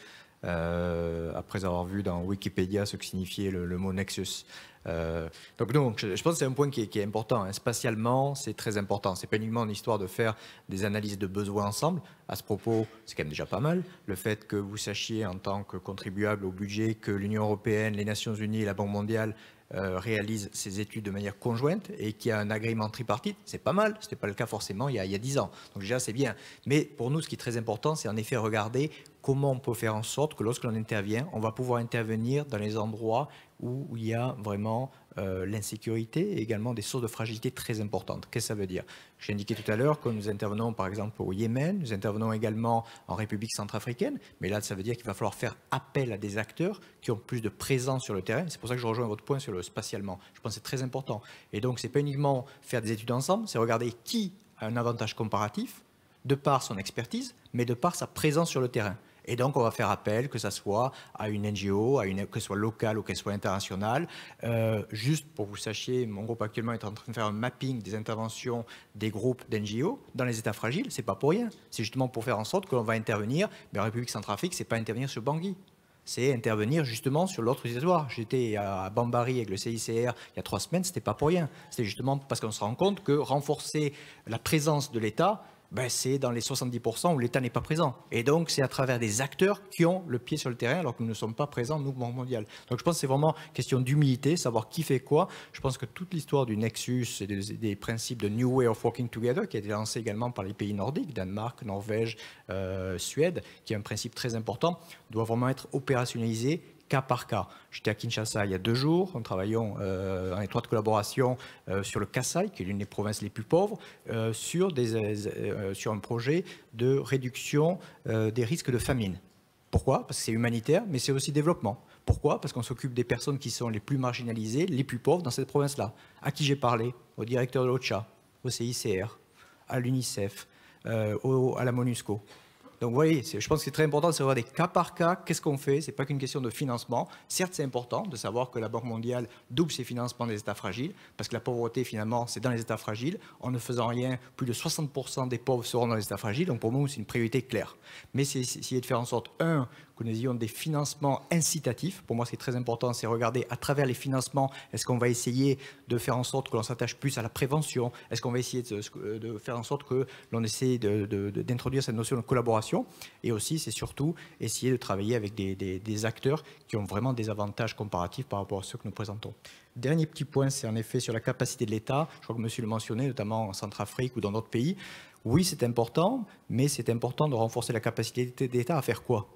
euh, après avoir vu dans Wikipédia ce que signifiait le, le mot Nexus. Euh, donc, donc je, je pense que c'est un point qui est, qui est important. Hein. Spatialement, c'est très important. C'est pas uniquement une histoire de faire des analyses de besoins ensemble. À ce propos, c'est quand même déjà pas mal. Le fait que vous sachiez en tant que contribuable au budget que l'Union européenne, les Nations unies et la Banque mondiale Euh, réalise ces études de manière conjointe et qu'il y a un agrément tripartite, c'est pas mal. Ce n'était pas le cas forcément il y a, il y a dix ans. Donc déjà, c'est bien. Mais pour nous, ce qui est très important, c'est en effet regarder comment on peut faire en sorte que lorsque l'on intervient, on va pouvoir intervenir dans les endroits où il y a vraiment euh, l'insécurité et également des sources de fragilité très importantes. Qu'est-ce que ça veut dire? J'ai indiqué tout à l'heure que nous intervenons par exemple au Yémen, nous intervenons également en République centrafricaine, mais là ça veut dire qu'il va falloir faire appel à des acteurs qui ont plus de présence sur le terrain. C'est pour ça que je rejoins votre point sur le spatialement. Je pense que c'est très important. Et donc c'est pas uniquement faire des études ensemble, c'est regarder qui a un avantage comparatif de par son expertise, mais de par sa présence sur le terrain. Et donc, on va faire appel, que ce soit à une N G O, à une, que ce soit locale ou qu'elle soit internationale. Euh, juste pour que vous sachiez, mon groupe actuellement est en train de faire un mapping des interventions des groupes d'N G O dans les États fragiles. C'est pas pour rien. C'est justement pour faire en sorte que l'on va intervenir. Mais en République centrafrique, c'est pas intervenir sur Bangui. C'est intervenir justement sur l'autre territoire. J'étais à Bambari avec le C I C R il y a trois semaines, c'était pas pour rien. C'était justement parce qu'on se rend compte que renforcer la présence de l'État, ben, c'est dans les soixante-dix pour cent où l'État n'est pas présent. Et donc, c'est à travers des acteurs qui ont le pied sur le terrain alors que nous ne sommes pas présents, nous, Banque mondiale. Donc, je pense que c'est vraiment question d'humilité, savoir qui fait quoi. Je pense que toute l'histoire du Nexus et des, des principes de New Way of Working Together, qui a été lancé également par les pays nordiques, Danemark, Norvège, euh, Suède, qui est un principe très important, doit vraiment être opérationnalisé cas par cas. J'étais à Kinshasa il y a deux jours, nous travaillons euh, en étroite collaboration euh, sur le Kasaï, qui est l'une des provinces les plus pauvres, euh, sur, des, euh, sur un projet de réduction euh, des risques de famine. Pourquoi? Parce que c'est humanitaire, mais c'est aussi développement. Pourquoi? Parce qu'on s'occupe des personnes qui sont les plus marginalisées, les plus pauvres dans cette province-là. À qui j'ai parlé? Au directeur de l'OCHA, au C I C R, à l'UNICEF, euh, au, à la MONUSCO. Donc, vous voyez, je pense que c'est très important de savoir des cas par cas, qu'est-ce qu'on fait. Ce n'est pas qu'une question de financement. Certes, c'est important de savoir que la Banque mondiale double ses financements des États fragiles, parce que la pauvreté, finalement, c'est dans les États fragiles. En ne faisant rien, plus de soixante pour cent des pauvres seront dans les États fragiles. Donc, pour nous, c'est une priorité claire. Mais c'est essayer de faire en sorte, un, que nous ayons des financements incitatifs. Pour moi, ce qui est très important, c'est regarder à travers les financements, est-ce qu'on va essayer de faire en sorte que l'on s'attache plus à la prévention? Est-ce qu'on va essayer de, de faire en sorte que l'on essaie de, de, de, d'introduire cette notion de collaboration? Et aussi, c'est surtout essayer de travailler avec des, des, des acteurs qui ont vraiment des avantages comparatifs par rapport à ceux que nous présentons. Dernier petit point, c'est en effet sur la capacité de l'État. Je crois que monsieur le mentionnait, notamment en Centrafrique ou dans d'autres pays. Oui, c'est important, mais c'est important de renforcer la capacité de l'État à faire quoi?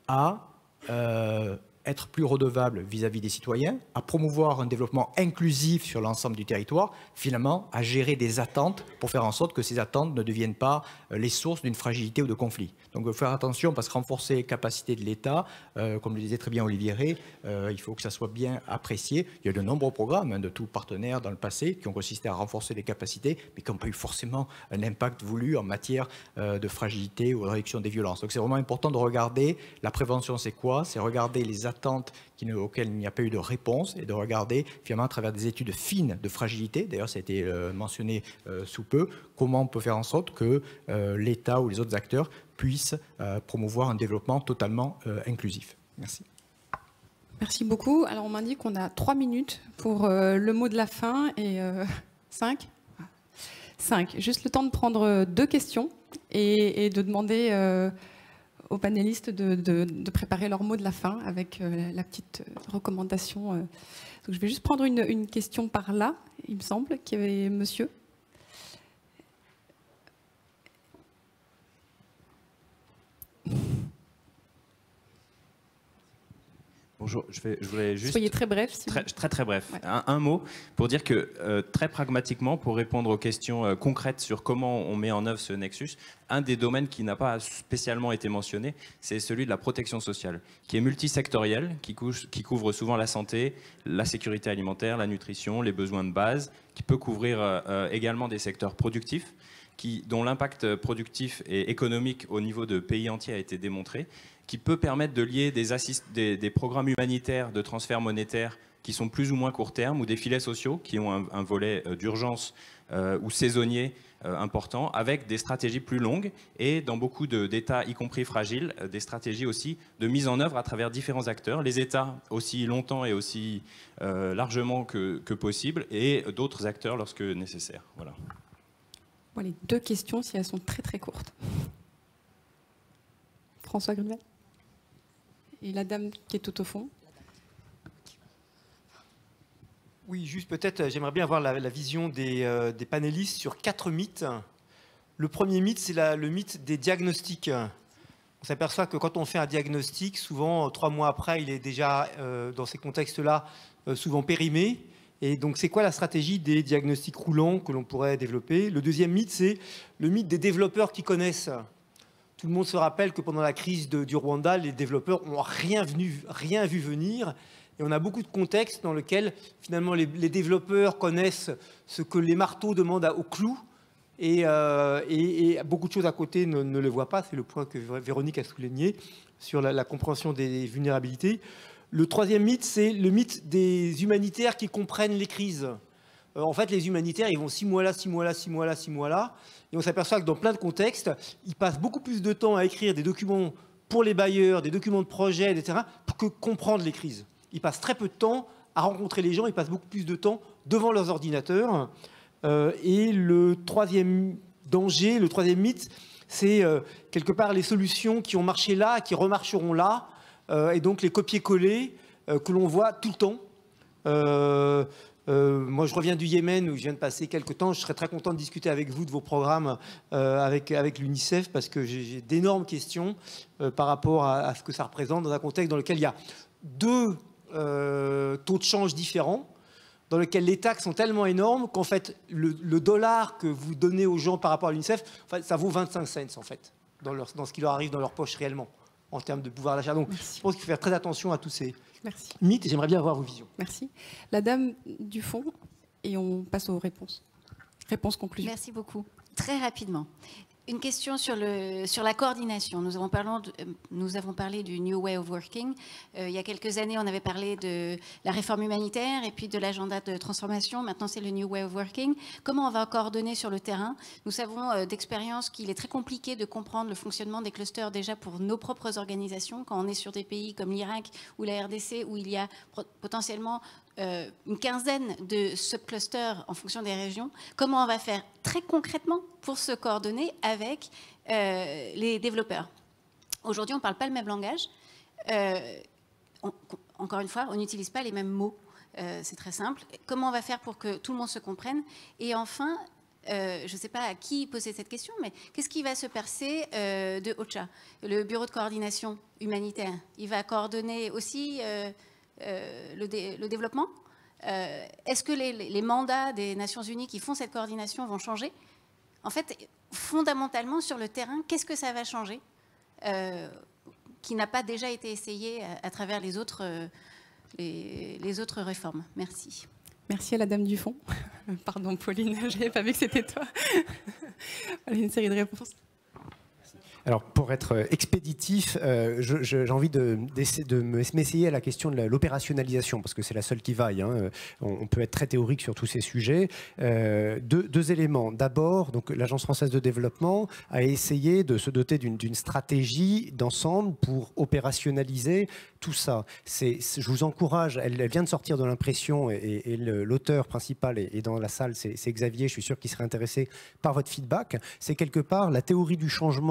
À euh, être plus redevable vis-à-vis des citoyens, à promouvoir un développement inclusif sur l'ensemble du territoire, finalement à gérer des attentes pour faire en sorte que ces attentes ne deviennent pas les sources d'une fragilité ou de conflit. Donc il faut faire attention parce que renforcer les capacités de l'État, euh, comme le disait très bien Olivier Rey, euh, il faut que ça soit bien apprécié. Il y a de nombreux programmes hein, de tous partenaires dans le passé qui ont consisté à renforcer les capacités, mais qui n'ont pas eu forcément un impact voulu en matière euh, de fragilité ou de réduction des violences. Donc c'est vraiment important de regarder la prévention, c'est quoi? C'est regarder les attentes qui, auxquelles il n'y a pas eu de réponse et de regarder finalement à travers des études fines de fragilité, d'ailleurs ça a été euh, mentionné euh, sous peu, comment on peut faire en sorte que euh, l'État ou les autres acteurs puissent euh, promouvoir un développement totalement euh, inclusif. Merci. Merci beaucoup. Alors on m'indique qu'on a trois minutes pour euh, le mot de la fin et euh, cinq. Cinq. Juste le temps de prendre deux questions et, et de demander euh, aux panélistes de, de, de préparer leur mot de la fin avec euh, la petite recommandation. Euh. Donc je vais juste prendre une, une question par là, il me semble, qu'il y avait monsieur. bonjour. Je, vais, je voulais juste... Soyez très bref. Si très, vous... très très bref. Ouais. Un, un mot pour dire que euh, très pragmatiquement, pour répondre aux questions euh, concrètes sur comment on met en œuvre ce Nexus, un des domaines qui n'a pas spécialement été mentionné, c'est celui de la protection sociale, qui est multisectoriel, qui, couche, qui couvre souvent la santé, la sécurité alimentaire, la nutrition, les besoins de base, qui peut couvrir euh, également des secteurs productifs, qui, dont l'impact productif et économique au niveau de pays entiers a été démontré, qui peut permettre de lier des, assist des, des programmes humanitaires de transfert monétaire qui sont plus ou moins court terme, ou des filets sociaux qui ont un, un volet euh, d'urgence euh, ou saisonnier euh, important, avec des stratégies plus longues et dans beaucoup d'États, y compris fragiles, euh, des stratégies aussi de mise en œuvre à travers différents acteurs, les États aussi longtemps et aussi euh, largement que, que possible, et d'autres acteurs lorsque nécessaire. Voilà. Bon, les deux questions, si elles sont très très courtes. François Grunewald. Et la dame qui est tout au fond. Oui, juste peut-être, j'aimerais bien avoir la, la vision des, euh, des panélistes sur quatre mythes. Le premier mythe, c'est le mythe des diagnostics. On s'aperçoit que quand on fait un diagnostic, souvent, trois mois après, il est déjà, euh, dans ces contextes-là, euh, souvent périmé. Et donc, c'est quoi la stratégie des diagnostics roulants que l'on pourrait développer? Le deuxième mythe, c'est le mythe des développeurs qui connaissent. Tout le monde se rappelle que pendant la crise de, du Rwanda, les développeurs n'ont rien, rien vu venir. Et on a beaucoup de contextes dans lesquels, finalement, les, les développeurs connaissent ce que les marteaux demandent à, au clou. Et, euh, et, et beaucoup de choses à côté ne, ne le voient pas. C'est le point que Véronique a souligné sur la, la compréhension des vulnérabilités. Le troisième mythe, c'est le mythe des humanitaires qui comprennent les crises. Euh, en fait, les humanitaires, ils vont six mois là, six mois là, six mois là, six mois là. Et on s'aperçoit que dans plein de contextes, ils passent beaucoup plus de temps à écrire des documents pour les bailleurs, des documents de projet, et cetera, pour que comprendre les crises. Ils passent très peu de temps à rencontrer les gens, ils passent beaucoup plus de temps devant leurs ordinateurs. Euh, et le troisième danger, le troisième mythe, c'est euh, quelque part les solutions qui ont marché là, qui remarcheront là, euh, et donc les copier-coller euh, que l'on voit tout le temps. Euh, Euh, moi, je reviens du Yémen où je viens de passer quelques temps. Je serais très content de discuter avec vous de vos programmes euh, avec, avec l'UNICEF parce que j'ai d'énormes questions euh, par rapport à, à ce que ça représente dans un contexte dans lequel il y a deux euh, taux de change différents, dans lequel les taxes sont tellement énormes qu'en fait, le, le dollar que vous donnez aux gens par rapport à l'UNICEF, en fait, ça vaut vingt-cinq cents en fait, dans, leur, dans ce qui leur arrive dans leur poche réellement, en termes de pouvoir d'achat. Donc, Merci. Je pense qu'il faut faire très attention à tous ces... Merci. mythes, et j'aimerais bien avoir vos visions. Merci. La dame du fond, et on passe aux réponses. Réponses conclusion. Merci beaucoup. Très rapidement. Une question sur, le, sur la coordination. Nous avons, parlé de, nous avons parlé du New Way of Working. Euh, il y a quelques années, on avait parlé de la réforme humanitaire et puis de l'agenda de transformation. Maintenant, c'est le New Way of Working. Comment on va coordonner sur le terrain? Nous savons euh, d'expérience qu'il est très compliqué de comprendre le fonctionnement des clusters déjà pour nos propres organisations. Quand on est sur des pays comme l'Irak ou la R D C, où il y a potentiellement Euh, une quinzaine de subclusters en fonction des régions. Comment on va faire très concrètement pour se coordonner avec euh, les développeurs? Aujourd'hui, on ne parle pas le même langage. Euh, on, encore une fois, on n'utilise pas les mêmes mots. Euh, c'est très simple. Comment on va faire pour que tout le monde se comprenne? Et enfin, euh, je ne sais pas à qui poser cette question, mais qu'est-ce qui va se passer euh, de OCHA, le Bureau de coordination humanitaire? Il va coordonner aussi... Euh, Euh, le, dé, le développement. Euh, Est-ce que les, les mandats des Nations Unies qui font cette coordination vont changer? En fait, fondamentalement, sur le terrain, qu'est-ce que ça va changer euh, qui n'a pas déjà été essayé à, à travers les autres, euh, les, les autres réformes? Merci. Merci à la dame du fond. Pardon, Pauline, je n'avais pas vu que c'était toi. Une série de réponses. Alors, pour être expéditif, euh, j'ai envie de, de m'essayer à la question de l'opérationnalisation, parce que c'est la seule qui vaille. Hein. On, on peut être très théorique sur tous ces sujets. Euh, deux, deux éléments. D'abord, donc l'Agence française de développement a essayé de se doter d'une stratégie d'ensemble pour opérationnaliser tout ça. C'est, je vous encourage, elle, elle vient de sortir de l'impression, et, et l'auteur principal est, est dans la salle, c'est Xavier, je suis sûr qu'il serait intéressé par votre feedback. C'est quelque part la théorie du changement de l'A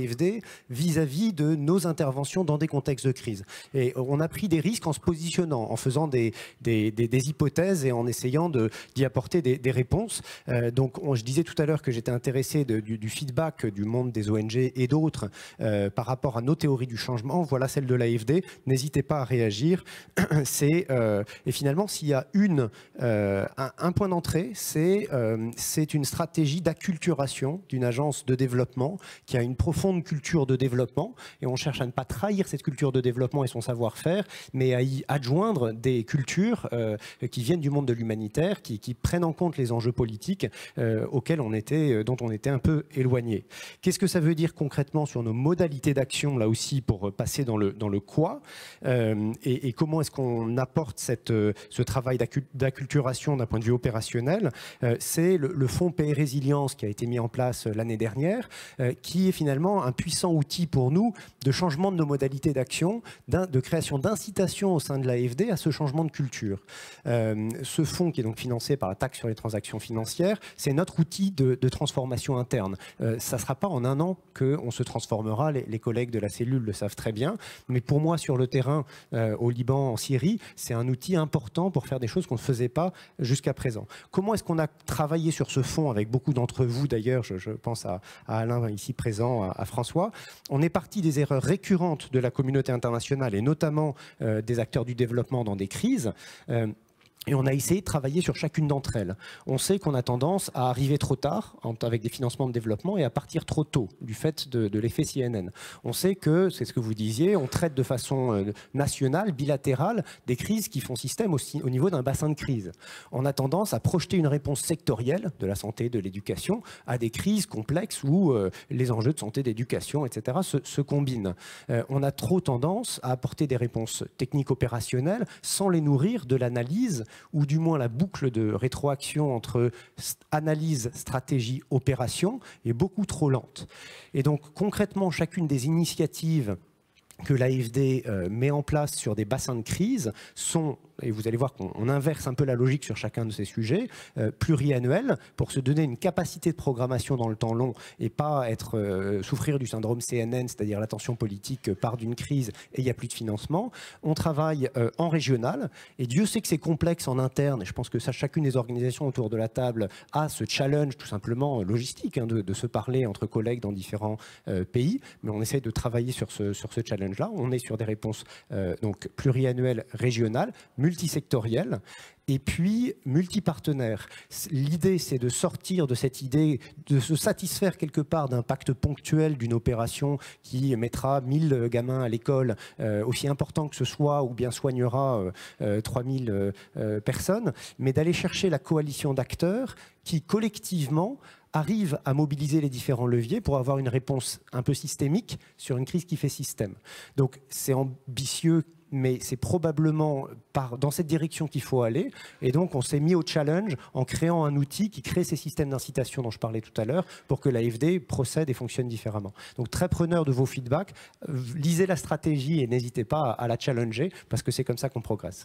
l'A F D vis-à-vis de nos interventions dans des contextes de crise. Et on a pris des risques en se positionnant, en faisant des, des, des, des hypothèses et en essayant d'y apporter des, des réponses. Euh, donc on, je disais tout à l'heure que j'étais intéressé de, du, du feedback du monde des O N G et d'autres euh, par rapport à nos théories du changement. Voilà celle de l'A F D. N'hésitez pas à réagir. C'est, euh, et finalement, s'il y a une, euh, un, un point d'entrée, c'est euh, c'est une stratégie d'acculturation d'une agence de développement qui a une profonde culture de développement, et on cherche à ne pas trahir cette culture de développement et son savoir-faire, mais à y adjoindre des cultures euh, qui viennent du monde de l'humanitaire, qui, qui prennent en compte les enjeux politiques euh, auxquels on était, dont on était un peu éloigné. Qu'est-ce que ça veut dire concrètement sur nos modalités d'action, là aussi, pour passer dans le, dans le quoi, euh, et, et comment est-ce qu'on apporte cette, ce travail d'acculturation d'un point de vue opérationnel. euh, C'est le, le fonds Paix et Résilience qui a été mis en place l'année dernière, euh, qui est finalement un puissant outil pour nous de changement de nos modalités d'action, de création d'incitation au sein de l'A F D à ce changement de culture. Euh, ce fonds, qui est donc financé par la taxe sur les transactions financières, c'est notre outil de, de transformation interne. Euh, ça ne sera pas en un an qu'on se transformera, les, les collègues de la cellule le savent très bien, mais pour moi, sur le terrain, euh, au Liban, en Syrie, c'est un outil important pour faire des choses qu'on ne faisait pas jusqu'à présent. Comment est-ce qu'on a travaillé sur ce fonds avec beaucoup d'entre vous, d'ailleurs, je, je pense à, à Alain ici présent, à, à François. On est parti des erreurs récurrentes de la communauté internationale et notamment euh, des acteurs du développement dans des crises. Euh, Et on a essayé de travailler sur chacune d'entre elles. On sait qu'on a tendance à arriver trop tard avec des financements de développement et à partir trop tôt du fait de, de l'effet C N N. On sait que, c'est ce que vous disiez, on traite de façon nationale, bilatérale, des crises qui font système aussi au niveau d'un bassin de crise. On a tendance à projeter une réponse sectorielle de la santé, de l'éducation, à des crises complexes où euh, les enjeux de santé, d'éducation, et cetera se, se combinent. Euh, on a trop tendance à apporter des réponses techniques opérationnelles sans les nourrir de l'analyse, ou du moins la boucle de rétroaction entre analyse, stratégie, opération est beaucoup trop lente. Et donc concrètement, chacune des initiatives que l'A F D euh, met en place sur des bassins de crise sont, et vous allez voir qu'on inverse un peu la logique sur chacun de ces sujets, euh, pluriannuels, pour se donner une capacité de programmation dans le temps long et pas être, euh, souffrir du syndrome C N N, c'est-à-dire l'attention politique part d'une crise et il n'y a plus de financement. On travaille euh, en régional, et Dieu sait que c'est complexe en interne, et je pense que ça, chacune des organisations autour de la table a ce challenge tout simplement logistique, hein, de, de se parler entre collègues dans différents euh, pays, mais on essaye de travailler sur ce, sur ce challenge là. On est sur des réponses euh, donc pluriannuelles, régionales, multisectorielles, et puis multipartenaires. L'idée, c'est de sortir de cette idée, de se satisfaire quelque part d'un pacte ponctuel d'une opération qui mettra mille gamins à l'école, euh, aussi important que ce soit, ou bien soignera euh, euh, trois mille euh, euh, personnes, mais d'aller chercher la coalition d'acteurs qui, collectivement, arrive à mobiliser les différents leviers pour avoir une réponse un peu systémique sur une crise qui fait système. Donc c'est ambitieux, mais c'est probablement par, dans cette direction qu'il faut aller. Et donc on s'est mis au challenge en créant un outil qui crée ces systèmes d'incitation dont je parlais tout à l'heure pour que l'A F D procède et fonctionne différemment. Donc très preneur de vos feedbacks, lisez la stratégie et n'hésitez pas à, à la challenger parce que c'est comme ça qu'on progresse.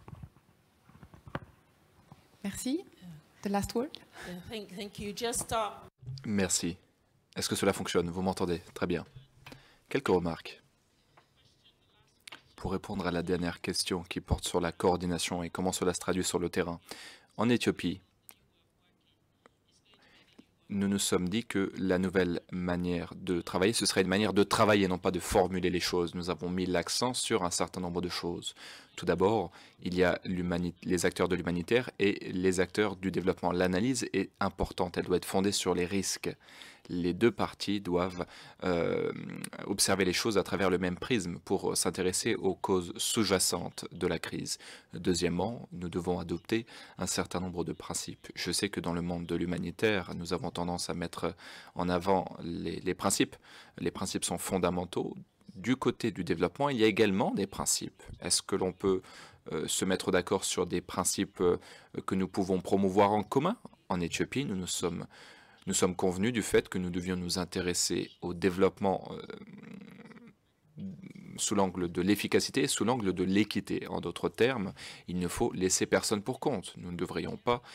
Merci. The last word. Thank, thank you. Just, uh... Merci. Est-ce que cela fonctionne? Vous m'entendez? Très bien. Quelques remarques. Pour répondre à la dernière question qui porte sur la coordination et comment cela se traduit sur le terrain. En Éthiopie, nous nous sommes dit que la nouvelle manière de travailler, ce serait une manière de travailler, non pas de formuler les choses. Nous avons mis l'accent sur un certain nombre de choses. Tout d'abord, il y a les acteurs de l'humanitaire et les acteurs du développement. L'analyse est importante, elle doit être fondée sur les risques. Les deux parties doivent euh, observer les choses à travers le même prisme pour s'intéresser aux causes sous-jacentes de la crise. Deuxièmement, nous devons adopter un certain nombre de principes. Je sais que dans le monde de l'humanitaire, nous avons tendance à mettre en avant les, les principes. Les principes sont fondamentaux. Du côté du développement, il y a également des principes. Est-ce que l'on peut euh, se mettre d'accord sur des principes euh, que nous pouvons promouvoir en commun? En Éthiopie, nous nous sommes... Nous sommes convenus du fait que nous devions nous intéresser au développement euh, sous l'angle de l'efficacité, sous l'angle de l'équité. En d'autres termes, il ne faut laisser personne pour compte. Nous ne devrions pas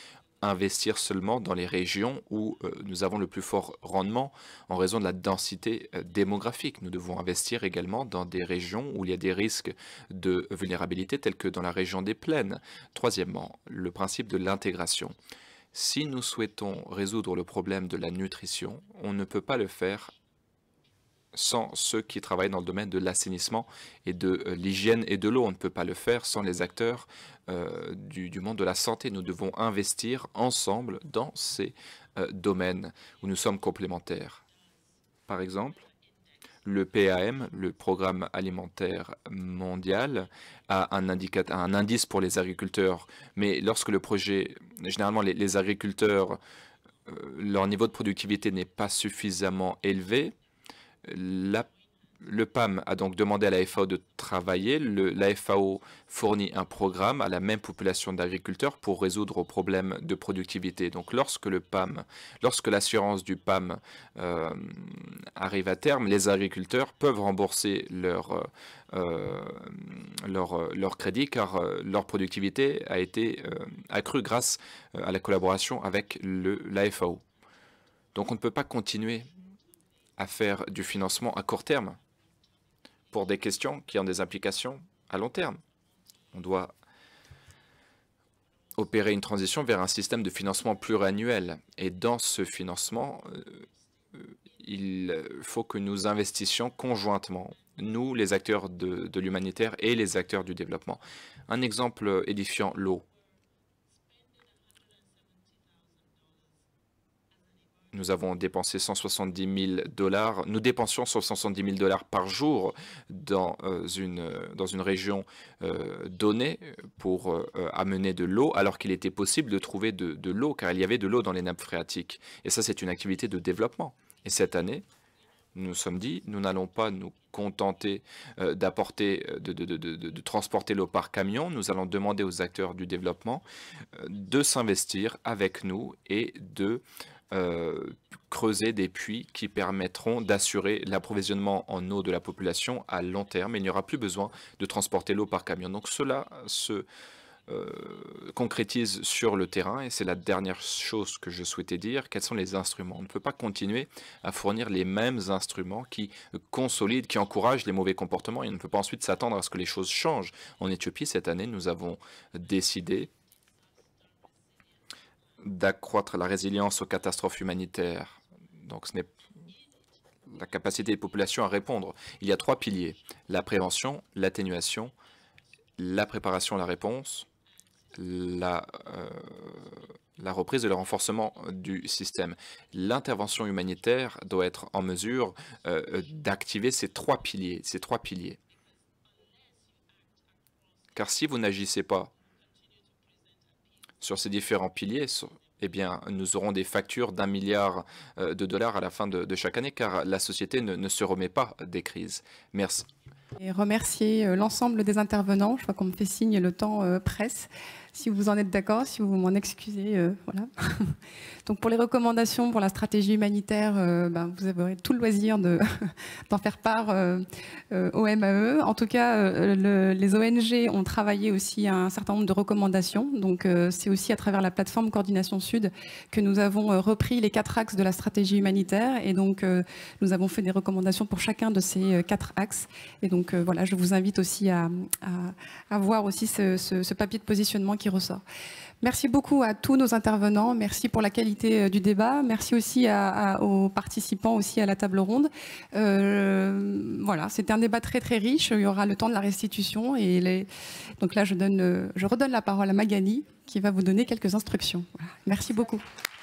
investir seulement dans les régions où euh, nous avons le plus fort rendement en raison de la densité euh, démographique. Nous devons investir également dans des régions où il y a des risques de vulnérabilité, tels que dans la région des plaines. Troisièmement, le principe de l'intégration. Si nous souhaitons résoudre le problème de la nutrition, on ne peut pas le faire sans ceux qui travaillent dans le domaine de l'assainissement et de euh, l'hygiène et de l'eau. On ne peut pas le faire sans les acteurs euh, du, du monde de la santé. Nous devons investir ensemble dans ces euh, domaines où nous sommes complémentaires. Par exemple, le P A M, le Programme alimentaire mondial, a un, indicateur, un indice pour les agriculteurs. Mais lorsque le projet, généralement les, les agriculteurs, euh, leur niveau de productivité n'est pas suffisamment élevé, La, le P A M a donc demandé à la F A O de travailler. Le, la F A O fournit un programme à la même population d'agriculteurs pour résoudre aux problèmes de productivité. Donc lorsque le P A M, lorsque l'assurance du P A M euh, arrive à terme, les agriculteurs peuvent rembourser leur, euh, leur, leur crédit car euh, leur productivité a été euh, accrue grâce euh, à la collaboration avec le, la F A O. Donc on ne peut pas continuer à faire du financement à court terme pour des questions qui ont des implications à long terme. On doit opérer une transition vers un système de financement pluriannuel. Et dans ce financement, euh, il faut que nous investissions conjointement, nous, les acteurs de, de l'humanitaire et les acteurs du développement. Un exemple édifiant, l'eau. Nous avons dépensé cent soixante-dix mille dollars. Nous dépensions cent soixante-dix mille dollars par jour dans, euh, une, dans une région euh, donnée pour euh, amener de l'eau, alors qu'il était possible de trouver de, de l'eau, car il y avait de l'eau dans les nappes phréatiques. Et ça, c'est une activité de développement. Et cette année, nous nous sommes dit, nous n'allons pas nous contenter euh, d'apporter, de, de, de, de, de transporter l'eau par camion. Nous allons demander aux acteurs du développement euh, de s'investir avec nous et de Euh, creuser des puits qui permettront d'assurer l'approvisionnement en eau de la population à long terme. Il n'y aura plus besoin de transporter l'eau par camion. Donc cela se euh, concrétise sur le terrain et c'est la dernière chose que je souhaitais dire. Quels sont les instruments? On ne peut pas continuer à fournir les mêmes instruments qui consolident, qui encouragent les mauvais comportements et on ne peut pas ensuite s'attendre à ce que les choses changent. En Éthiopie, cette année, nous avons décidé d'accroître la résilience aux catastrophes humanitaires. Donc, ce n'est la capacité des populations à répondre. Il y a trois piliers: la prévention, l'atténuation, la préparation à la réponse, la, euh, la reprise et le renforcement du système. L'intervention humanitaire doit être en mesure euh, d'activer ces trois piliers, ces trois piliers. Car si vous n'agissez pas sur ces différents piliers, eh bien, nous aurons des factures d'un milliard de dollars à la fin de, de chaque année, car la société ne, ne se remet pas des crises. Merci. Et remercier l'ensemble des intervenants. Je vois qu'on me fait signe, le temps euh, presse. Si vous en êtes d'accord, si vous m'en excusez, euh, voilà. Donc pour les recommandations pour la stratégie humanitaire, euh, ben, vous aurez tout le loisir de, d'en faire part euh, euh, au M A E. En tout cas, euh, le, les O N G ont travaillé aussi à un certain nombre de recommandations. Donc euh, c'est aussi à travers la plateforme Coordination Sud que nous avons euh, repris les quatre axes de la stratégie humanitaire. Et donc euh, nous avons fait des recommandations pour chacun de ces euh, quatre axes. Et donc euh, voilà, je vous invite aussi à, à, à voir aussi ce, ce, ce papier de positionnement qui ressort. Merci beaucoup à tous nos intervenants, merci pour la qualité du débat, merci aussi à, à, aux participants aussi à la table ronde. Euh, voilà, c'était un débat très très riche, il y aura le temps de la restitution et les... donc là je, donne, je redonne la parole à Magali qui va vous donner quelques instructions. Voilà. Merci beaucoup.